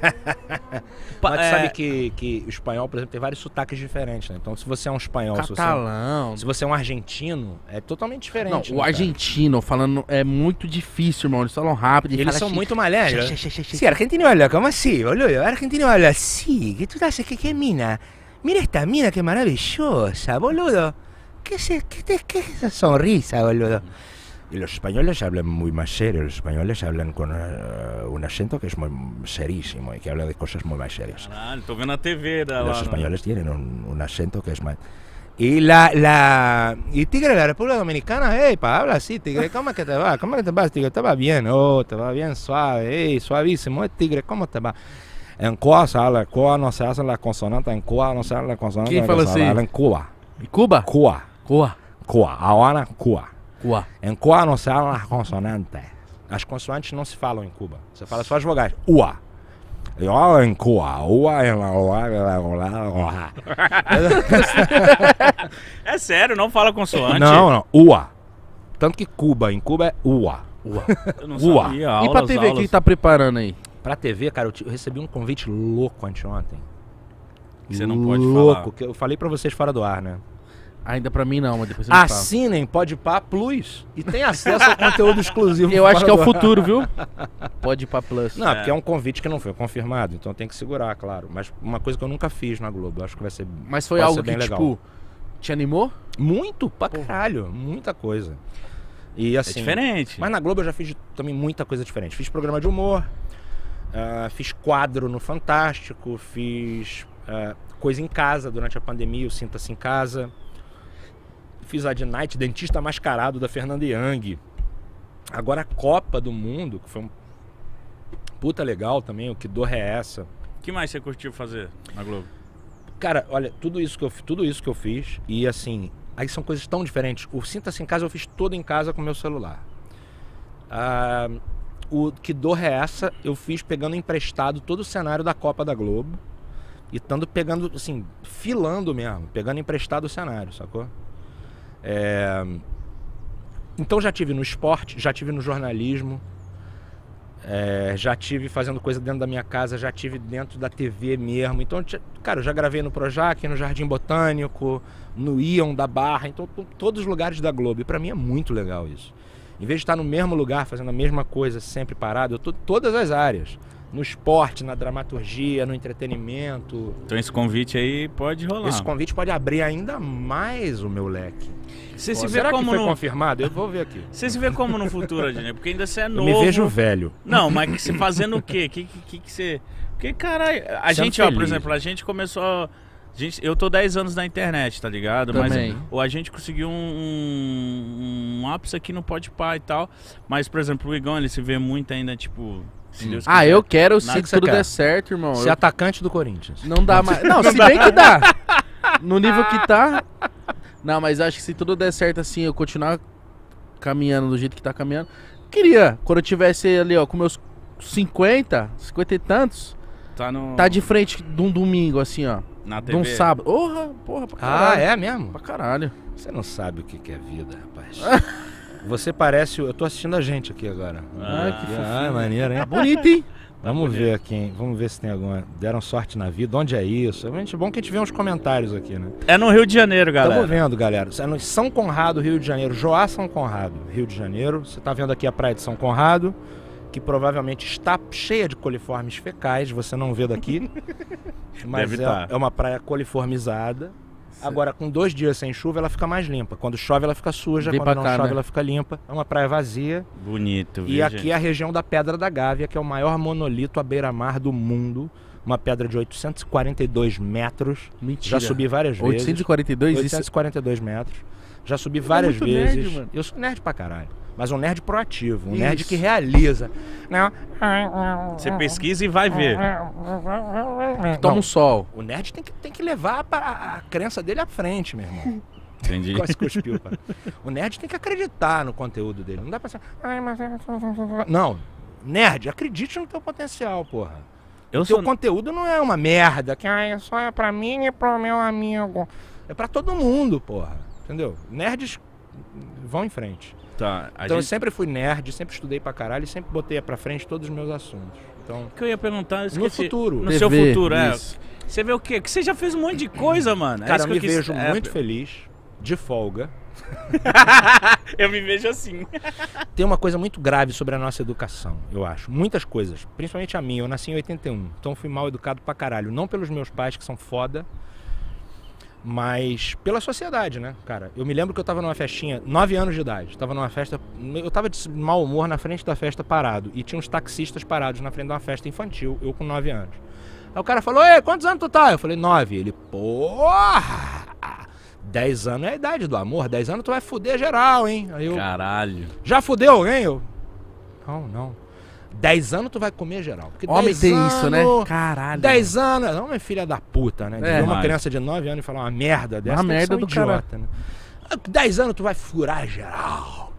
Pa- Mas tu é, sabe que, que o espanhol, por exemplo, tem vários sotaques diferentes, né? Então, se você é um espanhol, se você, Catalão. se você é um argentino, é totalmente diferente. Não, né, o cara? argentino falando é muito difícil, irmão. Eles falam rápido. e Eles fala são assim, muito malés. Xê, xê, xê, xê, Sí, argentino habla como así, boludo. Argentino habla así. ¿Qué tú haces? ¿Qué, qué mina? Mira esta mina, qué maravillosa, boludo. ¿Qué es, qué, te- qué es esa sonrisa, boludo? Y los españoles hablan muy más serio. Los españoles hablan con uh, un acento que es muy serísimo y que habla de cosas muy más serias. Caralho, tô vendo a T V da Los lá. españoles tienen un, un acento que es más... Y la, la... Y Tigre de la República Dominicana, hey, pa, habla así, Tigre, ¿cómo es que te va? ¿Cómo es que te vas, Tigre? Te va bien, oh, te va bien suave, hey, suavísimo, eh, Tigre, ¿cómo te va? En Cuba se habla, Cuba no se hace la consonante, en Cuba no se habla la consonante, ¿Quién que fala se así? habla en Cuba. E Cuba? Cuba, Cuba. Cuba, Habana, Cuba. Cuba. Em Cuba não se falam as consonantes. As consoantes não se falam em Cuba. Você fala só as vogais. Ua. Eu em Cuba. Ua. É sério, não fala consoante? Não, não. Ua. Tanto que Cuba, em Cuba é ua. Ua. Eu não Ua. sabia. E Aulas, pra T V, o aulas. que tá preparando aí? Pra T V, cara, eu, te- eu recebi um convite louco anteontem. Que você não pode louco, falar. que eu falei pra vocês fora do ar, né? Ainda pra mim não, mas depois você me fala. Assinem Podpah Plus e tem acesso ao conteúdo exclusivo. Eu acho fora que é o do ar. futuro, viu? Pode ir pra Plus. Não, É. porque é um convite que não foi confirmado, então tem que segurar, claro. Mas uma coisa que eu nunca fiz na Globo, eu acho que vai ser Mas foi pode algo ser bem que, legal. tipo, te animou? Muito, pra caralho, muita coisa. E É assim, diferente. mas na Globo eu já fiz também muita coisa diferente. Fiz programa de humor, ah, fiz quadro no Fantástico, fiz ah, coisa em casa durante a pandemia, o Sinta-se em Casa. Fiz a de Night, Dentista Mascarado, da Fernanda Young. Agora a Copa do Mundo, que foi um puta legal também, o Que Dor é Essa? O que mais você curtiu fazer na Globo? Cara, olha, tudo isso que eu, tudo isso que eu fiz, e assim, aí são coisas tão diferentes. O Sinta-se em Casa eu fiz todo em casa com meu celular. Ah, o Que Dor é Essa? Eu fiz pegando emprestado todo o cenário da Copa da Globo. E estando pegando, assim, filando mesmo, pegando emprestado o cenário, sacou? É... Então já tive no esporte, já tive no jornalismo, é, já tive fazendo coisa dentro da minha casa, já tive dentro da T V mesmo. Então, t- cara, eu já gravei no Projac, no Jardim Botânico, no Ion da Barra, então t- todos os lugares da Globo. E pra mim é muito legal isso. Em vez de estar no mesmo lugar, fazendo a mesma coisa, sempre parado, eu tô em todas as áreas. No esporte, na dramaturgia, no entretenimento. Então esse convite aí pode rolar. Esse convite pode abrir ainda mais o meu leque. Você Pô, se vê será que como foi no... confirmado? Eu vou ver aqui. Você se vê como no futuro, Adnei? Porque ainda você é Eu novo. me vejo velho. Não, mas que você fazendo o quê? Que que, que, que você... Porque, caralho, a Sendo gente, ó, por feliz. exemplo, a gente começou... a gente, eu tô dez anos na internet, tá ligado? Também. Mas o, a gente conseguiu um, um, um ápice aqui no Podpah e tal. Mas, por exemplo, o Igão, ele se vê muito ainda, tipo... Se Deus Ah, quiser. eu quero, se Nada que você tudo quer. der certo, irmão. Ser Eu- atacante do Corinthians. Não dá mais. Não, se bem que dá. No nível que tá. Não, mas acho que se tudo der certo assim, eu continuar caminhando do jeito que tá caminhando. Queria, quando eu tivesse ali, ó, com meus cinquenta, cinquenta e tantos, Tá no... tá de frente de um domingo, assim, ó. na T De V. um sábado. Porra, porra, pra Ah, caralho. é mesmo? Pra caralho. Você não sabe o que que é vida, rapaz. Você parece... o- Eu tô assistindo a gente aqui agora. Ah, que Ah, maneiro, hein? Tá bonito, hein? Vamos ver aqui, hein? Vamos ver se tem alguma... Deram sorte na vida. Onde é isso? É muito bom que a gente vê uns comentários aqui, né? É no Rio de Janeiro, galera. Estamos vendo, galera. É no São Conrado, Rio de Janeiro. Joá São Conrado, Rio de Janeiro. Você tá vendo aqui a praia de São Conrado, que provavelmente está cheia de coliformes fecais. Você não vê daqui. Mas Deve é, tá. é uma praia coliformizada. Agora, com dois dias sem chuva, ela fica mais limpa. Quando chove, ela fica suja. Vem Quando pra não cá, chove, né? ela fica limpa. É uma praia vazia. Bonito, viu, E aqui gente? é a região da Pedra da Gávea, que é o maior monolito à beira-mar do mundo. Uma pedra de oitocentos e quarenta e dois metros. Mentira. Já subi várias vezes. oitocentos e quarenta e dois, isso... oitocentos e quarenta e dois metros. Já subi várias muito nerd, vezes. mano. Eu sou nerd pra caralho. Mas um nerd proativo. Um Isso. nerd que realiza. Não. Você pesquisa e vai ver. Toma Não, um sol. o nerd tem que, tem que levar para a crença dele à frente, meu irmão. Entendi. Quase cuspiu, pá. O nerd tem que acreditar no conteúdo dele. Não dá pra ser. "Ai, mas é-" Não. Nerd, acredite no teu potencial, porra. Eu O teu sou... conteúdo não é uma merda. Que "Ai, só é pra mim e pro meu amigo. É pra todo mundo, porra. Entendeu? Nerds vão em frente. Tá, a Então eu gente... sempre fui nerd, sempre estudei pra caralho e sempre botei pra frente todos os meus assuntos. Então, O que eu ia perguntar, eu no esqueci. futuro. No T V, seu futuro, é. isso. Você vê o quê? Que você já fez um monte de coisa, mano. É Cara, isso eu que me quis- vejo é, muito feliz, de folga. Eu me vejo assim. Tem uma coisa muito grave sobre a nossa educação, eu acho. Muitas coisas, principalmente a minha. Eu nasci em oitenta e um, então fui mal educado pra caralho. Não pelos meus pais, que são foda, mas pela sociedade, né, cara? Eu me lembro que eu tava numa festinha, nove anos de idade. Tava numa festa, eu tava de mau humor na frente da festa parado. E tinha uns taxistas parados na frente de uma festa infantil, eu com nove anos. Aí o cara falou, ei, quantos anos tu tá? Eu falei, nove. Ele, porra! Dez anos é a idade do amor, dez anos tu vai fuder geral, hein? Aí eu, Caralho. já fudeu alguém? Eu, não, não. Dez anos tu vai comer geral. Porque Homem dez tem isso, né? anos- Caralho. dez anos, não é filha da puta, né? De É. ver uma Demais. criança de nove anos e falar uma merda dessa, Uma tem que merda ser um do idiota, né? dez anos tu vai furar geral.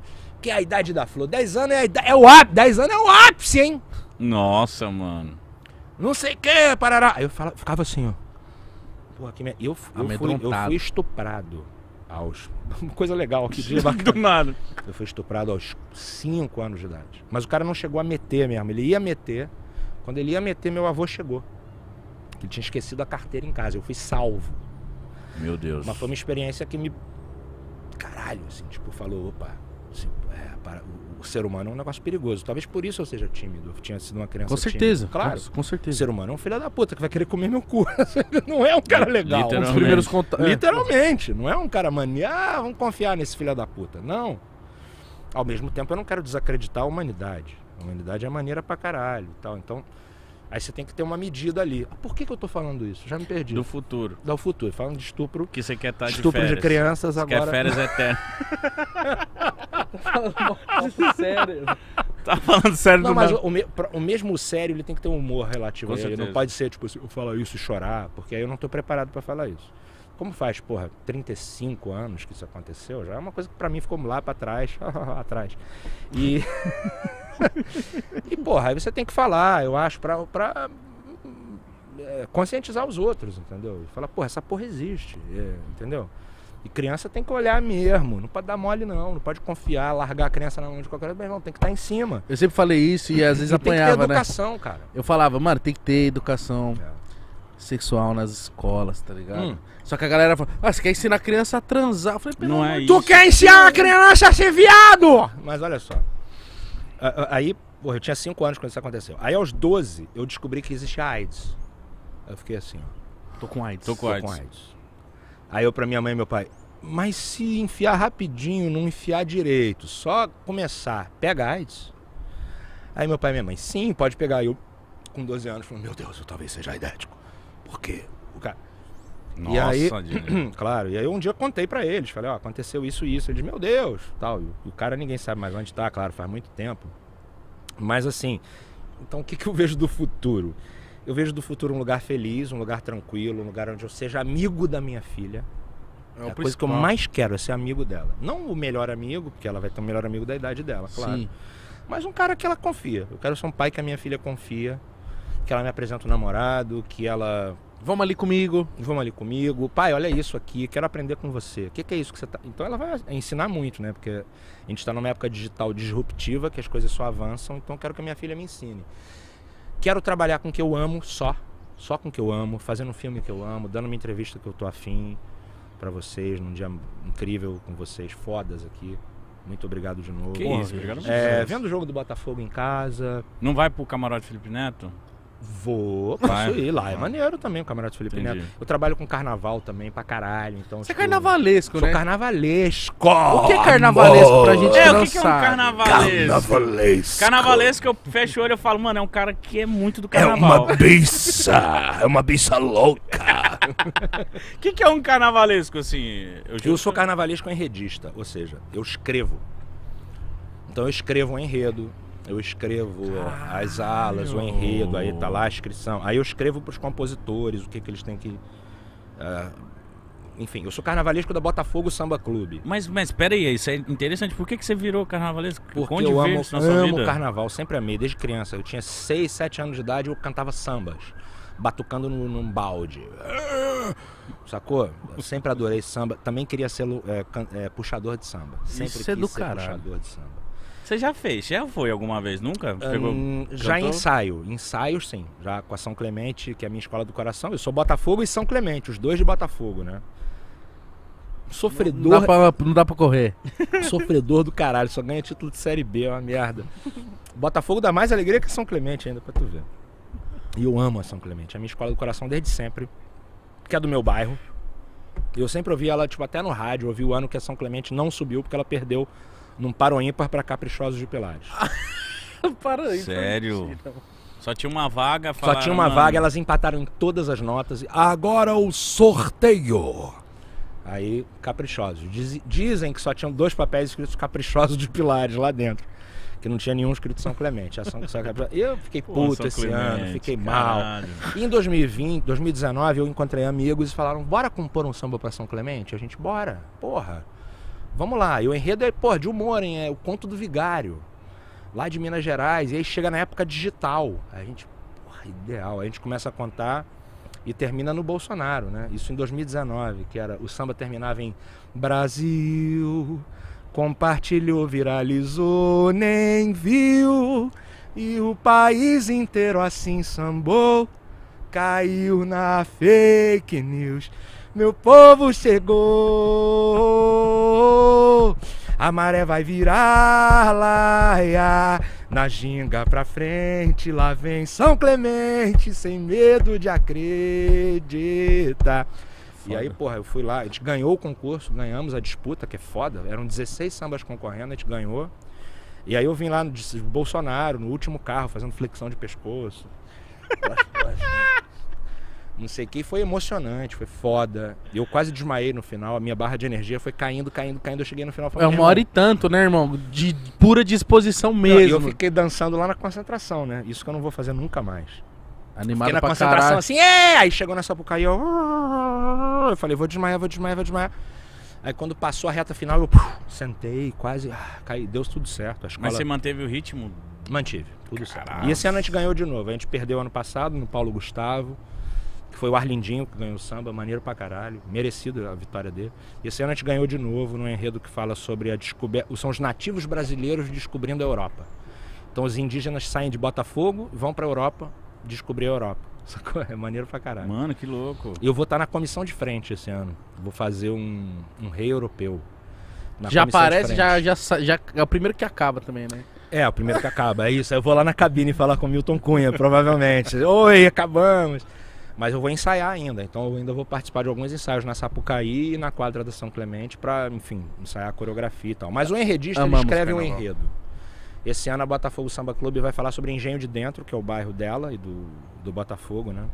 que é a idade da flor. dez anos é a idade, é o ápice, dez anos é o ápice, hein? Nossa, mano. Não sei o que, parará. Aí eu falava, ficava assim, ó. Pô, aqui, eu, eu, fui, eu Amedrontado. fui estuprado aos... Coisa legal aqui, dia Do bacana. nada. Eu fui estuprado aos cinco anos de idade. Mas o cara não chegou a meter mesmo. Ele ia meter. Quando ele ia meter, meu avô chegou. Ele tinha esquecido a carteira em casa. Eu fui salvo. Meu Deus. Mas foi uma experiência que me... Caralho, assim, tipo, falou, opa... Assim, é, para... O ser humano é um negócio perigoso. Talvez por isso eu seja tímido. Eu tinha sido uma criança Com certeza. tímida. Claro. Com, com O certeza. ser humano é um filho da puta que vai querer comer meu cu. Não é um cara legal. Literalmente. Os primeiros contatos. Literalmente. Não é um cara mania. Ah, vamos confiar nesse filho da puta. Não. Ao mesmo tempo, eu não quero desacreditar a humanidade. A humanidade é maneira pra caralho e tal. Então, aí você tem que ter uma medida ali. Por que que eu tô falando isso? Já me perdi. Do futuro. Do futuro. Falando de estupro. Que você quer estar de Estupro férias. de crianças Você agora. quer férias eternas. Sério. Tá falando sério Não, do mas nada. o, me- pra- o mesmo sério, ele tem que ter um humor relativo Com a ele. certeza. Não pode ser, tipo assim, eu falar isso e chorar, porque aí eu não tô preparado pra falar isso. Como faz, porra, trinta e cinco anos que isso aconteceu, já é uma coisa que pra mim ficou lá pra trás, atrás. E... e, porra, aí você tem que falar, eu acho, pra, pra é, conscientizar os outros, entendeu? E falar, porra, essa porra existe, é, entendeu? E criança tem que olhar mesmo, não pode dar mole não, não pode confiar, largar a criança na mão de qualquer... Meu irmão, tem que estar em cima. Eu sempre falei isso e às vezes E tem que ter apanhava, né? educação, cara. Eu falava, mano, tem que ter educação É. sexual nas escolas, tá ligado? Hum. Só que a galera fala, ah, você quer ensinar a criança a transar? Eu falei, pelo Não amor é de isso. Tu quer ensinar a criança a ser viado? Mas olha só. A- a- Aí, porra, eu tinha cinco anos quando isso aconteceu. Aí aos doze, eu descobri que existia AIDS. Aí eu fiquei assim, ó. Tô com AIDS. Tô com Tô AIDS. com AIDS. Aí eu pra minha mãe e meu pai, mas se enfiar rapidinho, não enfiar direito, só começar, pega AIDS? Aí meu pai e minha mãe, sim, pode pegar. Aí eu, com doze anos, falei, meu Deus, eu talvez seja aidético. Por quê? O cara... Nossa, E aí, Dini. claro, e aí um dia eu contei pra eles, falei, ó, aconteceu isso e isso. Eles, meu Deus, tal. E o cara ninguém sabe mais onde tá, claro, faz muito tempo. Mas assim, então o que, que eu vejo do futuro? Eu vejo do futuro um lugar feliz, um lugar tranquilo, um lugar onde eu seja amigo da minha filha. É a coisa que eu mais quero, é ser amigo dela. Não o melhor amigo, porque ela vai ter o melhor amigo da idade dela, claro. Sim. Mas um cara que ela confia. Eu quero ser um pai que a minha filha confia, que ela me apresenta um namorado, que ela... Vamos ali comigo. Vamos ali comigo. Pai, olha isso aqui, quero aprender com você. O que, que é isso que você tá... Então ela vai ensinar muito, né? Porque a gente está numa época digital disruptiva, que as coisas só avançam, então eu quero que a minha filha me ensine. Quero trabalhar com o que eu amo, só. Só com o que eu amo, fazendo um filme que eu amo, dando uma entrevista que eu tô afim pra vocês, num dia incrível com vocês, fodas aqui. Muito obrigado de novo. Que Porra, isso, obrigado a É, vocês. vendo o jogo do Botafogo em casa, Não vai pro camarote Felipe Neto? vou, Vai. posso ir lá. É Vai. maneiro também o Campeonato Felipe Entendi. Neto. Eu trabalho com carnaval também pra caralho, então... Você é tipo, carnavalesco, Sou né? carnavalesco! O que é carnavalesco pra gente É, que não o que, que é um sabe? carnavalesco? Carnavalesco. Carnavalesco, eu fecho o olho e falo, mano, é um cara que é muito do É carnaval. uma bicha. É uma bicha louca. O que, que é um carnavalesco, assim? Eu sou carnavalesco enredista, ou seja, eu escrevo. Então eu escrevo um enredo, eu escrevo as alas, o enredo, aí tá lá a inscrição. Aí eu escrevo pros compositores, o que que eles têm que... ah, enfim, eu sou carnavalesco da Botafogo Samba Clube. Mas, mas pera aí, isso é interessante. Por que, que você virou carnavalesco? Porque Onde eu veio amo, isso na sua amo vida? carnaval, sempre amei, desde criança. Eu tinha seis, sete anos de idade e eu cantava sambas, batucando num, num balde. Sacou? Eu sempre adorei samba. Também queria ser é, can- é, puxador de samba. Sempre Isso quis é do ser caralho. puxador de samba. Você já fez? Já foi alguma vez? Nunca? Pegou, Hum, já cantou? ensaio, ensaios sim, já com a São Clemente, que é a minha escola do coração. Eu sou Botafogo e São Clemente, os dois de Botafogo, né? Não Sofredor, dá, pra, não dá pra correr. sofredor do caralho, só ganha título de Série B, é uma merda. Botafogo dá mais alegria que São Clemente ainda, pra tu ver. E eu amo a São Clemente, é a minha escola do coração desde sempre, que é do meu bairro. Eu sempre ouvi ela, tipo, até no rádio, ouvi o ano que a São Clemente não subiu porque ela perdeu num paro ímpar pra Caprichosos de Pilares. Para aí. Sério? Só tinha uma vaga. Só falaram, tinha uma mano, vaga, elas empataram em todas as notas. E agora o sorteio. Aí, Caprichosos. Diz- dizem que só tinham dois papéis escritos Caprichosos de Pilares lá dentro. Que não tinha nenhum escrito São Clemente. A São, São Caprichosos. Eu fiquei Pô, puto São esse Clemente, ano, fiquei mal. caralho. E em dois mil e vinte, dois mil e dezenove, eu encontrei amigos e falaram: bora compor um samba pra São Clemente? A gente, bora, porra. vamos lá. E o enredo é, pô, de humor, hein? É o Conto do Vigário, lá de Minas Gerais. E aí chega na época digital. A gente, porra, ideal. A gente começa a contar e termina no Bolsonaro, né? Isso em dois mil e dezenove, que era, o samba terminava em Brasil, compartilhou, viralizou, nem viu, e o país inteiro assim sambou, caiu na fake news, meu povo chegou, a maré vai virar laia, na ginga pra frente, lá vem São Clemente, sem medo de acreditar. Foda. E aí, porra, eu fui lá, a gente ganhou o concurso, ganhamos a disputa, que é foda, eram dezesseis sambas concorrendo, a gente ganhou. E aí eu vim lá no de Bolsonaro, no último carro, fazendo flexão de pescoço. Não sei o que, foi emocionante, foi foda. Eu quase desmaiei no final, a minha barra de energia foi caindo, caindo, caindo. Eu cheguei no final e falei, é uma hora e tanto, né, irmão? De pura disposição mesmo. E eu fiquei dançando lá na concentração, né? Isso que eu não vou fazer nunca mais. Animado fiquei na pra concentração caralho. assim, é! Aí chegou na Sapucaí, eu... eu falei, vou desmaiar, vou desmaiar, vou desmaiar. Aí quando passou a reta final, eu puf, sentei, quase, ah, caí, deu tudo certo. A escola... Mas você manteve o ritmo? Mantive, tudo certo. Caralho. E esse ano a gente ganhou de novo. A gente perdeu ano passado no Paulo Gustavo, que foi o Arlindinho que ganhou o samba, maneiro pra caralho, merecido a vitória dele. E esse ano a gente ganhou de novo num enredo que fala sobre a descoberta, são os nativos brasileiros descobrindo a Europa. Então os indígenas saem de Botafogo e vão pra Europa descobrir a Europa. Sacou? É maneiro pra caralho. Mano, que louco. E eu vou estar na comissão de frente esse ano. Vou fazer um, um rei europeu. Na Já comissão de aparece, frente. já, já, sa- já é o primeiro que acaba também, né? É, o primeiro que acaba, é isso. Aí eu vou lá na cabine falar com o Milton Cunha, provavelmente. Oi, acabamos. Mas eu vou ensaiar ainda, então eu ainda vou participar de alguns ensaios na Sapucaí e na quadra da São Clemente pra, enfim, ensaiar a coreografia e tal. Mas o enredista, ele Amamos escreve um carnaval. enredo. Esse ano a Botafogo Samba Clube vai falar sobre Engenho de Dentro, que é o bairro dela e do, do Botafogo, né?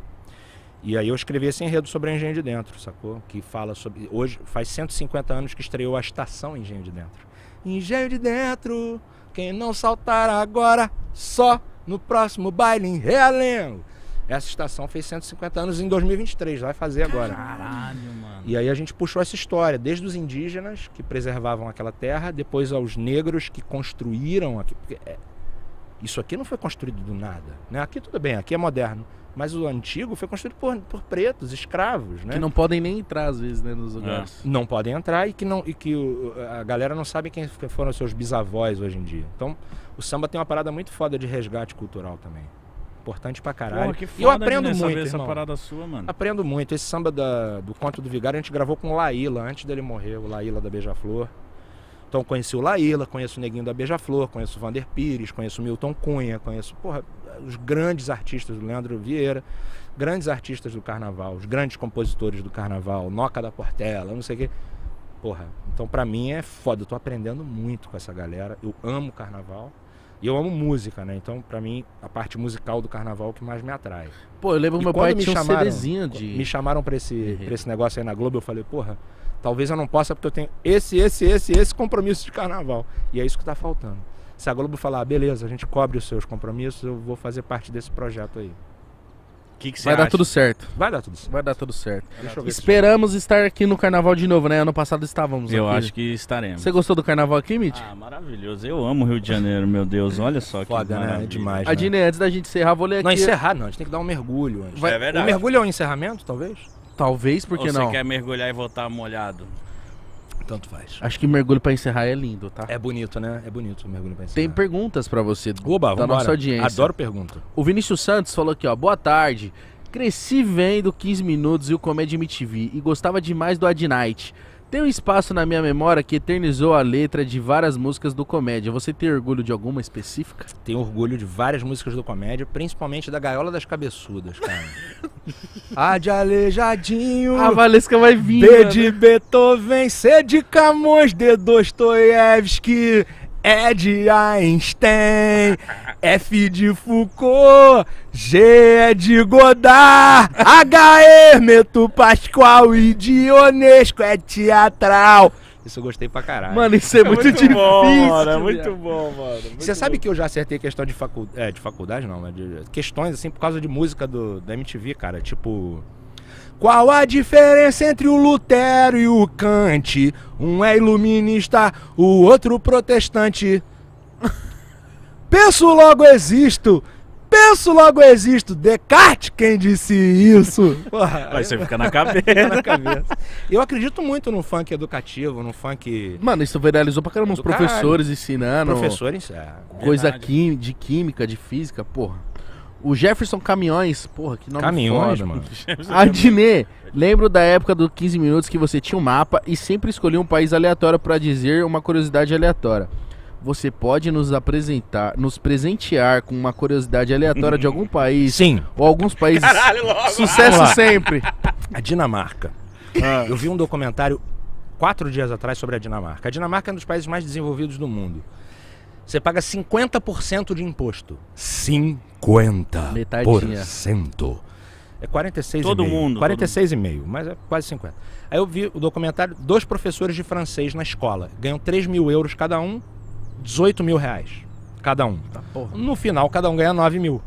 E aí eu escrevi esse enredo sobre Engenho de Dentro, sacou? Que fala sobre... Hoje faz cento e cinquenta anos que estreou a estação Engenho de Dentro. Engenho de Dentro, quem não saltar agora, só no próximo baile em Realengo. Essa estação fez cento e cinquenta anos em dois mil e vinte e três, vai fazer agora. Caralho, mano. E aí a gente puxou essa história, desde os indígenas que preservavam aquela terra, depois aos negros que construíram aqui. Porque é, isso aqui não foi construído do nada, né? Aqui tudo bem, aqui é moderno. Mas o antigo foi construído por, por pretos, escravos, né? Que não podem nem entrar, às vezes, né, nos lugares. Não podem entrar e que, não, e que o- a galera não sabe quem foram os seus bisavós hoje em dia. Então, o samba tem uma parada muito foda de resgate cultural também. Importante pra caralho. Porra, que e eu foda, aprendo Diniz, muito, saber essa irmão. parada sua, mano. Aprendo muito. Esse samba da- do Conto do Vigário a gente gravou com o Laíla, antes dele morrer, o Laíla da Beija-Flor. Então eu conheci o Laíla, conheço o Neguinho da Beija-Flor, conheço o Vander Pires, conheço o Milton Cunha, conheço, porra, os grandes artistas do Leandro Vieira, grandes artistas do Carnaval, os grandes compositores do Carnaval, Noca da Portela, não sei o quê. Porra, então pra mim é foda, eu tô aprendendo muito com essa galera. Eu amo Carnaval e eu amo música, né? Então pra mim a parte musical do Carnaval é o que mais me atrai. Pô, eu lembro que E meu quando pai me tinha um chamaram- CDzinho de... Me chamaram pra esse, Enredo. pra esse negócio aí na Globo, eu falei, porra, talvez eu não possa porque eu tenho esse, esse, esse, esse compromisso de carnaval. E é isso que tá faltando. Se a Globo falar, beleza, a gente cobre os seus compromissos, eu vou fazer parte desse projeto aí. Que que você Vai dar acha? tudo certo. Vai dar tudo certo. Vai dar tudo certo. Deixa eu ver se- Esperamos estar aqui no carnaval de novo, né? Ano passado estávamos Eu aqui. acho que estaremos. Você gostou do carnaval aqui, Mitch? Ah, maravilhoso. Eu amo o Rio de Janeiro, meu Deus. Olha só que Foda, né? maravilha. É demais. Adine, antes da gente encerrar, vou ler aqui. Não, encerrar não, a gente tem que dar um mergulho antes. Vai- É verdade. O mergulho é um encerramento, talvez? Talvez, por que Ou não? você quer mergulhar e voltar molhado? Tanto faz. Acho que mergulho pra encerrar é lindo, tá? É bonito, né? É bonito o mergulho pra encerrar. Tem perguntas pra você Oba, da vambora. nossa audiência. Adoro pergunta. O Vinícius Santos falou aqui, ó. Boa tarde. Cresci vendo quinze minutos e o Comédia M T V e gostava demais do Adnight. Tem um espaço na minha memória que eternizou a letra de várias músicas do Comédia. Você tem orgulho de alguma específica? Tenho orgulho de várias músicas do Comédia, principalmente da Gaiola das Cabeçudas, cara. A de Aleijadinho, A Valesca vai vir. B mano. de Beethoven, C de Camões, D Dostoiévski, E de Einstein, F de Foucault, G é de Godard, H Hermeto Pascoal e Dionesco é teatral. Isso eu gostei pra caralho. Mano, isso é muito, difícil. mano, é muito viado. bom, mano. Você sabe que eu já acertei questão de, facu... é, de faculdade, não, mas de questões assim por causa de música do, da M T V, cara. Tipo, Qual a diferença entre o Lutero e o Kant? Um é iluminista, o outro protestante. Penso, logo existo. Penso, logo existo. Descartes quem disse isso. Porra, Aí você fica na cabeça. fica na cabeça. Eu acredito muito no funk educativo, no funk... Mano, isso viralizou pra caramba, uns Do caralho. professores ensinando Professores, é. coisa Verdade. quim- de química, de física, porra. O Jefferson Caminhões, porra, que nome Caminhões, foda. mano. Adnê, lembro da época do quinze minutos que você tinha um mapa e sempre escolhia um país aleatório pra dizer uma curiosidade aleatória. Você pode nos apresentar, nos presentear com uma curiosidade aleatória de algum país Sim, ou alguns países? Caralho, logo. Sucesso Vamos lá. sempre. a Dinamarca. Eu vi um documentário quatro dias atrás sobre a Dinamarca. A Dinamarca é um dos países mais desenvolvidos do mundo. Você paga cinquenta por cento de imposto. cinquenta por cento. É quarenta e seis Todo e meio. mundo, quarenta e seis e meio, mas é quase cinquenta. Aí eu vi o documentário, dois professores de francês na escola. Ganham três mil euros cada um, dezoito mil reais cada um. Tá, porra. No final, cada um ganha nove mil.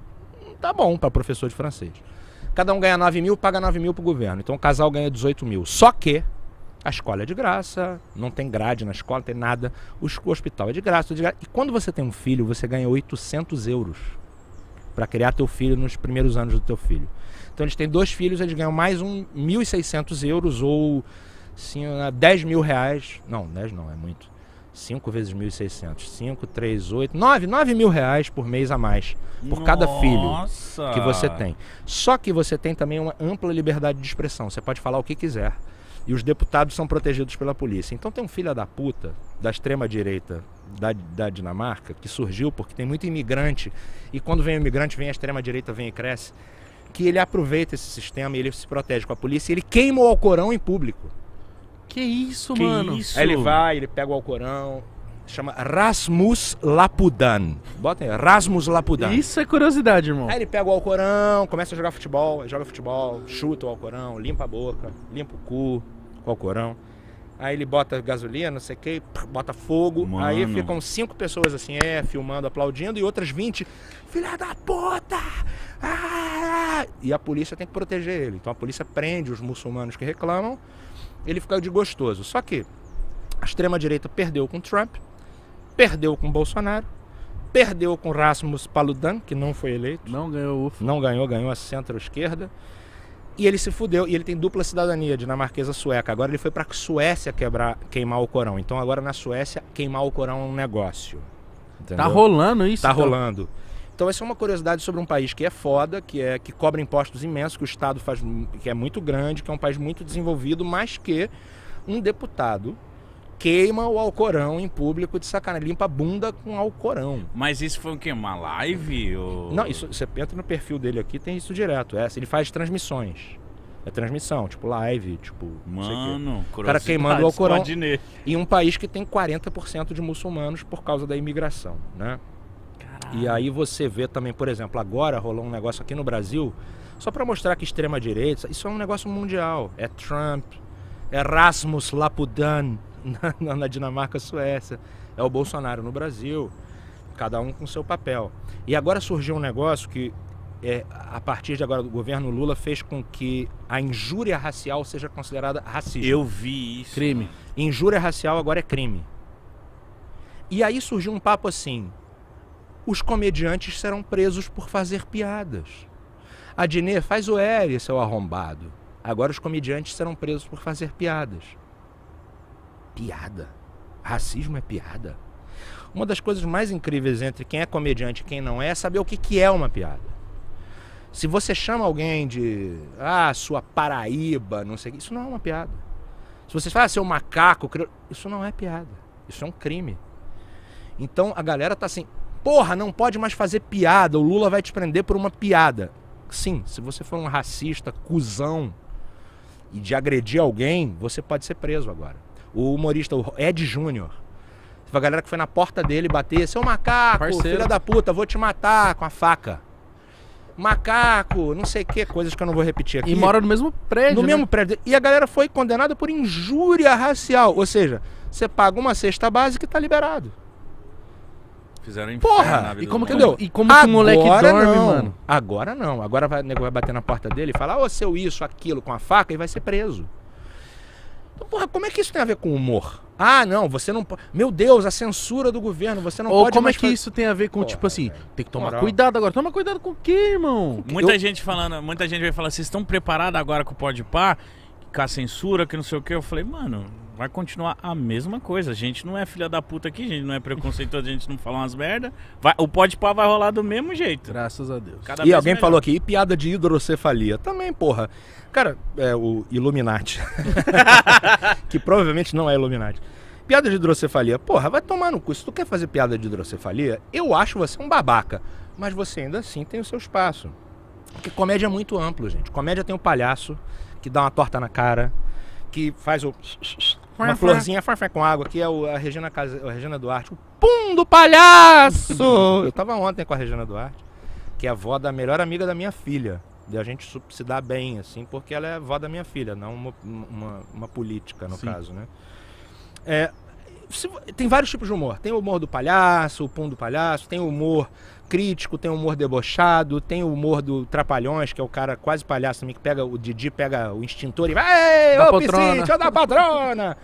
Tá bom para professor de francês. Cada um ganha nove mil, paga nove mil pro governo. Então o casal ganha dezoito mil. Só que a escola é de graça, não tem grade na escola, não tem nada. O, es- o hospital é de graça, tudo de graça. E quando você tem um filho, você ganha oitocentos euros para criar teu filho nos primeiros anos do teu filho. Então eles têm dois filhos, eles ganham mais um mil e seiscentos euros ou assim, dez mil reais. Não, dez não, é muito. cinco vezes mil e seiscentos. cinco, três, oito, nove, nove mil reais por mês a mais. Por cada filho Nossa. que você tem. Só que você tem também uma ampla liberdade de expressão. Você pode falar o que quiser. E os deputados são protegidos pela polícia. Então tem um filho da puta da extrema-direita da, da Dinamarca que surgiu porque tem muito imigrante. E quando vem o imigrante, vem a extrema-direita, vem e cresce. Que ele aproveita esse sistema e ele se protege com a polícia. E ele queima o Alcorão em público. Que isso, Que mano? isso? Aí ele vai, ele pega o Alcorão. Chama Rasmus Lapudan. Bota aí, Rasmus Lapudan. Isso é curiosidade, irmão. Aí ele pega o Alcorão, começa a jogar futebol, joga futebol, chuta o Alcorão, limpa a boca, limpa o cu com o Alcorão. Aí ele bota gasolina, não sei o que, bota fogo. Mano. Aí ficam cinco pessoas assim, é, filmando, aplaudindo, e outras vinte, filha da puta! Ah! E a polícia tem que proteger ele. Então a polícia prende os muçulmanos que reclamam, ele fica de gostoso. Só que a extrema-direita perdeu com Trump, perdeu com Bolsonaro, perdeu com Rasmus Paludan, que não foi eleito. Não ganhou ufa. Não ganhou, ganhou a centro-esquerda. E ele se fudeu. E ele tem dupla cidadania, dinamarquesa sueca. Agora ele foi pra Suécia quebrar, queimar o Corão. Então agora na Suécia, queimar o Corão é um negócio. Entendeu? Tá rolando isso? Tá então? rolando. Então essa é uma curiosidade sobre um país que é foda, que, é, que cobra impostos imensos, que o Estado faz, que é muito grande, que é um país muito desenvolvido, mas que um deputado queima o Alcorão em público de sacanagem. Limpa a bunda com Alcorão. Mas isso foi o quê? Uma live? Ou... Não, isso, você entra no perfil dele aqui, tem isso direto. É, ele faz transmissões. É transmissão, tipo live, tipo. não sei o quê. Mano, O cara queimando o curiosidades Alcorão. do Adnê. Em um país que tem quarenta por cento de muçulmanos por causa da imigração, né? E aí você vê também, por exemplo, agora rolou um negócio aqui no Brasil, só para mostrar que extrema-direita, isso é um negócio mundial. É Trump, é Rasmus Lapudan na, na Dinamarca, Suécia, é o Bolsonaro no Brasil, cada um com seu papel. E agora surgiu um negócio que, é, a partir de agora, o governo Lula fez com que a injúria racial seja considerada racismo. Eu vi isso. Crime. Injúria racial agora é crime. E aí surgiu um papo assim: os comediantes serão presos por fazer piadas. Adnê, faz o L, seu arrombado. Agora os comediantes serão presos por fazer piadas. Piada? Racismo é piada? Uma das coisas mais incríveis entre quem é comediante e quem não é é saber o que, que é uma piada. Se você chama alguém de ah, sua Paraíba, não sei o que, isso não é uma piada. Se você fala, ah, seu macaco, isso não é piada. Isso é um crime. Então a galera tá assim, porra, não pode mais fazer piada, o Lula vai te prender por uma piada. Sim, se você for um racista, cuzão, e de agredir alguém, você pode ser preso agora. O humorista o Ed Júnior, a galera que foi na porta dele bater, seu macaco, Parceiro. filha da puta, vou te matar com a faca. Macaco, não sei o que, coisas que eu não vou repetir aqui. E mora no mesmo prédio, No né? mesmo prédio. E a galera foi condenada por injúria racial. Ou seja, você paga uma cesta básica e tá liberado. Fizeram inferno Porra! na vida E como do que, moleque. e como que o moleque Agora dorme, não. mano? Agora não. Agora vai, o nego vai bater na porta dele e falar, ô, seu isso, aquilo, com a faca, e vai ser preso. Então, porra, como é que isso tem a ver com humor? Ah, não, você não pode... Meu Deus, a censura do governo, você não Ou pode como é mais que fazer- isso tem a ver com, Porra, tipo assim, tem que tomar moral. cuidado agora. Toma cuidado com o quê, irmão? Muita Eu- gente falando, muita gente vai falar, vocês estão preparados agora com o Podpah, com a censura, que não sei o que. Eu falei, mano, vai continuar a mesma coisa. A gente não é filha da puta aqui, a gente não é preconceituoso, a gente não fala umas merda. Vai, o Podpah vai rolar do mesmo jeito. Graças a Deus. Cada E vez alguém melhor. falou aqui, e piada de hidrocefalia? Também, porra. Cara, é o Illuminati. Que provavelmente não é Illuminati. Piada de hidrocefalia. Porra, vai tomar no cu. Se tu quer fazer piada de hidrocefalia, eu acho você um babaca. Mas você ainda assim tem o seu espaço. Porque comédia é muito amplo, gente. Comédia tem o palhaço, que dá uma torta na cara, que faz o... Uma florzinha farfé com água, que é o, a, Regina Casa, a Regina Duarte. O pum do palhaço! Eu tava ontem com a Regina Duarte, que é a avó da melhor amiga da minha filha. E a gente su- se dá bem, assim, porque ela é a avó da minha filha, não uma, uma, uma política, no Sim. caso, né? É, se- tem vários tipos de humor. Tem o humor do palhaço, o pum do palhaço, tem o humor crítico, tem o humor debochado, tem o humor do Trapalhões, que é o cara quase palhaço também, que pega o Didi, pega o extintor e vai, Da ô patrona." Piscite, ô da patrona!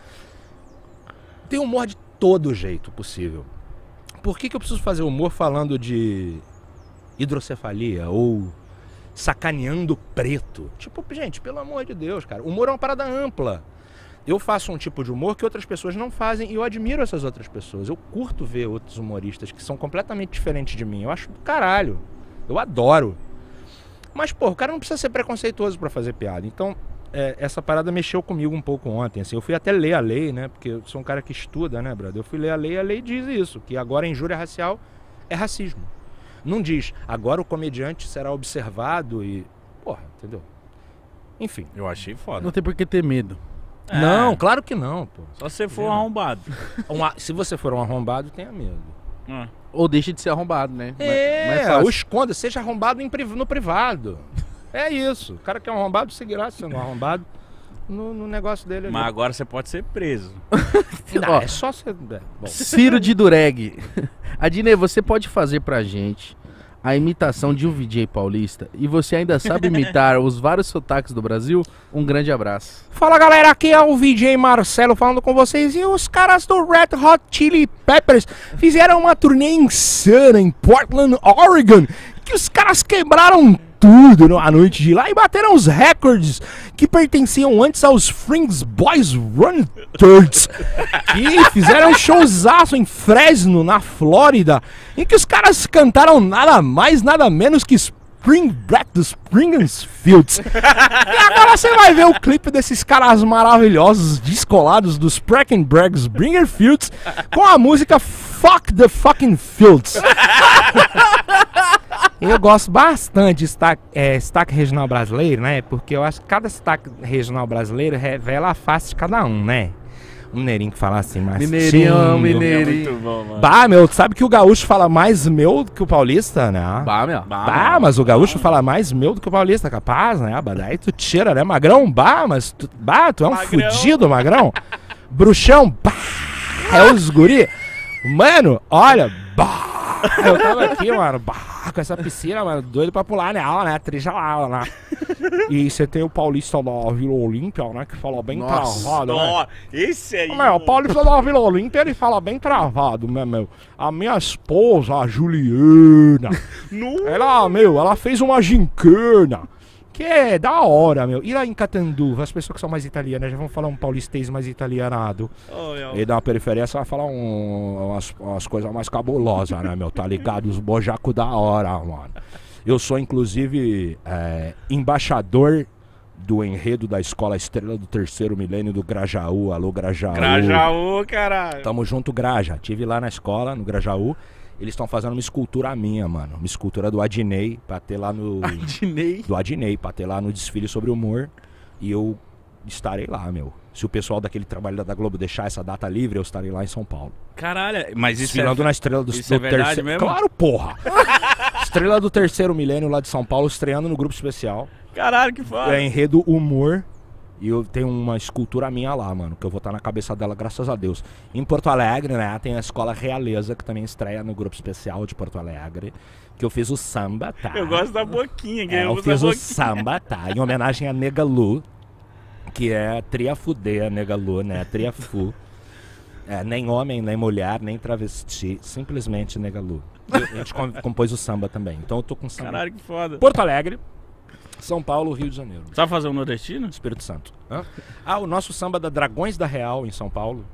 Tem humor de todo jeito possível. Por que que eu preciso fazer humor falando de hidrocefalia ou sacaneando preto? Tipo, gente, pelo amor de Deus, cara. Humor é uma parada ampla. Eu faço um tipo de humor que outras pessoas não fazem e eu admiro essas outras pessoas. Eu curto ver outros humoristas que são completamente diferentes de mim. Eu acho do caralho. Eu adoro. Mas, pô, o cara não precisa ser preconceituoso pra fazer piada. Então, é, essa parada mexeu comigo um pouco ontem. Assim, eu fui até ler a lei, né? Porque eu sou um cara que estuda, né, brother? Eu fui ler a lei e a lei diz isso, que agora a injúria racial é racismo. Não diz, agora o comediante será observado e... Porra, entendeu? Enfim. Eu achei foda. Não tem por que ter medo. É, Não, claro que não, pô. Só se você for arrombado. Um a- se você for um arrombado, tenha medo. Ah. Ou deixa de ser arrombado, né? É, Mas- mas fácil. o esconda, seja arrombado em priv- no privado. É isso. O cara que é um arrombado seguirá sendo um arrombado no, no negócio dele ali. Mas agora você pode ser preso. Não, Ó, é só ser... é, bom. Ciro de Dureg. Adnê, você pode fazer pra gente a imitação de um V J paulista e você ainda sabe imitar os vários sotaques do Brasil? Um grande abraço. Fala galera, aqui é o V J Marcelo falando com vocês. E os caras do Red Hot Chili Peppers fizeram uma turnê insana em Portland, Oregon, que os caras quebraram tudo na noite de lá e bateram os recordes que pertenciam antes aos Frings Boys Run Thirds, que fizeram um showzaço em Fresno, na Flórida, em que os caras cantaram nada mais, nada menos que Spring Black dos Springenfields. E agora você vai ver o clipe desses caras maravilhosos, descolados dos Spreckenberg Springerfields, com a música Fuck the Fucking Fields. Eu gosto bastante de sotaque, é, sotaque regional brasileiro, né? Porque eu acho que cada sotaque regional brasileiro revela a face de cada um, né? Um mineirinho que fala assim, mais Mineirinho, tímido. mineirinho. É muito bom, mano. Bah, meu, tu sabe que o gaúcho fala mais meu do que o paulista, né? Bah, meu. Bah, mas o gaúcho fala mais meu do que o paulista, capaz, né? Bah, daí tu tira, né? Magrão, bah, mas tu, bah, tu é um Magrão. fudido, magrão. Bruxão, bah, é os guri. Mano, olha, bah, eu tava aqui, mano, bah, com essa piscina, mano, doido pra pular nela, né? Trija lá, né? E você tem o paulista da Vila Olímpia, né? Que fala bem Nossa, travado, né? Ó, esse aí. Meu, o paulista da Vila Olímpia, ele fala bem travado, né, meu? A minha esposa, a Juliana, No... ela, meu, ela fez uma gincana, que é da hora, meu. E lá em Catanduva, as pessoas que são mais italianas já vão falar um paulistês mais italianado. Oh, meu. E da periferia você vai falar um- umas, umas coisas mais cabulosas, né, meu? Tá ligado? Os bojaco da hora, mano. Eu sou, inclusive, é, embaixador do enredo da Escola Estrela do Terceiro Milênio do Grajaú. Alô, Grajaú. Grajaú, caralho. Tamo junto, Graja. Tive lá na escola, no Grajaú. Eles estão fazendo uma escultura minha, mano. Uma escultura do Adnei, pra ter lá no... Adnei. do Adnei, pra ter lá no desfile sobre humor. E eu estarei lá, meu. Se o pessoal daquele trabalho da Globo deixar essa data livre, eu estarei lá em São Paulo. Caralho, mas isso Desfilando é... na Estrela do, isso do é verdade terceiro... mesmo? Claro, porra! Estrela do Terceiro Milênio lá de São Paulo, estreando no grupo especial. Caralho, que foda. É enredo humor. E eu tenho uma escultura minha lá, mano, que eu vou estar na cabeça dela, graças a Deus. Em Porto Alegre, né, tem a Escola Realeza, que também estreia no grupo especial de Porto Alegre, que eu fiz o samba, tá? Eu gosto da boquinha, que É, eu eu uso fiz a o boquinha. samba, tá? Em homenagem a Negalu, que é Triafudê, Negalu, né? Triafu. É, nem homem, nem mulher, nem travesti, simplesmente Negalu. E a gente com- compôs o samba também. Então eu tô com samba. Caralho, que foda. Porto Alegre, São Paulo, Rio de Janeiro. Sabe fazer um nordestino? Espírito Santo. Hã? Ah, o nosso samba da Dragões da Real, em São Paulo,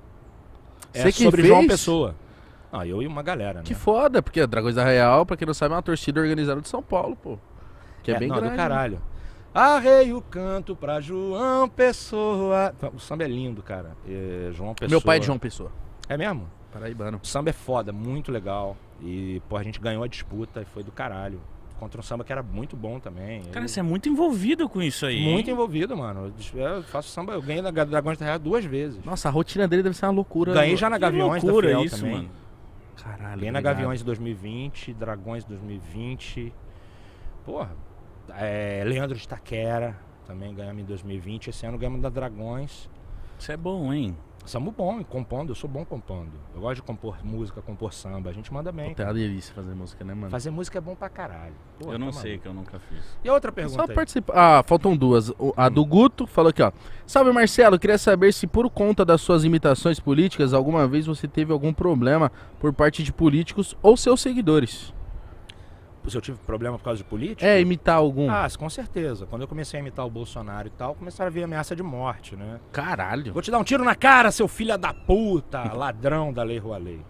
é Você que sobre fez? João Pessoa. Ah, eu e uma galera, né? Que foda, porque a Dragões da Real, pra quem não sabe, é uma torcida organizada de São Paulo, pô. Que é, bem não, grande. do né? caralho. Arrei o canto pra João Pessoa. O samba é lindo, cara. É, João Pessoa. Meu pai é de João Pessoa. É mesmo? Paraibano. O samba é foda, muito legal. E, pô, a gente ganhou a disputa e foi do caralho. Contra um samba que era muito bom também. Cara, Eu- você é muito envolvido com isso aí. muito hein? envolvido, mano. Eu faço samba, eu ganhei na Dragões da Real duas vezes. Nossa, a rotina dele deve ser uma loucura. Ganhei já na Que Gaviões da loucura Fiel isso, também. mano. Caralho. Ganhei na obrigado. Gaviões em dois mil e vinte, Dragões em dois mil e vinte. Porra, é, Leandro de Itaquera também ganhamos em dois mil e vinte. Esse ano ganhamos da Dragões. Isso é bom, hein? Somos bom compondo, eu sou bom compondo. Eu gosto de compor música, compor samba, a gente manda bem. Puta, é uma delícia fazer música, né, mano? Fazer música é bom pra caralho. Pô, eu não tá sei, maluco. que eu nunca fiz. E a outra É pergunta só aí? participar. Ah, faltam duas. O- A do Guto falou aqui, ó. Salve, Marcelo. Queria saber se por conta das suas imitações políticas, alguma vez você teve algum problema por parte de políticos ou seus seguidores. Se eu tive problema por causa de política? É, imitar algum. Ah, com certeza. Quando eu comecei a imitar o Bolsonaro e tal, começaram a vir ameaça de morte, né? Caralho. Vou te dar um tiro na cara, seu filho da puta, ladrão da Lei Rouanet.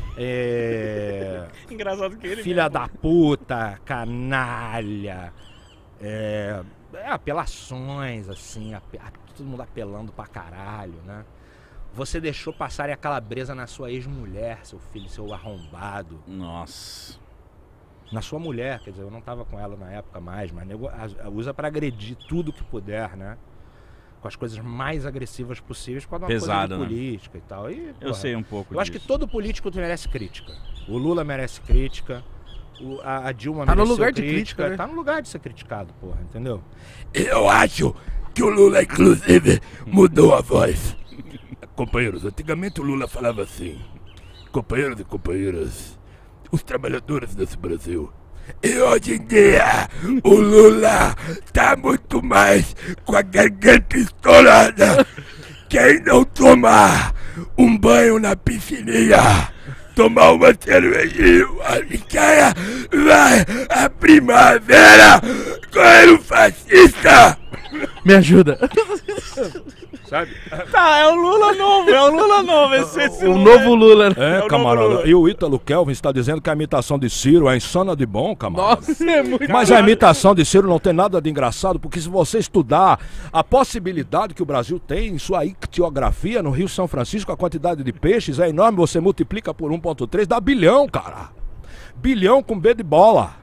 É... Engraçado que ele. Filha da puta, canalha. É... é, apelações, assim, ape- a- todo mundo apelando pra caralho, né? Você deixou passarem a calabresa na sua ex-mulher, seu filho, seu arrombado. Nossa. Na sua mulher, quer dizer, eu não tava com ela na época mais, mas nego a- a- usa pra agredir tudo que puder, né? Com as coisas mais agressivas possíveis pra dar uma Pesado, coisa né? de política e tal. E, Eu porra, sei um pouco Eu acho que disso. todo político merece crítica. O Lula merece crítica. o- a, a Dilma Tá no mereceu lugar de crítica. crítica, né? Tá no lugar de ser criticado, porra, entendeu? Eu acho que o Lula, inclusive, mudou a voz. Companheiros, antigamente o Lula falava assim: companheiros e companheiras, os trabalhadores desse Brasil. E hoje em dia, o Lula tá muito mais com a garganta estourada. Quem não tomar um banho na piscininha, tomar uma cervejinha, uma picanha, vai a primavera com o fascista. Me ajuda. Sabe? Tá, é o Lula novo, é o Lula novo. Esse, esse O novo Lula. né? É, É o camarada. novo Lula. E o Ítalo Kelvin está dizendo que a imitação de Ciro é insana de bom, camarada. Nossa, é muito. Mas a imitação de Ciro não tem nada de engraçado, porque se você estudar a possibilidade que o Brasil tem em sua ictiografia no Rio São Francisco, a quantidade de peixes é enorme, você multiplica por um ponto três, dá bilhão, cara. Bilhão com B de bola.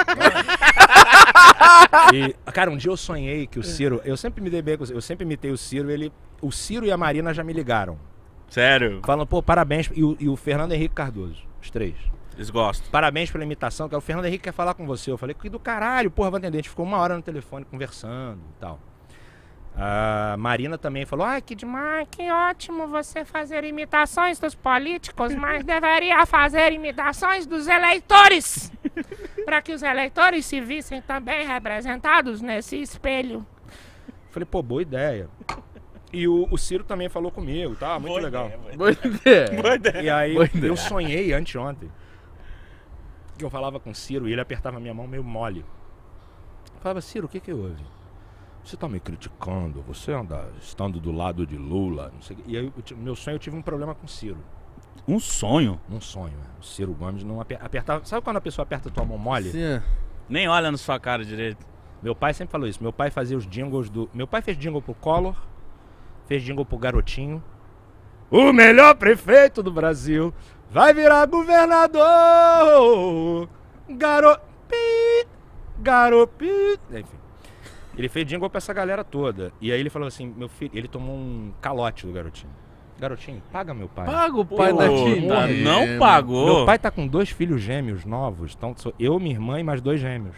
E, cara, um dia eu sonhei que o Ciro, eu sempre me dei bem com o Ciro, eu sempre imitei o Ciro, ele, o Ciro e a Marina já me ligaram. Sério? Falando, pô, parabéns, e o, e o Fernando Henrique Cardoso, os três. Eles gostam. Parabéns pela imitação, que o Fernando Henrique quer falar com você. Eu falei, que do caralho, porra, vou atender. A gente ficou uma hora no telefone conversando e tal. A Marina também falou, ai, que demais, que ótimo você fazer imitações dos políticos, mas deveria fazer imitações dos eleitores, para que os eleitores se vissem também representados nesse espelho. Falei, pô, boa ideia. E o, o Ciro também falou comigo, tá? Muito Boa legal. ideia, Boa ideia. boa ideia. E aí Boa ideia. eu sonhei anteontem que eu falava com o Ciro e ele apertava minha mão meio mole. Eu falava, Ciro, o que que houve? Você tá me criticando, você anda estando do lado de Lula, não sei o quê. E aí, eu ti- meu sonho, eu tive um problema com o Ciro. Um sonho? Um sonho, né? O Ciro Gomes não aper- apertava... Sabe quando a pessoa aperta a tua mão mole? Sim, é. Nem olha na sua cara direito. Meu pai sempre falou isso. Meu pai fazia os jingles do... Meu pai fez jingle pro Collor, fez jingle pro Garotinho. O melhor prefeito do Brasil vai virar governador. Garopi, garopi. Enfim. Ele fez jingle pra essa galera toda. E aí ele falou assim, meu filho, ele tomou um calote do Garotinho. Garotinho, paga meu pai. Paga o pai Pô, da tá, Tina. não pagou. Meu pai tá com dois filhos gêmeos novos. Então sou eu, minha irmã e mais dois gêmeos.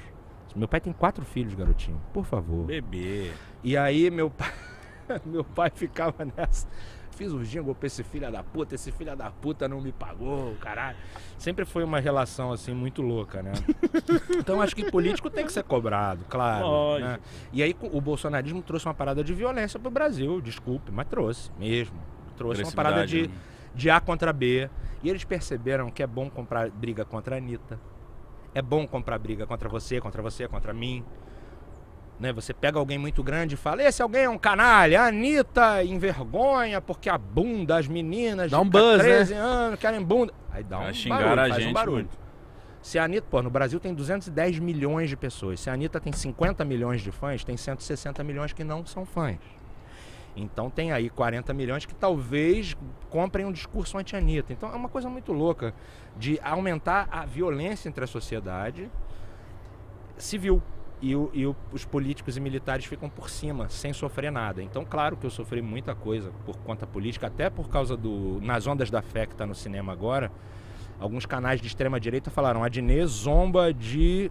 Meu pai tem quatro filhos, garotinho. Por favor. Bebê. E aí meu pai, meu pai ficava nessa. Fiz o jingle pra esse filho da puta, esse filho da puta não me pagou, caralho. Sempre foi uma relação assim muito louca, né? Então acho que político tem que ser cobrado, claro. Lógico. Né? E aí o bolsonarismo trouxe uma parada de violência pro Brasil, desculpe, mas trouxe mesmo. Trouxe uma parada de, né? de A contra B. E eles perceberam que é bom comprar briga contra a Anitta. É bom comprar briga contra você, contra você, contra mim. Né? Você pega alguém muito grande e fala, esse alguém é um canalha, a Anitta envergonha porque a bunda, as meninas Dá um de buzz, treze né? anos querem bunda. Aí dá Vai um xingar barulho, a faz gente um barulho. muito. Se a Anitta, pô, no Brasil tem duzentos e dez milhões de pessoas. Se a Anitta tem cinquenta milhões de fãs, tem cento e sessenta milhões que não são fãs. Então tem aí quarenta milhões que talvez comprem um discurso anti-Anitta. Então é uma coisa muito louca de aumentar a violência entre a sociedade civil. E, o, e o, os políticos e militares ficam por cima, sem sofrer nada. Então, claro que eu sofri muita coisa por conta política, até por causa do... Nas Ondas da Fé, que está no cinema agora, alguns canais de extrema-direita falaram Adnet zomba de...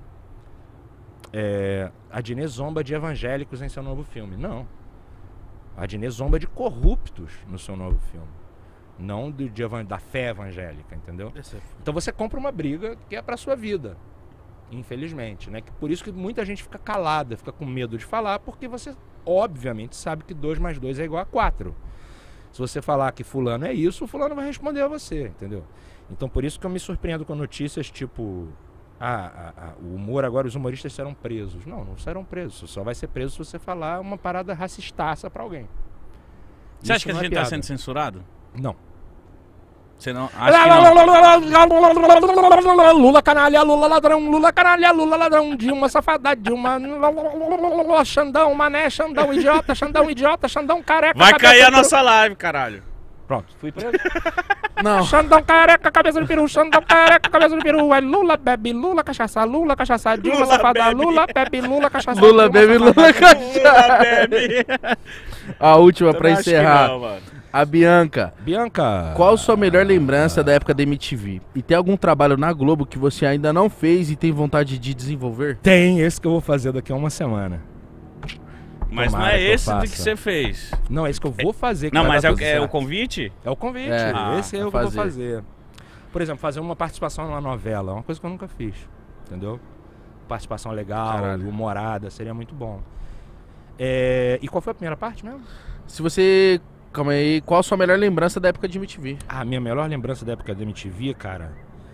É, Adnet zomba de evangélicos em seu novo filme. Não. Adnet zomba de corruptos no seu novo filme. Não de, de, da fé evangélica, entendeu? Então você compra uma briga que é pra sua vida. Infelizmente, né? Por isso que muita gente fica calada, fica com medo de falar, porque você, obviamente, sabe que dois mais dois é igual a quatro. Se você falar que fulano é isso, o fulano vai responder a você, entendeu? Então, por isso que eu me surpreendo com notícias tipo... Ah, ah, ah, o humor, agora os humoristas serão presos. Não, não serão presos. Você só vai ser preso se você falar uma parada racistaça pra alguém. Você acha que a não é gente tá piada. sendo censurado? Não. Você não... Acho que não. Lula canalha, Lula ladrão, Lula canalha, Lula ladrão, Dilma safada, Dilma, Xandão, mané, Xandão, idiota, Xandão, idiota, Xandão, careca. Vai cabeça cair a de nossa live, caralho. peru. Pronto, fui preso. Não. Xandão, careca, cabeça de peru, Xandão, careca, cabeça de peru. É Lula, bebe, Lula, cachaça, Lula, cachaça, Dilma Lula safada, bebe. Lula, bebe, Lula, cachaça. Lula Dilma bebe, safada. Lula cachaça. Bebe. A última pra Eu acho que encerrar. não, mano. A Bianca. Bianca. Qual sua melhor lembrança da época da M T V? E tem algum trabalho na Globo que você ainda não fez e tem vontade de desenvolver? Tem, esse que eu vou fazer daqui a uma semana. Mas não Tomara é que eu esse do que faça. você fez. Não, é esse que eu vou fazer. que Não, vai mas dar é o, tudo é o certo. convite? É o convite. É, Esse é vai o que eu vou fazer. fazer. Por exemplo, fazer uma participação numa novela. É uma coisa que eu nunca fiz. Entendeu? Participação legal, Caralho. humorada. Seria muito bom. É, e qual foi a primeira parte mesmo? Se você... Calma aí. Qual a sua melhor lembrança da época de M T V? A minha melhor lembrança da época da M T V, cara...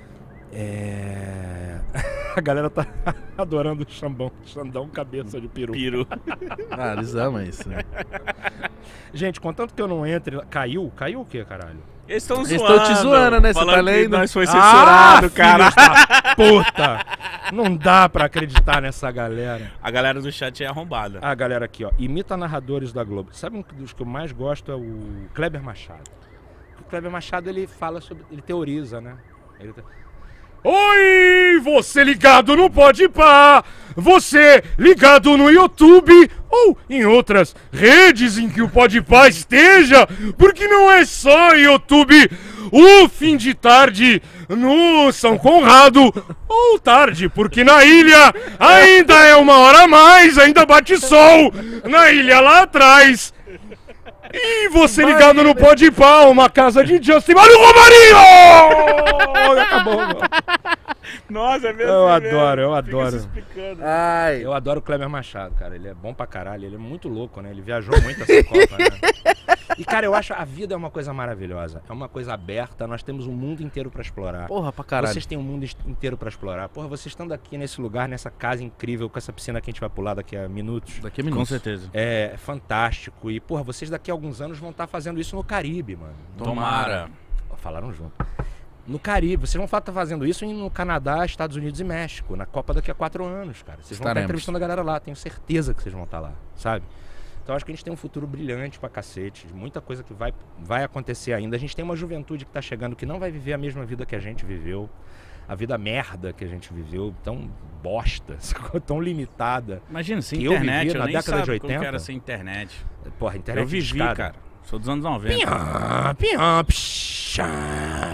É... A galera tá adorando o Xambão. Xandão cabeça de peru. Piro. Ah, eles amam isso, né? Gente, contanto que eu não entre... Caiu? Caiu o quê, caralho? Eles estão Eles zoando. tão te zoando, né? Você Falando tá que lendo? nós foi censurado, Ah, cara. filhos da puta! Não dá pra acreditar nessa galera. A galera do chat é arrombada. A galera aqui, ó, imita narradores da Globo. Sabe um dos que eu mais gosto é o Kleber Machado. O Kleber Machado, ele fala sobre... Ele teoriza, né? Ele te- Oi, você ligado no Podpah, você ligado no YouTube ou em outras redes em que o Podpah esteja, porque não é só YouTube, o fim de tarde no São Conrado, ou tarde, porque na ilha ainda é uma hora a mais, ainda bate sol, na ilha lá atrás. E você ligado no Podpah, uma casa de Justin Mario Romarinho! Acabou. Nossa, é mesmo. Eu assim mesmo. adoro, eu Fica adoro. se explicando. Ai. Eu adoro o Kleber Machado, cara. Ele é bom pra caralho. Ele é muito louco, né? Ele viajou muito essa Copa, né? E, cara, eu acho a vida é uma coisa maravilhosa. É uma coisa aberta. Nós temos um mundo inteiro pra explorar. Porra, pra caralho. Vocês têm um mundo inteiro pra explorar. Porra, vocês estando aqui nesse lugar, nessa casa incrível, com essa piscina que a gente vai pular daqui a minutos. Daqui a Com minutos. certeza. É fantástico. E, porra, vocês daqui a alguns anos vão estar fazendo isso no Caribe, mano. Tomara. Ó, falaram junto. No Caribe. Vocês vão estar fazendo isso no Canadá, Estados Unidos e México. Na Copa daqui a quatro anos, cara. Vocês vão estar Estaremos. entrevistando a galera lá. Tenho certeza que vocês vão estar lá, sabe? Então acho que a gente tem um futuro brilhante pra cacete. Muita coisa que vai, vai acontecer ainda. A gente tem uma juventude que tá chegando que não vai viver a mesma vida que a gente viveu. A vida merda que a gente viveu, tão bosta, tão limitada. Imagina, sem Que eu internet, vivi eu, na nem década de sabe como que oitenta. era sem internet. Porra, a internet Eu vivi, discada. cara. Sou dos anos noventa. Piã, piã, pshá, pshá.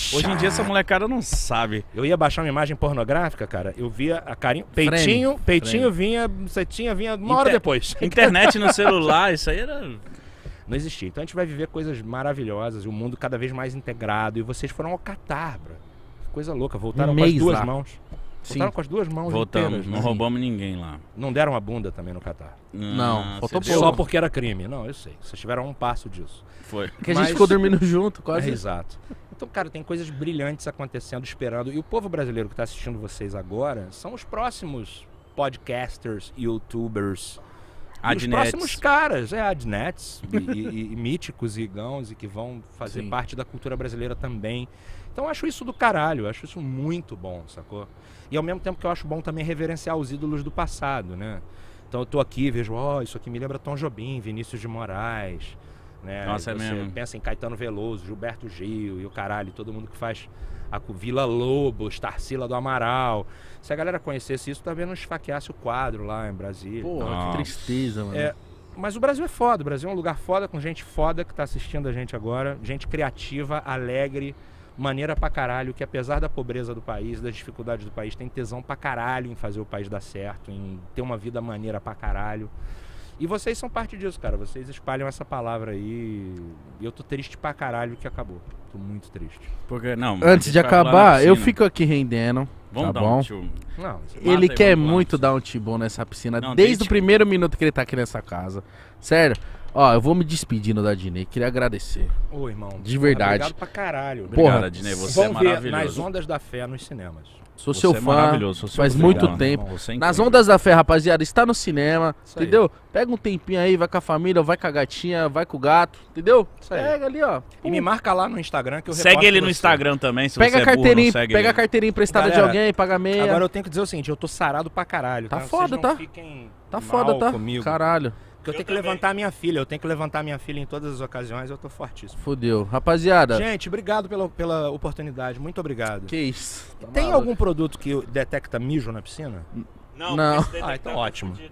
Hoje em dia essa molecada não sabe. Eu ia baixar uma imagem pornográfica, cara, eu via a carinha, peitinho, Frame. peitinho Frame. vinha, setinha vinha uma hora Inter- depois. Internet no celular, isso aí era... Não existia. Então a gente vai viver coisas maravilhosas, o mundo cada vez mais integrado. E vocês foram ao Catar, bro. Que coisa louca. Voltaram Um com as mês duas lá. mãos. Sim. Voltaram com as duas mãos Voltamos, inteiras, não né? roubamos ninguém lá. Não deram a bunda também no Catar. Não, Ah, faltou você pouco. Só deu? porque era crime. Não, eu sei. Vocês tiveram um passo disso. Foi. Que a Mas- gente ficou dormindo junto, É, quase. exato. Então, cara, tem coisas brilhantes acontecendo, esperando. E o povo brasileiro que está assistindo vocês agora são os próximos podcasters, youtubers. E os Adnets. próximos caras, é, adnets, e, e, e míticos e gãos, e que vão fazer Sim. parte da cultura brasileira também. Então eu acho isso do caralho, eu acho isso muito bom, sacou? E ao mesmo tempo que eu acho bom também reverenciar os ídolos do passado, né? Então eu tô aqui e vejo, ó, isso aqui me lembra Tom Jobim, Vinícius de Moraes, né? Nossa, é Você mesmo. pensa em Caetano Veloso, Gilberto Gil e o caralho, todo mundo que faz a cu- Vila Lobos, Tarsila do Amaral. Se a galera conhecesse isso, talvez não esfaqueasse o quadro lá em Brasília. Pô, Nossa. que tristeza, mano. É, mas o Brasil é foda, o Brasil é um lugar foda, com gente foda que tá assistindo a gente agora, gente criativa, alegre, maneira pra caralho, que apesar da pobreza do país, das dificuldades do país, tem tesão pra caralho em fazer o país dar certo, em ter uma vida maneira pra caralho. E vocês são parte disso, cara, vocês espalham essa palavra aí, e eu tô triste pra caralho que acabou, tô muito triste. Porque, não, a Antes gente de vai pular na acabar, eu piscina. fico aqui rendendo. Vamos tá dar bom? um tio. Não, isso- Ele Mata aí, quer vamos lá. muito dar um tibão nessa piscina, Não, desde desde o primeiro minuto que ele tá aqui nessa casa. Sério. Ó, eu vou me despedindo da Dinei. Queria agradecer. Ô, irmão, De verdade. obrigado pra caralho. Obrigado, Porra, Adnei, você é Vão ver maravilhoso. nas Ondas da Fé nos cinemas. Sou Você seu é fã. maravilhoso, sou seu faz fã, muito mano, tempo. irmão, você é Nas incrível. Ondas da Fé, rapaziada, está no cinema, Isso aí. entendeu? Pega um tempinho aí, vai com a família, vai com a gatinha, vai com o gato, entendeu? Isso aí. Pega ali, ó. E me marca lá no Instagram que eu Segue reposto ele no você. Instagram também, se Pega você a é burro, carteirinha, não segue pega a ele. carteirinha emprestada de Galera, alguém, paga meia. Agora eu tenho que dizer o seguinte, eu tô sarado pra caralho. Tá Vocês foda, não tá? Fiquem Tá mal foda, tá? comigo. Caralho. Porque eu, tenho que levantar minha filha, eu tenho que levantar minha filha em todas as ocasiões, eu tô fortíssimo. Fudeu. Rapaziada, Gente, obrigado pela, pela oportunidade, muito obrigado. que isso? Tá Tem maluco. algum produto que detecta mijo na piscina? Não, Não. porque esse daí Ah, tá então tá ótimo. fudido.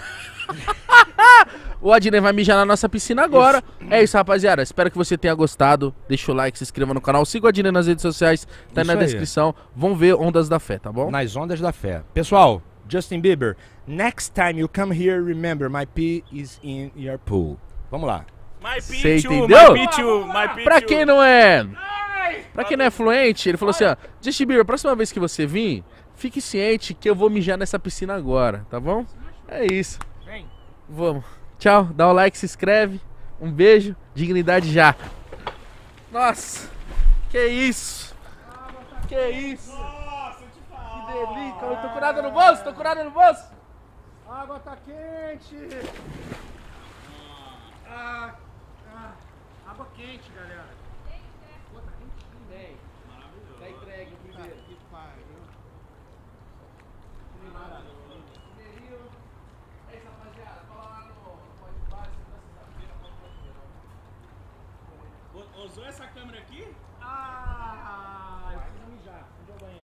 O Adnei vai mijar na nossa piscina agora. É isso, rapaziada. Espero que você tenha gostado. Deixa o like, se inscreva no canal. Siga o Adnei nas redes sociais. Tá aí Isso na aí. descrição. Vão ver Ondas da Fé, tá bom? Nas Ondas da Fé. Pessoal, Justin Bieber, next time you come here, remember, my pee is in your pool. Vamos lá. My Cê Pichu, entendeu? my Pichu, my Pichu. Pra quem não é. Pra quem não é fluente, ele falou assim: ó, Justin Bieber, a próxima vez que você vir, fique ciente que eu vou mijar nessa piscina agora, tá bom? É isso. Vem. Vamos. Tchau, dá o like, se inscreve. Um beijo, dignidade já. Nossa, que isso? Que isso? Que delícia, eu tô com nada no bolso, tô com nada no bolso. A água tá quente. Ah, ah, água quente, galera. Pô, tá quentinho, velho. Maravilhoso. Tá entregue o primeiro. Que pariu. Que maravilha. É isso, rapaziada. Fala lá no Podpah, sexta-feira, Usou essa câmera aqui? Ah, eu preciso mijar. Onde é o banheiro?